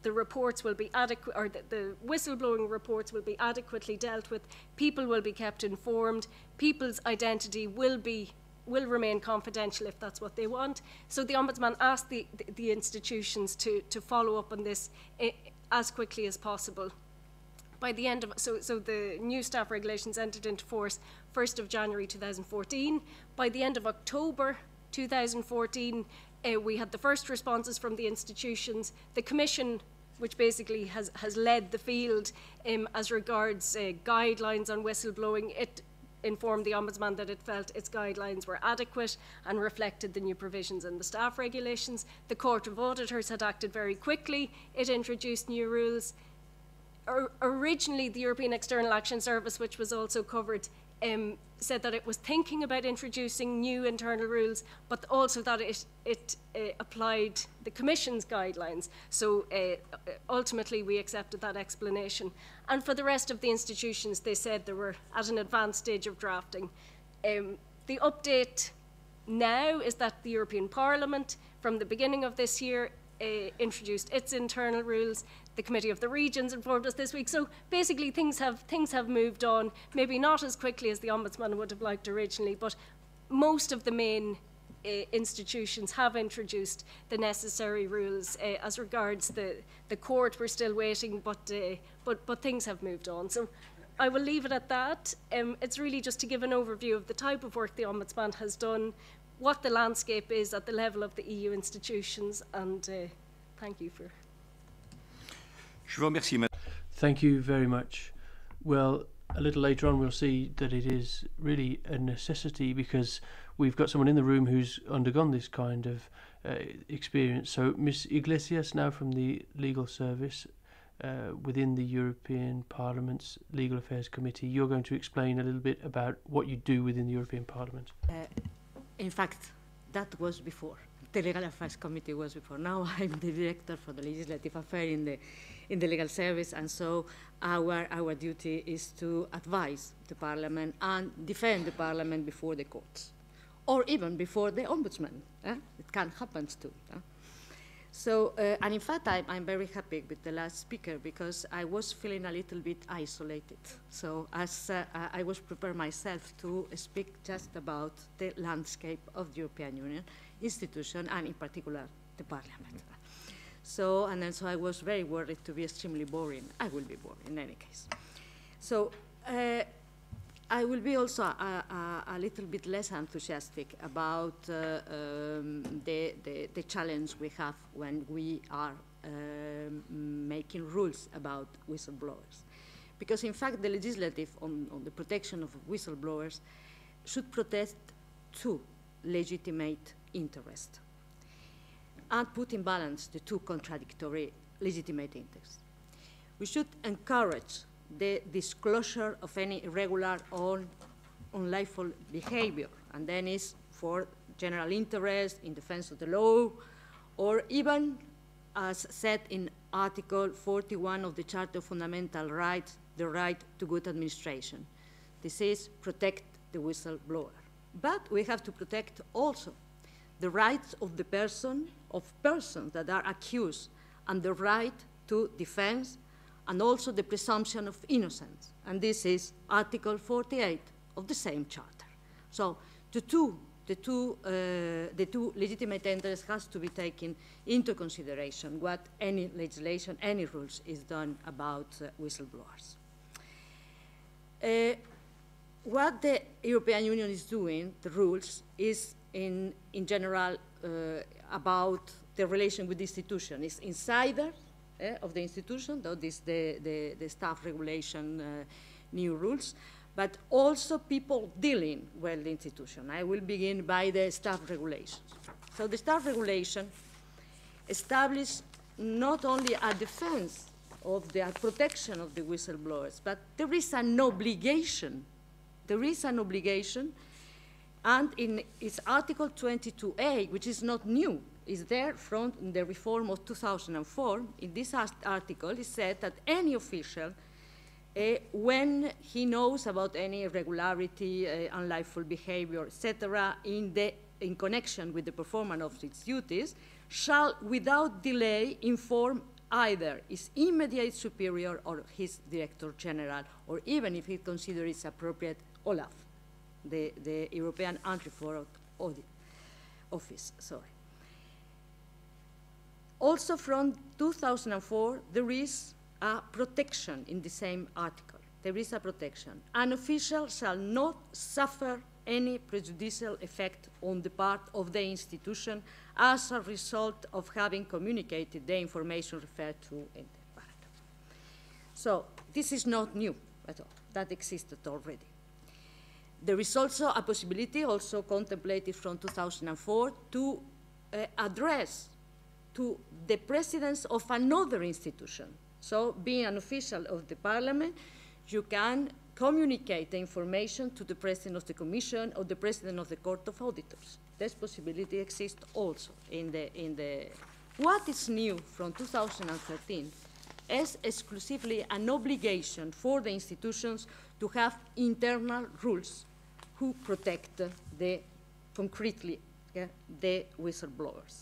Speaker 18: the reports will be adequate, or the whistleblowing reports will be adequately dealt with, people will be kept informed, people's identity will remain confidential if that's what they want. So the Ombudsman asked the institutions to follow up on this as quickly as possible. By the end of, so the new staff regulations entered into force 1st of January 2014. By the end of October 2014, we had the first responses from the institutions. The Commission, which basically has led the field as regards guidelines on whistleblowing, it informed the Ombudsman that it felt its guidelines were adequate and reflected the new provisions in the staff regulations. The Court of Auditors had acted very quickly. It introduced new rules. Originally, the European External Action Service, which was also covered, said that it was thinking about introducing new internal rules, but also that it applied the Commission's guidelines. So ultimately, we accepted that explanation. And for the rest of the institutions, they said they were at an advanced stage of drafting. The update now is that the European Parliament, from the beginning of this year, introduced its internal rules. The Committee of the Regions informed us this week. So basically things have moved on, maybe not as quickly as the Ombudsman would have liked originally, but most of the main institutions have introduced the necessary rules. As regards the court, we're still waiting, but things have moved on. So I will leave it at that. It's really just to give an overview of the type of work the Ombudsman has done, what the landscape is at the level of the EU institutions, and thank you for...
Speaker 8: Thank you very much. Well, a little later on we'll see that it is really a necessity, because we've got someone in the room who's undergone this kind of experience. So Ms. Iglesias, now from the Legal Service within the European Parliament's Legal Affairs Committee, you're going to explain a little bit about what you do within the European Parliament.
Speaker 9: In fact, that was before. The Legal Affairs Committee was before. Now I'm the director for the Legislative Affairs in the Legal Service, and so our duty is to advise the Parliament and defend the Parliament before the courts, or even before the Ombudsman. It can happen too. So, and in fact, I'm very happy with the last speaker, because I was feeling a little bit isolated. So as I was preparing myself to speak just about the landscape of the European Union institution, and in particular the Parliament. So, and then so I was very worried to be extremely boring. I will be boring in any case. So I will be also a little bit less enthusiastic about the challenge we have when we are making rules about whistleblowers. Because in fact, the legislative on the protection of whistleblowers should protect two legitimate interests and put in balance the two contradictory legitimate interests. We should encourage the disclosure of any irregular or unlawful behavior, and then is for general interest, in defense of the law, or even, as said in Article 41 of the Charter of Fundamental Rights, the right to good administration. This is protect the whistleblower. But we have to protect also the rights of the persons that are accused, and the right to defense, and also the presumption of innocence. And this is Article 48 of the same charter. So the two legitimate interests has to be taken into consideration what any legislation, any rules is done about whistleblowers. What the European Union is doing, the rules, is in general about the relation with the institution. It's insider of the institution, though this the staff regulation new rules, but also people dealing with the institution. I will begin by the staff regulations. So the staff regulation establishes not only a defense of the protection of the whistleblowers, but there is an obligation. There is an obligation, and in its Article 22A, which is not new, is there from the reform of 2004. In this article, it said that any official, when he knows about any irregularity, unlawful behavior, etc., in connection with the performance of its duties, shall, without delay, inform either his immediate superior or his director general, or even if he considers it appropriate, Olaf, the European Anti-Fraud Office. Sorry. Also from 2004, there is a protection in the same article. There is a protection. An official shall not suffer any prejudicial effect on the part of the institution as a result of having communicated the information referred to in the paragraph. So this is not new at all. That existed already. There is also a possibility, also contemplated from 2004, to address to the presidents of another institution. So being an official of the parliament, you can communicate the information to the president of the commission or the president of the court of auditors. This possibility exists also in the what is new from 2013 is exclusively an obligation for the institutions to have internal rules who protect concretely the whistleblowers.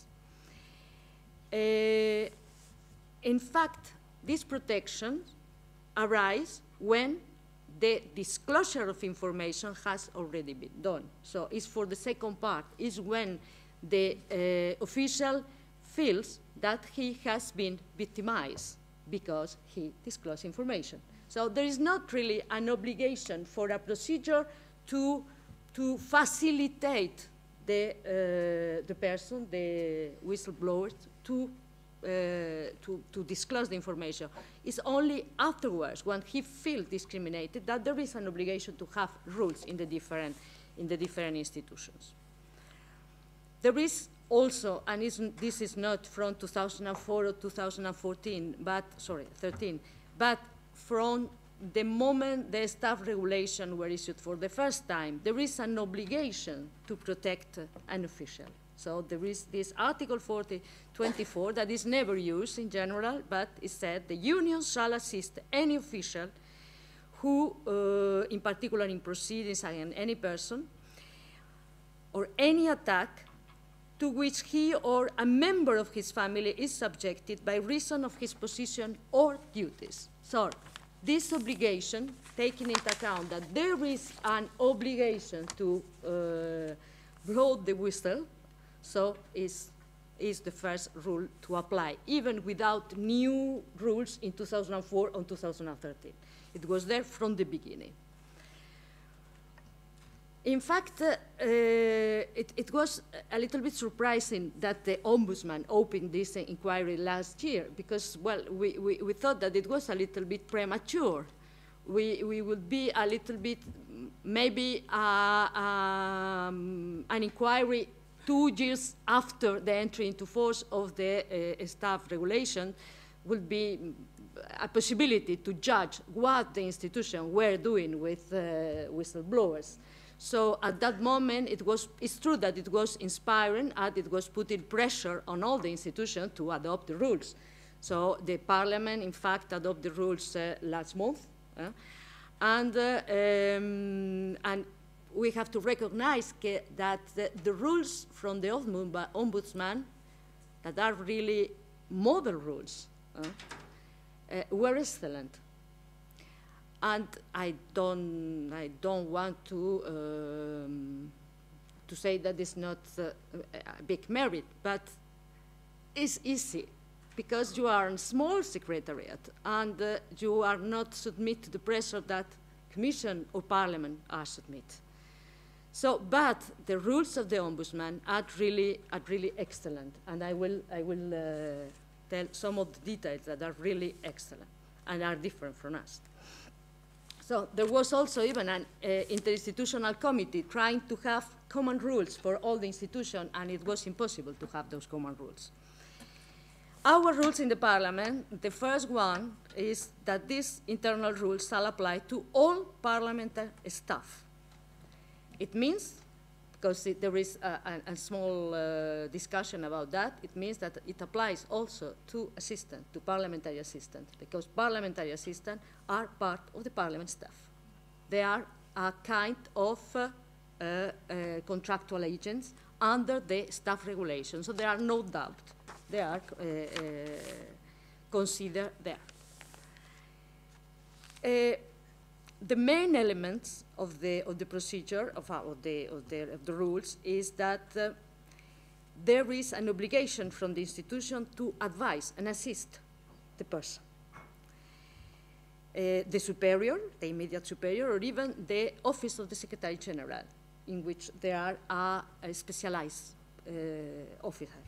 Speaker 9: In fact, these protections arise when the disclosure of information has already been done. So it's for the second part, is when the official feels that he has been victimized because he disclosed information. So there is not really an obligation for a procedure to facilitate the person, the whistleblower, to disclose the information. It's only afterwards, when he feels discriminated, that there is an obligation to have rules in the different institutions. There is also, and this is not from 2004 or 2014, but, sorry, 13, but from the moment the staff regulation were issued for the first time, there is an obligation to protect an official. So there is this Article 24 that is never used in general, but it said the union shall assist any official who, in particular in proceedings against any person, or any attack to which he or a member of his family is subjected by reason of his position or duties. So this obligation, taking into account that there is an obligation to blow the whistle, so is the first rule to apply, even without new rules in 2004 or 2013. It was there from the beginning. In fact, it was a little bit surprising that the Ombudsman opened this inquiry last year, because, well, we thought that it was a little bit premature. We would be a little bit, maybe an inquiry 2 years after the entry into force of the staff regulation would be a possibility to judge what the institution were doing with whistleblowers. So at that moment, it's true that it was inspiring, and it was putting pressure on all the institutions to adopt the rules. So the Parliament, in fact, adopted the rules last month, and we have to recognize that the rules from the Ombudsman, that are really model rules, were excellent. And I don't want to say that it's not a big merit, but it's easy because you are a small secretariat and you are not submit to the pressure that Commission or Parliament are submit. So, but the rules of the Ombudsman are really excellent, and I will tell some of the details that are really excellent and are different from us. So there was also even an interinstitutional committee trying to have common rules for all the institutions, and it was impossible to have those common rules. Our rules in the Parliament, the first one is that these internal rules shall apply to all parliamentary staff. It means, because there is a small discussion about that, it means that it applies also to assistants, to parliamentary assistants, because parliamentary assistants are part of the Parliament staff. They are a kind of contractual agents under the staff regulation, so there are no doubt. They are considered there. The main elements of the procedure, of the rules, is that there is an obligation from the institution to advise and assist the person. The superior, the immediate superior, or even the office of the Secretary General, in which there are a specialized officer.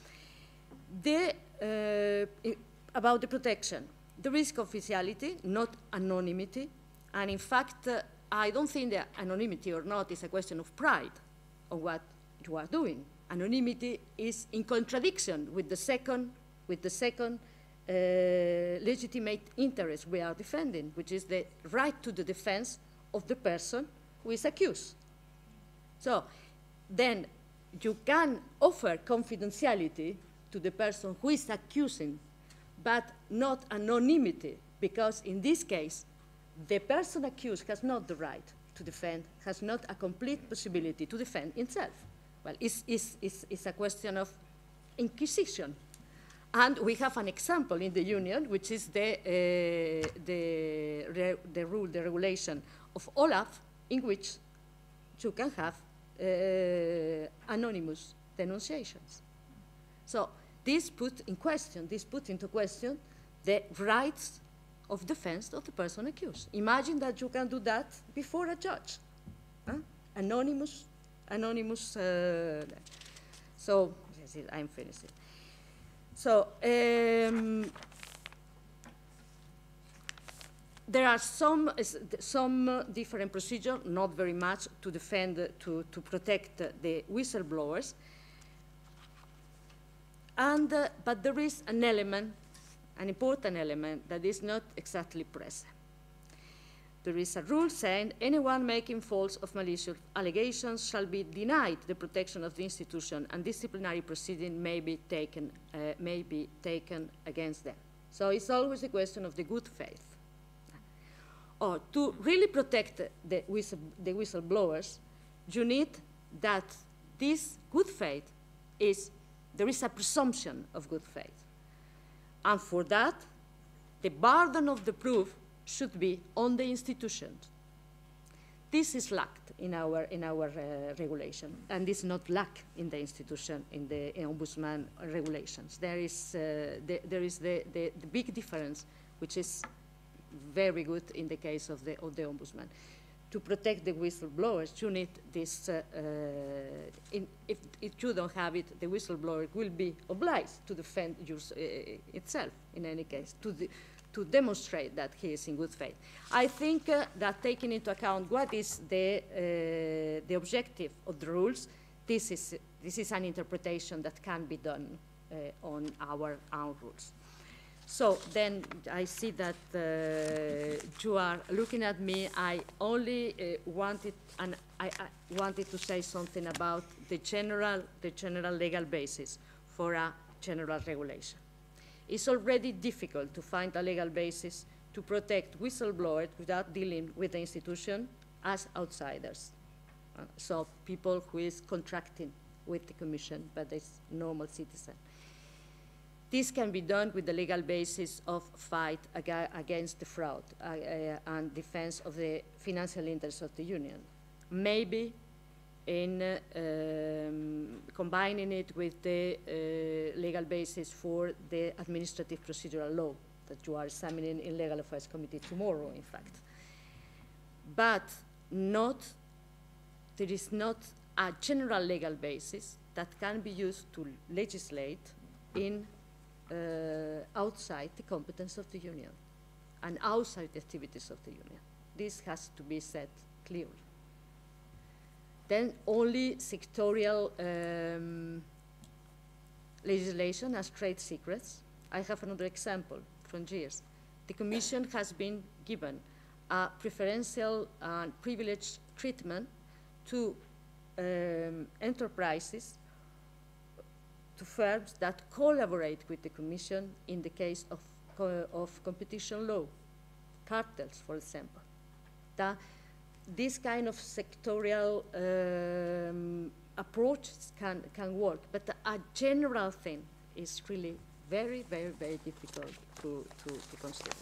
Speaker 9: About the protection, there is confidentiality, not anonymity, and in fact, I don't think that anonymity or not is a question of pride on what you are doing. Anonymity is in contradiction with the second legitimate interest we are defending, which is the right to the defense of the person who is accused. So then you can offer confidentiality to the person who is accusing, but not anonymity, because in this case, the person accused has not the right to defend, has not a complete possibility to defend himself. Well, it's a question of inquisition. And we have an example in the Union, which is the regulation of Olaf, in which you can have anonymous denunciations. So this put into question the rights of defense of the person accused. Imagine that you can do that before a judge. Anonymous. So yes, I'm finishing. So there are some different procedures, not very much, to defend, to protect the whistleblowers. And but there is an element, an important element, that is not exactly present. There is a rule saying anyone making false or malicious allegations shall be denied the protection of the institution, and disciplinary proceeding may be taken against them. So it's always a question of the good faith. Or to really protect the whistleblowers, you need that this good faith there is a presumption of good faith. And for that, the burden of the proof should be on the institutions. This is lacked in our regulation, and is not lacked in the institution, in the ombudsman regulations. There is the big difference, which is very good in the case of the ombudsman. To protect the whistleblowers, you need this. If you don't have it, the whistleblower will be obliged to defend itself. In any case, to demonstrate that he is in good faith. I think that taking into account what is the objective of the rules, this is an interpretation that can be done on our own rules. So then I see that you are looking at me. I only wanted to say something about the general legal basis for a general regulation. It's already difficult to find a legal basis to protect whistleblowers without dealing with the institution as outsiders. So people who is contracting with the Commission, but is normal citizen. This can be done with the legal basis of fight against the fraud and defense of the financial interests of the Union. Maybe in combining it with the legal basis for the administrative procedural law that you are examining in Legal Affairs Committee tomorrow, in fact. But there is not a general legal basis that can be used to legislate in outside the competence of the Union and outside the activities of the Union. This has to be said clearly. Then only sectorial legislation as trade secrets. I have another example from years. The Commission has been given a preferential and privileged treatment to enterprises, to firms that collaborate with the Commission in the case of competition law, cartels, for example. This kind of sectorial approaches can work, but a general thing is really very, very, very difficult to consider.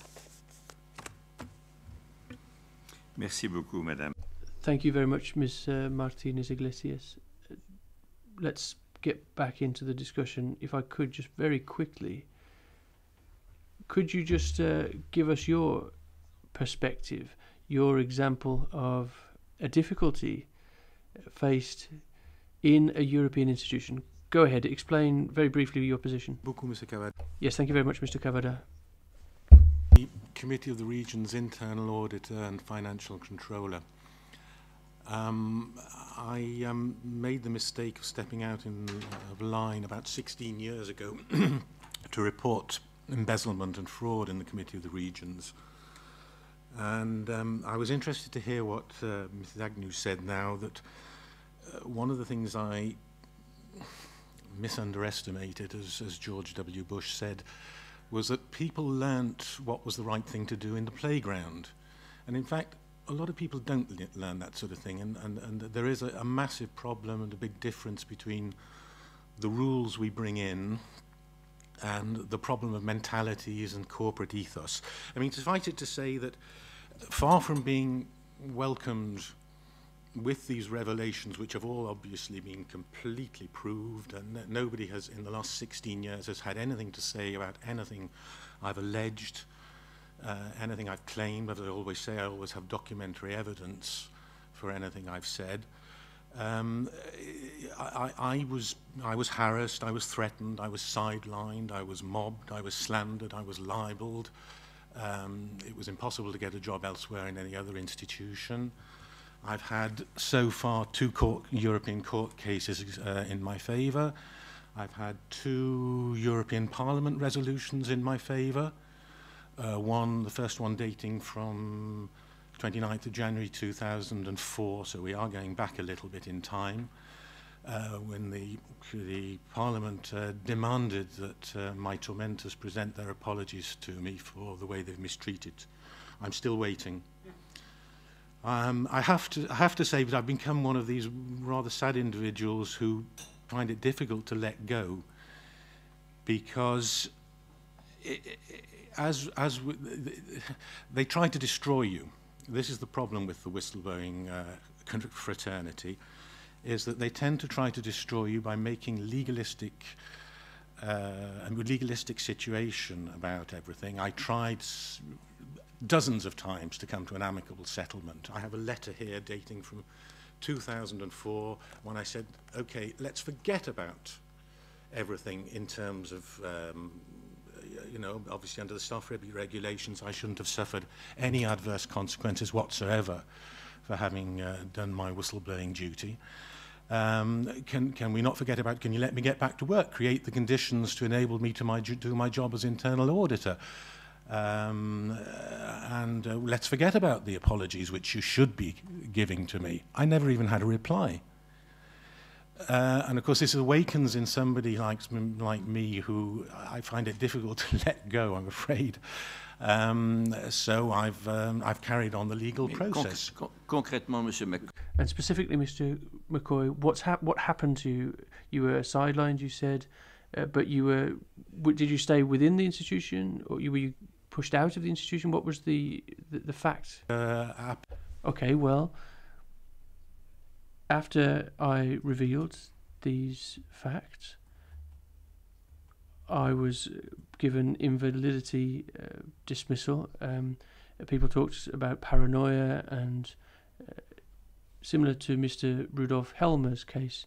Speaker 1: Merci beaucoup, Madame.
Speaker 8: Thank you very much, Ms. Martinez Iglesias. Let's get back into the discussion. If I could just very quickly, could you just give us your perspective, your example of a difficulty faced in a European institution? Go ahead, explain very briefly your position.
Speaker 19: Mr. Cavada.
Speaker 8: Yes, thank you very much, Mr. Cavada.
Speaker 19: The Committee of the Region's Internal Auditor and Financial Controller. I made the mistake of stepping out of line about 16 years ago to report embezzlement and fraud in the Committee of the Regions. And I was interested to hear what Mrs. Agnew said now, that one of the things I misunderestimated, as George W. Bush said, was that people learnt what was the right thing to do in the playground. And in fact, a lot of people don't learn that sort of thing, and there is a massive problem and a big difference between the rules we bring in and the problem of mentalities and corporate ethos. I mean, suffice it to say that far from being welcomed with these revelations, which have all obviously been completely proved, and nobody has in the last 16 years has had anything to say about anything I've alleged, anything I've claimed. As I always say, I always have documentary evidence for anything I've said. I was harassed, I was threatened, I was sidelined, I was mobbed, I was slandered, I was libelled. It was impossible to get a job elsewhere in any other institution. I've had so far 2 European court cases in my favour. I've had 2 European Parliament resolutions in my favour. The first one dating from 29th of January 2004, so we are going back a little bit in time, when the Parliament demanded that my tormentors present their apologies to me for the way they've mistreated. I'm still waiting. I have to say that I've become one of these rather sad individuals who find it difficult to let go, because they try to destroy you. This is the problem with the whistleblowing fraternity, is that they tend to try to destroy you by making a legalistic situation about everything. I tried dozens of times to come to an amicable settlement. I have a letter here dating from 2004 when I said, okay, let's forget about everything in terms of, you know, obviously under the staff regulations, I shouldn't have suffered any adverse consequences whatsoever for having done my whistleblowing duty. Can we not forget about, can you let me get back to work, create the conditions to enable me to do my job as internal auditor? Let's forget about the apologies which you should be giving to me. I never even had a reply. And of course this awakens in somebody like me who I find it difficult to let go, I'm afraid. So I've carried on the legal process.
Speaker 1: Concrètement, Monsieur McCoy.
Speaker 8: And specifically, Mr. McCoy, what happened to you? You were sidelined, you said, but did you stay within the institution, or were you pushed out of the institution? What was the fact? Okay, well, after I revealed these facts, I was given invalidity dismissal. People talked about paranoia, and similar to Mr. Rudolf Helmer's case,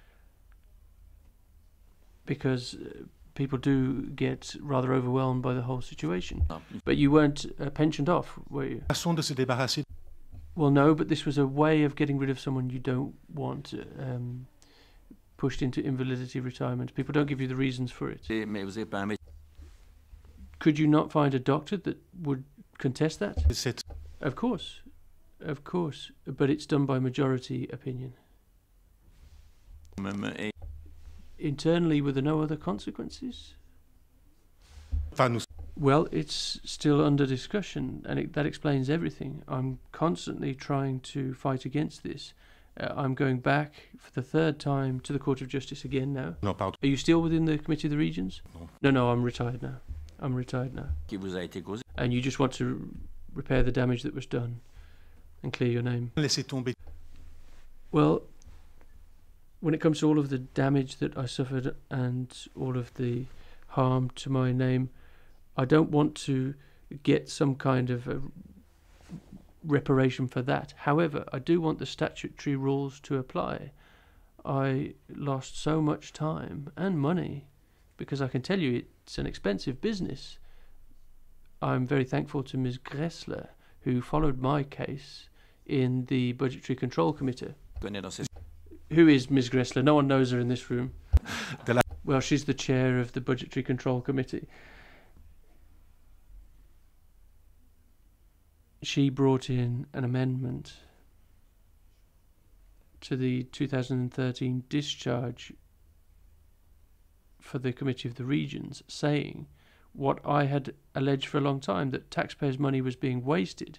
Speaker 8: because people do get rather overwhelmed by the whole situation. But you weren't pensioned off, were you? Well, no, but this was a way of getting rid of someone you don't want pushed into invalidity retirement. People don't give you the reasons for it. Could you not find a doctor that would contest that? Of course, but it's done by majority opinion. Internally, were there no other consequences? Well, it's still under discussion, and that explains everything. I'm constantly trying to fight against this, I'm going back for the third time to the Court of Justice again now.
Speaker 19: No, pardon.
Speaker 8: Are you still within the Committee of the Regions?
Speaker 19: No.
Speaker 8: No, I'm retired now. I'm retired now.
Speaker 1: Qui vous a été causé.
Speaker 8: And you just want to repair the damage that was done and clear your name.
Speaker 19: Laissez tomber.
Speaker 8: Well, when it comes to all of the damage that I suffered and all of the harm to my name, I don't want to get some kind of a reparation for that. However, I do want the statutory rules to apply. I lost so much time and money because I can tell you it's an expensive business. I'm very thankful to Ms. Gressler, who followed my case in the Budgetary Control Committee. Who is Ms. Gressler? No one knows her in this room. Well, she's the chair of the Budgetary Control Committee. She brought in an amendment to the 2013 discharge for the Committee of the Regions, saying what I had alleged for a long time, that taxpayers' money was being wasted.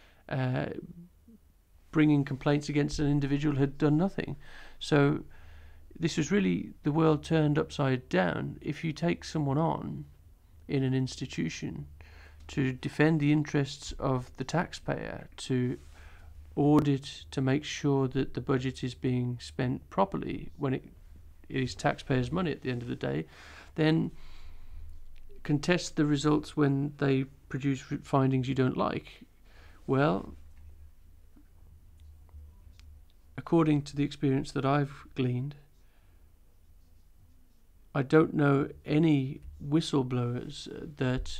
Speaker 8: Bringing complaints against an individual had done nothing. So this was really the world turned upside down. If you take someone on in an institution to defend the interests of the taxpayer, to audit, to make sure that the budget is being spent properly when it is taxpayers' money at the end of the day, then contest the results when they produce findings you don't like. Well, according to the experience that I've gleaned, I don't know any whistleblowers that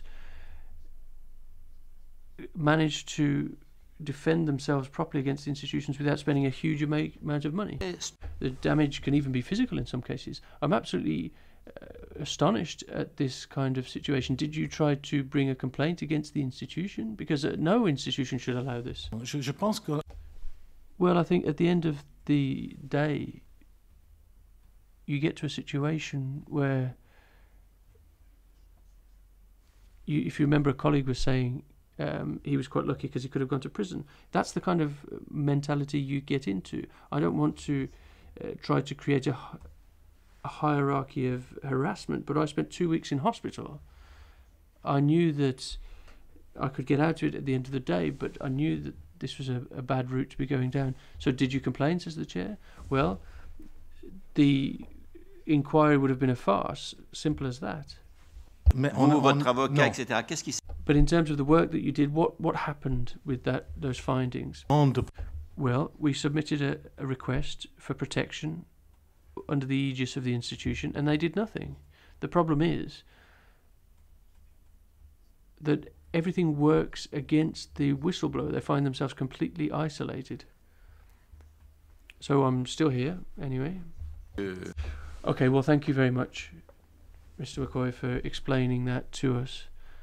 Speaker 8: manage to defend themselves properly against institutions without spending a huge amount of money. The damage can even be physical in some cases. I'm absolutely astonished at this kind of situation. Did you try to bring a complaint against the institution? Because no institution should allow this.
Speaker 19: Je pense que...
Speaker 8: Well, I think at the end of the day, you get to a situation where, if you remember, a colleague was saying he was quite lucky because he could have gone to prison. That's the kind of mentality you get into. I don't want to try to create a hierarchy of harassment, but I spent 2 weeks in hospital. I knew that I could get out of it at the end of the day, but I knew that this was a bad route to be going down. So did you complain, says the chair? Well, the inquiry would have been a farce, simple as that. But in terms of the work that you did, what happened with those findings? Well, we submitted a request for protection under the aegis of the institution, and they did nothing. The problem is that everything works against the whistleblower. They find themselves completely isolated. So I'm still here, anyway. Okay, well, thank you very much, Mr. McCoy, for explaining that to us.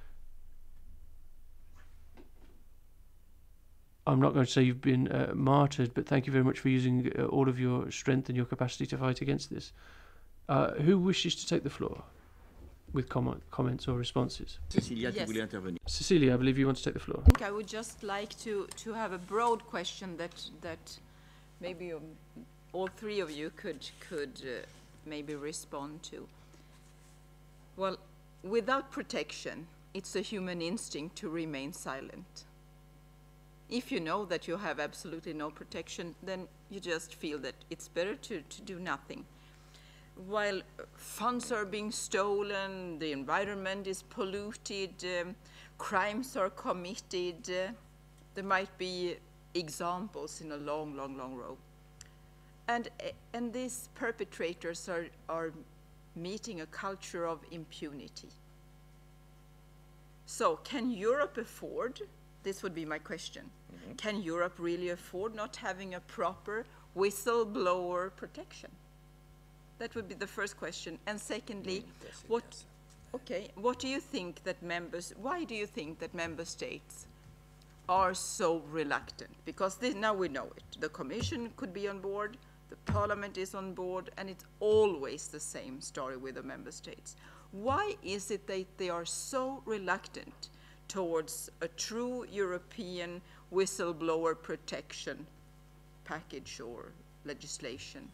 Speaker 8: I'm not going to say you've been martyred, but thank you very much for using all of your strength and your capacity to fight against this. Who wishes to take the floor with comments or responses?
Speaker 1: Cecilia, tu voulais intervenir.
Speaker 8: Cecilia, I believe you want to take the floor.
Speaker 10: I think I would just like to have a broad question that maybe all three of you could maybe respond to. Well, without protection, it's a human instinct to remain silent. If you know that you have absolutely no protection, then you just feel that it's better to do nothing. While funds are being stolen, the environment is polluted, crimes are committed, there might be examples in a long row. And these perpetrators are meeting a culture of impunity. So can Europe afford, this would be my question, can Europe really afford not having a proper whistleblower protection? That would be the first question. And secondly, what do you think that why do you think that member states are so reluctant? Because now we know it. The Commission could be on board, the Parliament is on board, and it's always the same story with the member states. Why is it that they are so reluctant towards a true European whistleblower protection package or legislation?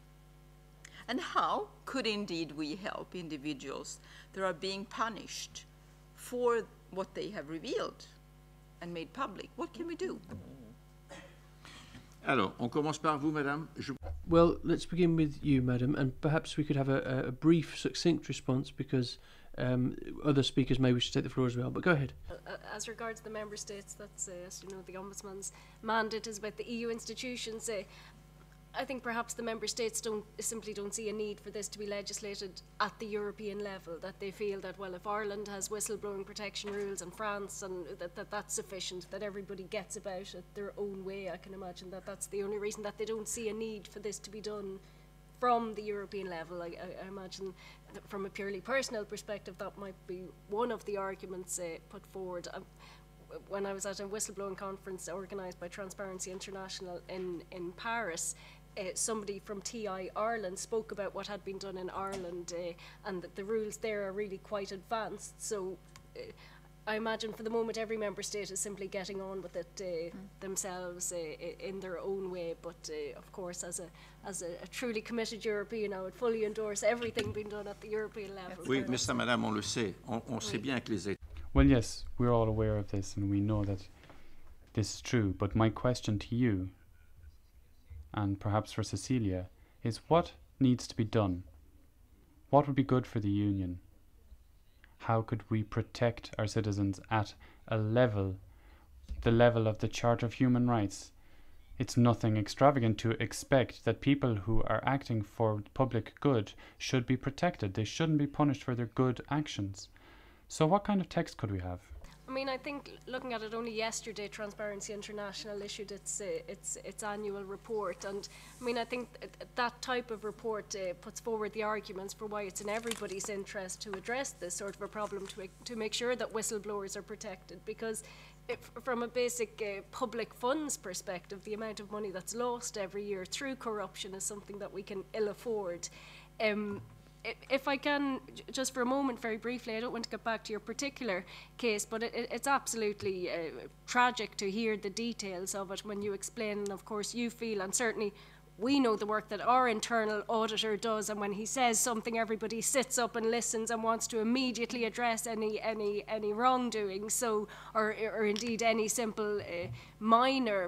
Speaker 10: And how could indeed we help individuals that are being punished for what they have revealed and made public? What can we do?
Speaker 1: Alors, on commence par vous, madame.
Speaker 8: Well, let's begin with you, madam, and perhaps we could have a brief, succinct response, because other speakers may wish to take the floor as well. But go ahead.
Speaker 18: As regards the member states, that's, as you know, the Ombudsman's mandate is about the EU institutions. I think perhaps the member states simply don't see a need for this to be legislated at the European level, that they feel that, well, if Ireland has whistleblowing protection rules and France, and that's sufficient, that everybody gets about it their own way. I can imagine that that's the only reason that they don't see a need for this to be done from the European level. I imagine that from a purely personal perspective, that might be one of the arguments put forward. When I was at a whistleblowing conference organised by Transparency International in Paris, somebody from TI Ireland spoke about what had been done in Ireland and that the rules there are really quite advanced. So I imagine for the moment every member state is simply getting on with it themselves in their own way. But of course, as a truly committed European, I would fully endorse everything being done at the European level.
Speaker 1: Oui, mais ça, madame, on le sait. On sait bien que les États.
Speaker 5: Well, yes, we're all aware of this and we know that this is true. But my question to you, and perhaps for Cecilia, is what needs to be done? What would be good for the Union? How could we protect our citizens at a level, the level of the Charter of Human Rights? It's nothing extravagant to expect that people who are acting for public good should be protected. They shouldn't be punished for their good actions. So what kind of text could we have?
Speaker 18: I mean, I think looking at it, only yesterday Transparency International issued its annual report, and I mean, I think that type of report puts forward the arguments for why it's in everybody's interest to address this sort of a problem, to make sure that whistleblowers are protected, because from a basic public funds perspective, the amount of money that's lost every year through corruption is something that we can ill afford. If I can, just for a moment, very briefly, I don't want to get back to your particular case, but it's absolutely tragic to hear the details of it when you explain, and of course you feel, and certainly we know the work that our internal auditor does, and when he says something, everybody sits up and listens and wants to immediately address any wrongdoing, so, or indeed any simple minor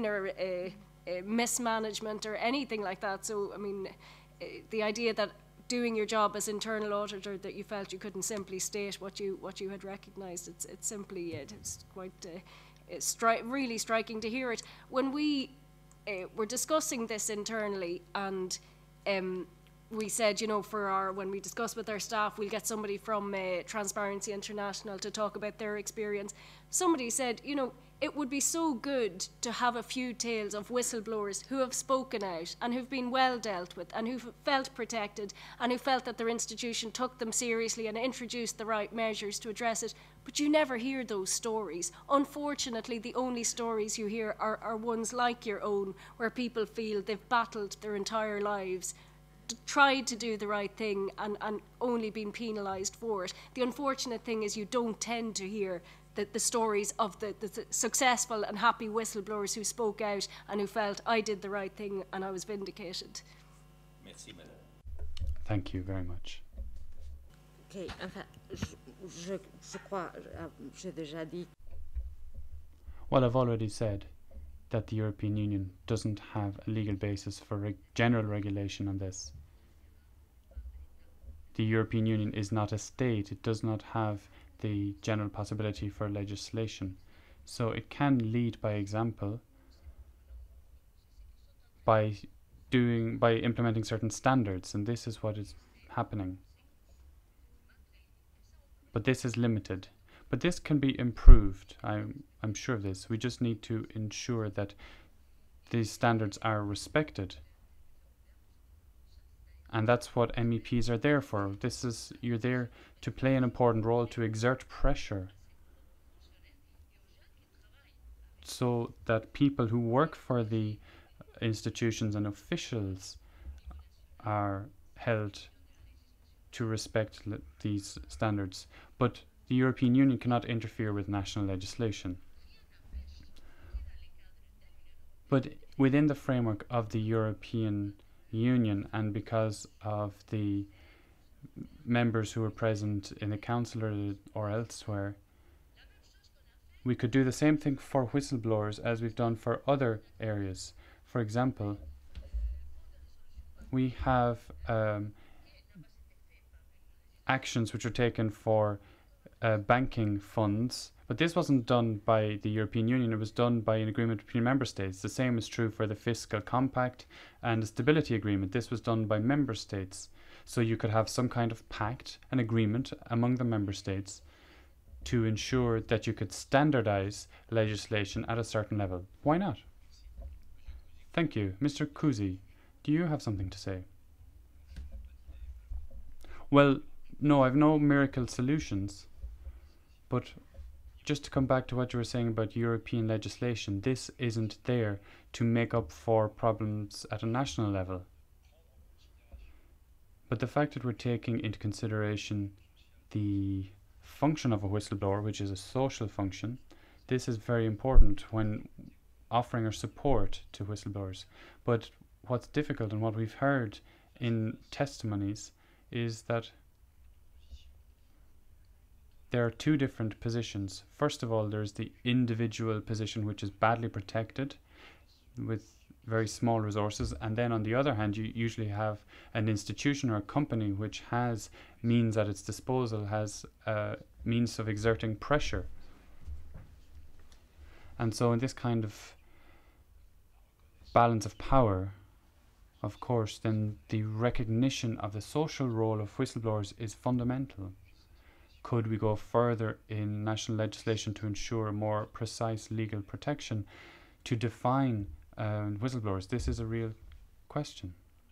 Speaker 18: mismanagement or anything like that. So, I mean, the idea that doing your job as internal auditor, that you felt you couldn't simply state what you had recognised, it's simply it's quite really striking to hear it. When we were discussing this internally, and we said, you know, when we discuss with our staff, we'll get somebody from Transparency International to talk about their experience. Somebody said, you know, it would be so good to have a few tales of whistleblowers who have spoken out and who've been well dealt with and who've felt protected and who felt that their institution took them seriously and introduced the right measures to address it. But you never hear those stories. Unfortunately, the only stories you hear are ones like your own, where people feel they've battled their entire lives, tried to do the right thing and only been penalised for it. The unfortunate thing is you don't tend to hear the stories of the successful and happy whistleblowers who spoke out and who felt, I did the right thing and I was vindicated.
Speaker 1: Merci, madame.
Speaker 5: Thank you very much.
Speaker 9: Okay, enfin, je crois, j'ai déjà dit.
Speaker 5: Well, I've already said that the European Union doesn't have a legal basis for general regulation on this. The European Union is not a state. It does not have the general possibility for legislation. So it can lead by example by implementing certain standards, and this is what is happening. But this is limited. But this can be improved. I'm sure of this. We just need to ensure that these standards are respected. And that's what MEPs are there for. You're there to play an important role, to exert pressure so that people who work for the institutions and officials are held to respect these standards. But the European Union cannot interfere with national legislation. But within the framework of the European Union, and because of the members who were present in the council or elsewhere, we could do the same thing for whistleblowers as we've done for other areas. For example, we have actions which are taken for banking funds, but this wasn't done by the European Union, it was done by an agreement between member states. The same is true for the Fiscal Compact and the Stability Agreement. This was done by member states. So you could have some kind of pact, an agreement among the member states to ensure that you could standardize legislation at a certain level. Why not? Thank you. Mr. Kuzi, do you have something to say? Well, no, I've no miracle solutions, but just to come back to what you were saying about European legislation, this isn't there to make up for problems at a national level. But the fact that we're taking into consideration the function of a whistleblower, which is a social function, this is very important when offering our support to whistleblowers. But what's difficult and what we've heard in testimonies is that there are two different positions. First of all, there's the individual position, which is badly protected with very small resources, and then on the other hand you usually have an institution or a company which has means at its disposal, has means of exerting pressure. And so in this kind of balance of power, of course, then the recognition of the social role of whistleblowers is fundamental. Could we go further in national legislation to ensure a more precise legal protection to define whistleblowers? This is a real question.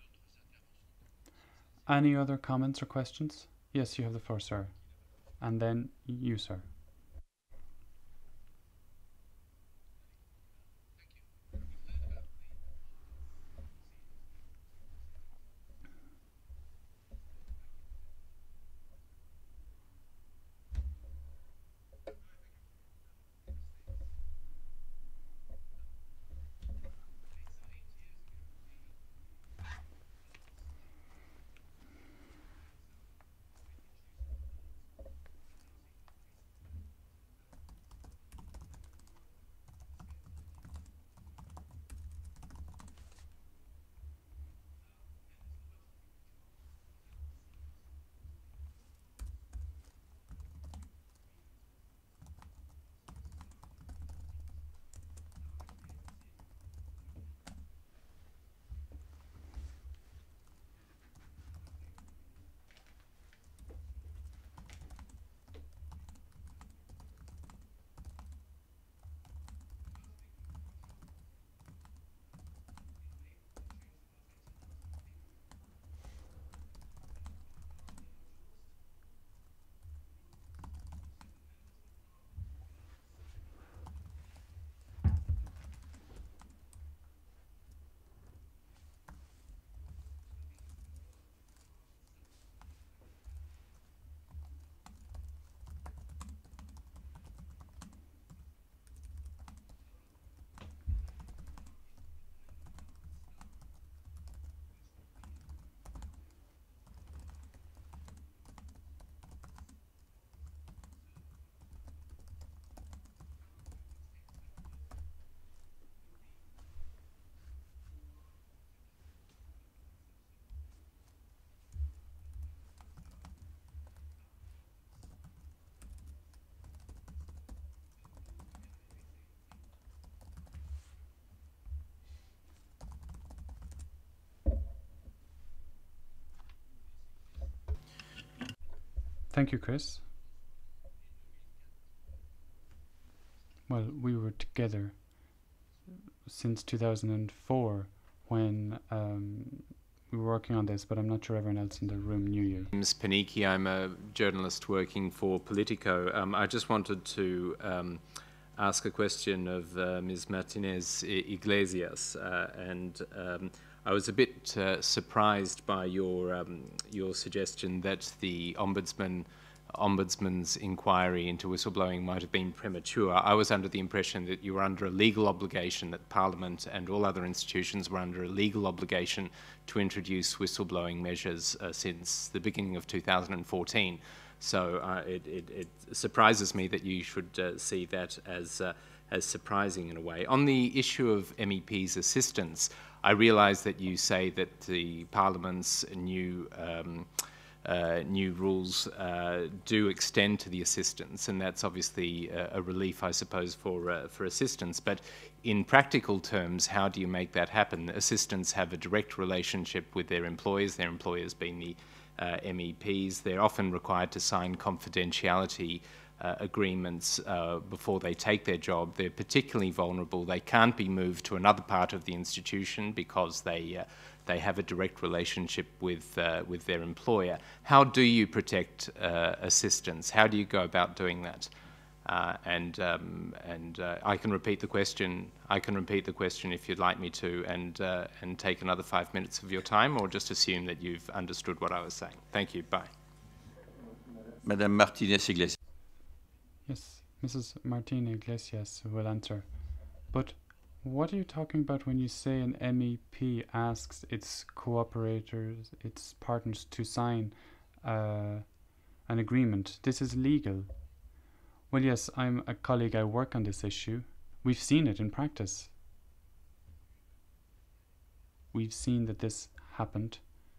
Speaker 5: Any other comments or questions? Yes, you have the floor, sir. And then you, sir. Thank you, Chris. Well, we were together since 2004 when we were working on this, but I'm not sure everyone else in the room knew you.
Speaker 20: My name is Paniki. I'm a journalist working for Politico. I just wanted to ask a question of Ms. Martinez Iglesias, and I was a bit surprised by your suggestion that the Ombudsman Ombudsman's inquiry into whistleblowing might have been premature. I was under the impression that you were under a legal obligation, that Parliament and all other institutions were under a legal obligation to introduce whistleblowing measures since the beginning of 2014. So it surprises me that you should see that as surprising in a way. On the issue of MEPs' assistance, I realise that you say that the Parliament's new rules do extend to the assistants, and that's obviously a relief, I suppose, for assistants. But in practical terms, how do you make that happen? Assistants have a direct relationship with their employers being the MEPs. They're often required to sign confidentiality agreements before they take their job. They're particularly vulnerable. They can't be moved to another part of the institution because they have a direct relationship with their employer. How do you protect assistants? How do you go about doing that? And I can repeat the question. I can repeat the question if you'd like me to, and take another 5 minutes of your time, or just assume that you've understood what I was saying. Thank you. Bye.
Speaker 1: Madame Martinez-Iglesias.
Speaker 5: Yes, Mrs. Martina Iglesias will answer. But what are you talking about when you say an MEP asks its cooperators, its partners to sign an agreement? This is legal. Well, yes, I'm a colleague. I work on this issue. We've seen it in practice. We've seen that this happened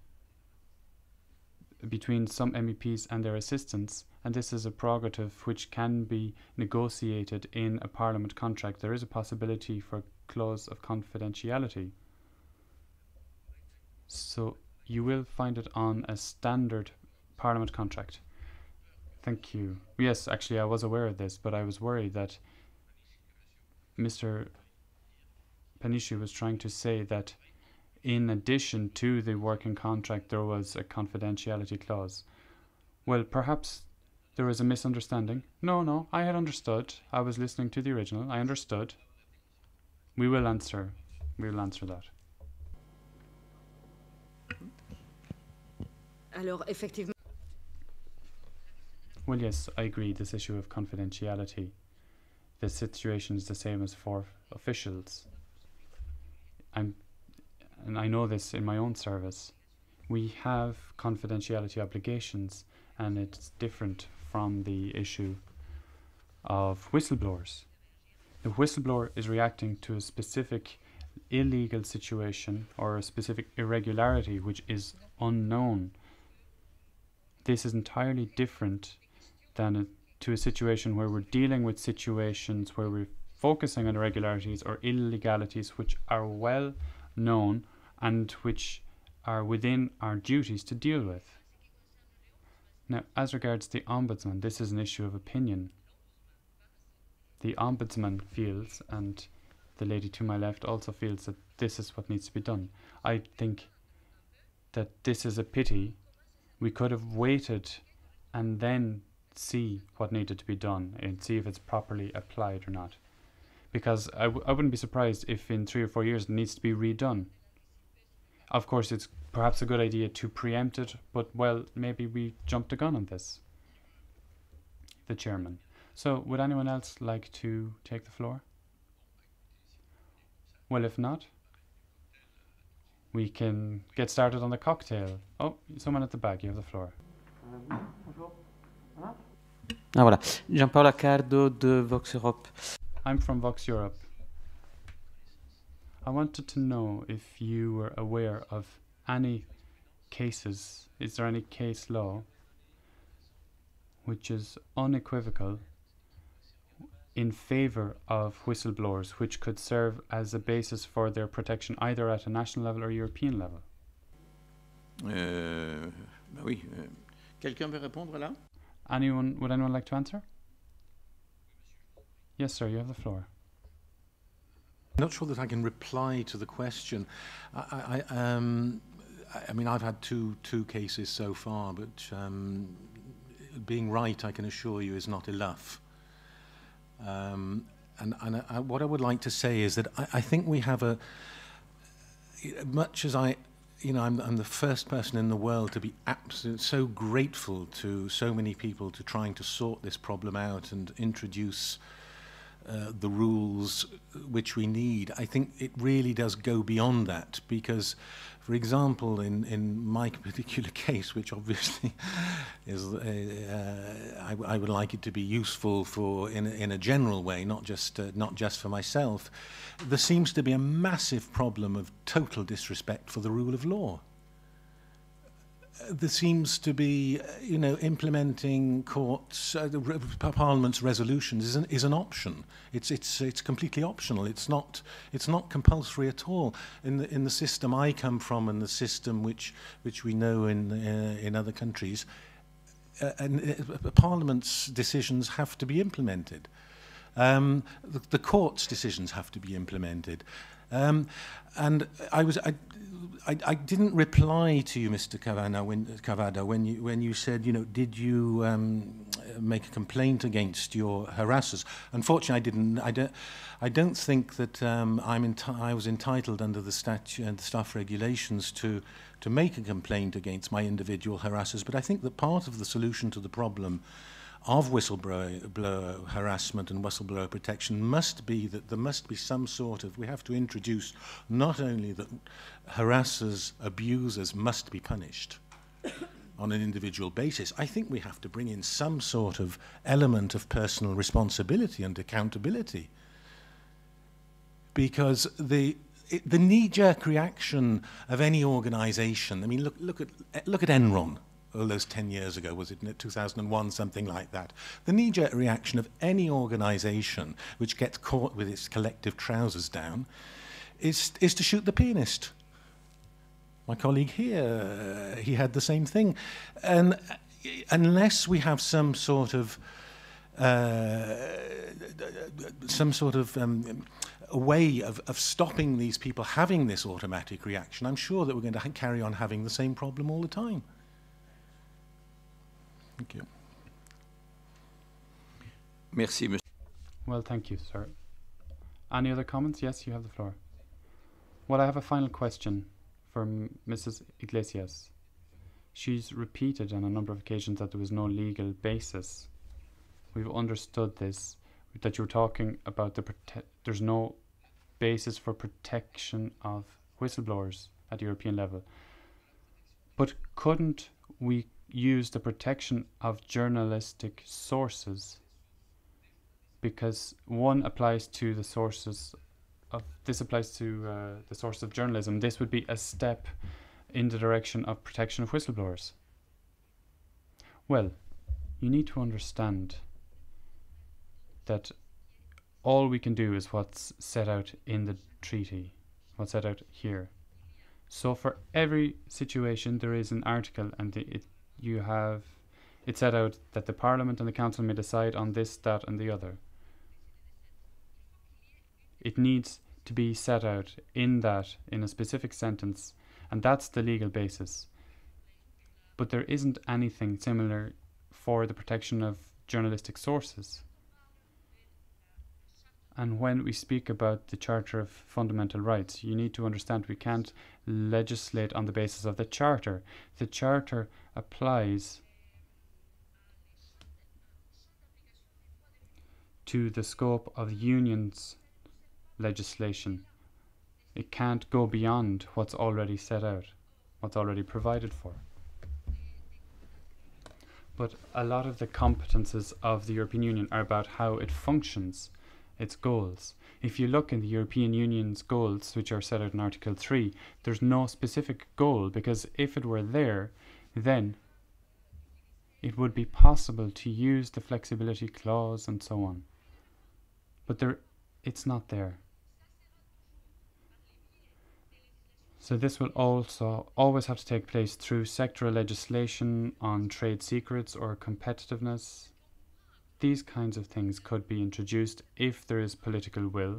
Speaker 5: between some MEPs and their assistants, and this is a prerogative which can be negotiated in a Parliament contract. There is a possibility for a clause of confidentiality. So you will find it on a standard Parliament contract. Thank you. Yes, actually I was aware of this, but I was worried that Mr. Panishi was trying to say that in addition to the working contract there was a confidentiality clause. Well, perhaps there was a misunderstanding. No, I had understood. I was listening to the original. I understood. We will answer that.
Speaker 9: Alors, effectivement.
Speaker 5: Well, yes, I agree. This issue of confidentiality, the situation is the same as for officials. And I know this in my own service. We have confidentiality obligations, and it's different from the issue of whistleblowers. The whistleblower is reacting to a specific illegal situation or a specific irregularity which is unknown. This is entirely different than to a situation where we're dealing with situations where we're focusing on irregularities or illegalities which are well known and which are within our duties to deal with. Now, as regards the Ombudsman, this is an issue of opinion. The Ombudsman feels, and the lady to my left also feels, that this is what needs to be done. I think that this is a pity. We could have waited and then see what needed to be done and see if it's properly applied or not. Because I wouldn't be surprised if in 3 or 4 years it needs to be redone. Of course, it's perhaps a good idea to preempt it, but, well, maybe we jumped the gun on this. The chairman. So, would anyone else like to take the floor? Well, if not, we can get started on the cocktail. Oh, someone at the back, you have the floor.
Speaker 21: Voilà. Jean-Paul Accardo de Vox Europe.
Speaker 5: I'm from Vox Europe. I wanted to know if you were aware of any cases. Is there any case law which is unequivocal in favor of whistleblowers, which could serve as a basis for their protection either at a national level or European level?
Speaker 1: Oui. Quelqu'un veut répondre là?
Speaker 5: Would anyone like to answer? Yes, sir, you have the floor.
Speaker 19: I'm not sure that I can reply to the question. I mean, I've had two cases so far, but being right, I can assure you, is not enough. What I would like to say is that I think we have much as I'm the first person in the world to be so grateful to so many people to trying to sort this problem out and introduce the rules which we need. I think it really does go beyond that, because, for example, in my particular case, which obviously is, I would like it to be useful for in a general way, not just for myself. There seems to be a massive problem of total disrespect for the rule of law. There seems to be, implementing courts, Parliament's resolutions is an option. It's completely optional. It's not compulsory at all. In the system I come from, and the system which we know in other countries, Parliament's decisions have to be implemented. The court's decisions have to be implemented. And I didn't reply to you, Mr. Cavada, when you said, did you make a complaint against your harassers? Unfortunately, I didn't. I don't think that I was entitled under the statute and the staff regulations to make a complaint against my individual harassers. But I think that part of the solution to the problem of whistleblower harassment and whistleblower protection must be that there must be some sort of, we have to introduce not only that harassers, abusers must be punished on an individual basis. I think we have to bring in some sort of element of personal responsibility and accountability, because the knee-jerk reaction of any organisation, I mean, look at Enron. All those 10 years ago, was it 2001, something like that. The knee-jerk reaction of any organisation which gets caught with its collective trousers down is to shoot the pianist. My colleague here, he had the same thing. And unless we have some sort of a way of stopping these people having this automatic reaction, I'm sure that we're going to carry on having the same problem all the time. Thank you.
Speaker 1: Merci, monsieur.
Speaker 5: Well, thank you, sir. Any other comments? Yes, you have the floor. Well, I have a final question from Mrs. Iglesias. She's repeated on a number of occasions that there was no legal basis. We've understood this, that you're talking about there's no basis for protection of whistleblowers at European level. But couldn't we use the protection of journalistic sources? Because one applies to the sources of, this applies to the source of journalism. This would be a step in the direction of protection of whistleblowers. Well, you need to understand that all we can do is what's set out in the treaty, what's set out here. So for every situation there is an article, and it set out that the Parliament and the Council may decide on this, that and the other. It needs to be set out in a specific sentence, and that's the legal basis. But there isn't anything similar for the protection of journalistic sources. And when we speak about the Charter of Fundamental Rights, you need to understand we can't legislate on the basis of the Charter. The Charter applies to the scope of the Union's legislation. It can't go beyond what's already set out, what's already provided for. But a lot of the competences of the European Union are about how it functions, its goals. If you look in the European Union's goals, which are set out in Article 3, there's no specific goal, because if it were there, then it would be possible to use the flexibility clause and so on. But it's not there. So this will also always have to take place through sectoral legislation on trade secrets or competitiveness. These kinds of things could be introduced if there is political will.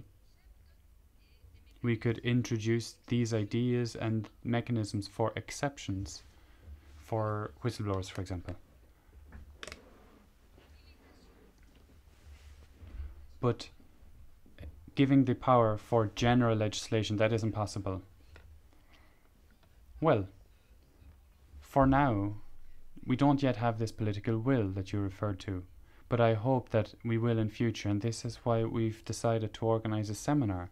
Speaker 5: We could introduce these ideas and mechanisms for exceptions for whistleblowers, for example. But giving the power for general legislation, that isn't possible. Well, for now, we don't yet have this political will that you referred to, but I hope that we will in future, and this is why we've decided to organize a seminar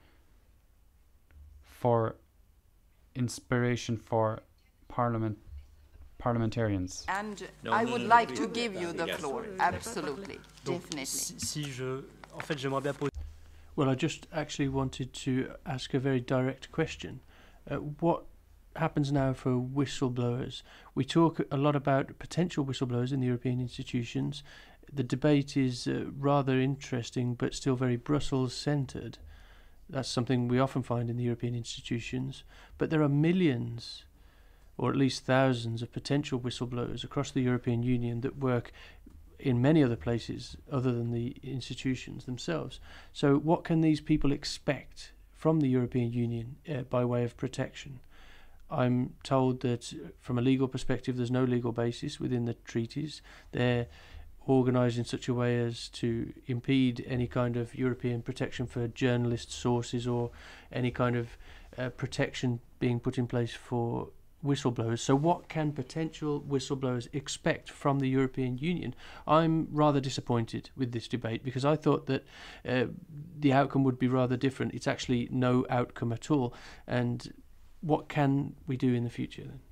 Speaker 5: for inspiration for parliamentarians.
Speaker 10: And I would like to give you the floor, absolutely, definitely.
Speaker 8: Well, I just actually wanted to ask a very direct question. What happens now for whistleblowers? We talk a lot about potential whistleblowers in the European institutions. The debate is rather interesting, but still very Brussels-centred. That's something we often find in the European institutions. But there are millions, or at least thousands, of potential whistleblowers across the European Union that work in many other places other than the institutions themselves. So what can these people expect from the European Union by way of protection? I'm told that from a legal perspective there's no legal basis within the treaties. They're organised in such a way as to impede any kind of European protection for journalist sources or any kind of protection being put in place for whistleblowers. So what can potential whistleblowers expect from the European Union? I'm rather disappointed with this debate because I thought that the outcome would be rather different. It's actually no outcome at all. And what can we do in the future then?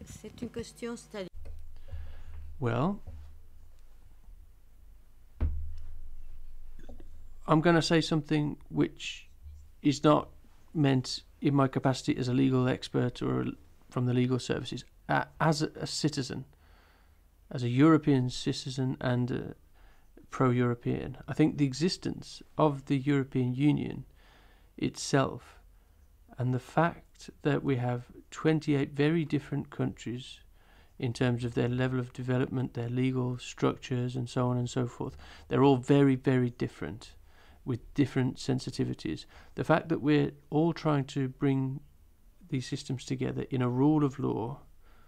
Speaker 8: Well, I'm going to say something which is not meant in my capacity as a legal expert or from the legal services. As a citizen, as a European citizen and pro-European, I think the existence of the European Union itself and the fact that we have 28 very different countries in terms of their level of development, their legal structures and so on and so forth, they're all very, very different with different sensitivities. The fact that we're all trying to bring these systems together in a rule of law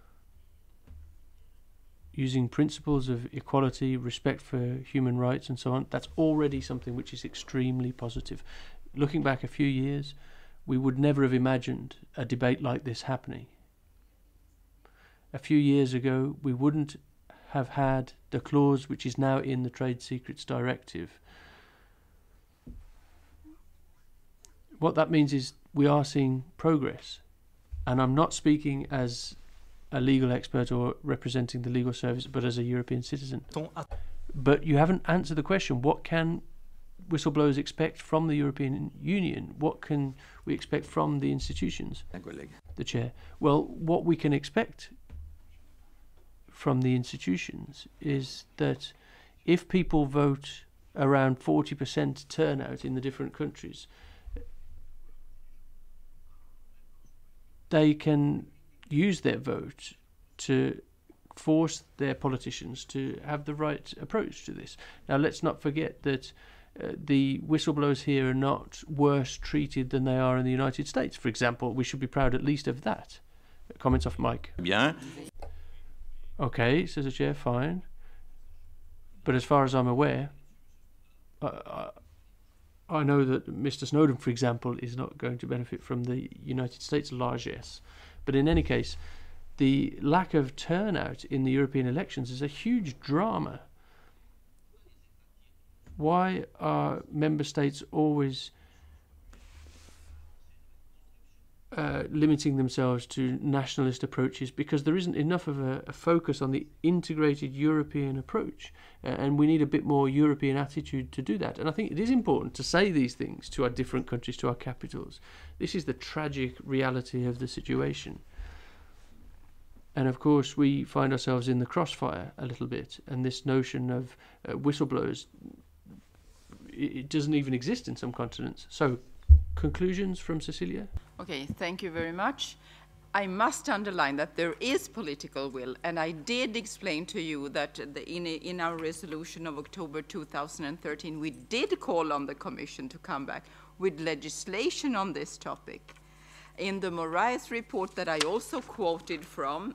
Speaker 8: using principles of equality, respect for human rights and so on, that's already something which is extremely positive. Looking back a few years, we would never have imagined a debate like this happening. A few years ago, we wouldn't have had the clause which is now in the Trade Secrets Directive. What that means is we are seeing progress. And I'm not speaking as a legal expert or representing the legal service, but as a European citizen. But you haven't answered the question, what can whistleblowers expect from the European Union? What can we expect from the institutions? The Chair. Well, what we can expect from the institutions is that if people vote around 40% turnout in the different countries, they can use their vote to force their politicians to have the right approach to this. Now, let's not forget that the whistleblowers here are not worse treated than they are in the United States. For example, we should be proud at least of that. Comments off mic.
Speaker 1: Bien.
Speaker 8: Okay, says the Chair, fine. But as far as I'm aware, I know that Mr. Snowden, for example, is not going to benefit from the United States largesse. But in any case, the lack of turnout in the European elections is a huge drama. Why are member states always limiting themselves to nationalist approaches? Because there isn't enough of a focus on the integrated European approach, and we need a bit more European attitude to do that. And I think it is important to say these things to our different countries, to our capitals. This is the tragic reality of the situation. And of course we find ourselves in the crossfire a little bit, and this notion of whistleblowers, it doesn't even exist in some continents. So, conclusions from Cecilia?
Speaker 10: Okay, thank you very much. I must underline that there is political will, and I did explain to you that in our resolution of October 2013, we did call on the Commission to come back with legislation on this topic. In the Moraes report that I also quoted from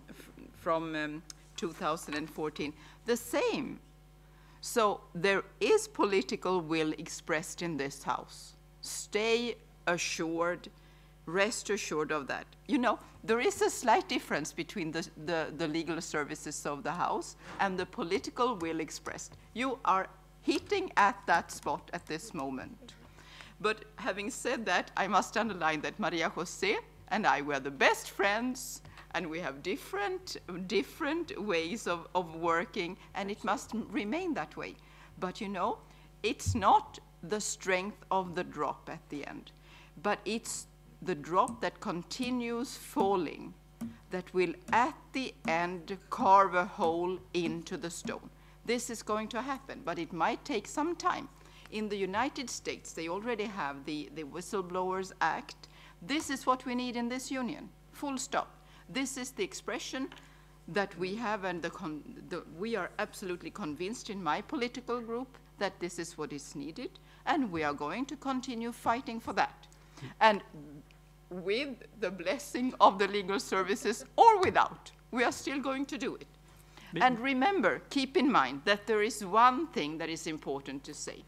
Speaker 10: 2014, the same. So there is political will expressed in this House. Stay assured, rest assured of that. You know, there is a slight difference between the legal services of the House and the political will expressed. You are hitting at that spot at this moment. But having said that, I must underline that Maria Jose and I were the best friends, and we have different ways of working, and it must remain that way. But you know, it's not the strength of the drop at the end, but it's the drop that continues falling that will at the end carve a hole into the stone. This is going to happen, but it might take some time. In the United States, they already have the Whistleblowers Act. This is what we need in this union, full stop. This is the expression that we have, and we are absolutely convinced in my political group that this is what is needed, and we are going to continue fighting for that. And with the blessing of the legal services or without, we are still going to do it. And remember, keep in mind that there is one thing that is important to say,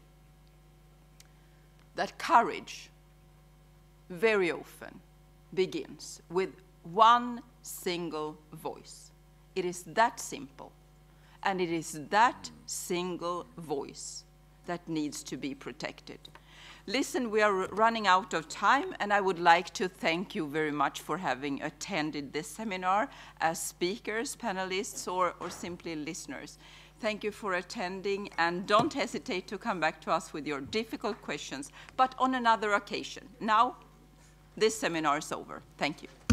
Speaker 10: that courage very often begins with one single voice. It is that simple, and it is that single voice that needs to be protected. Listen, we are running out of time, and I would like to thank you very much for having attended this seminar as speakers, panelists, or simply listeners. Thank you for attending, and don't hesitate to come back to us with your difficult questions, but on another occasion. Now, this seminar is over. Thank you.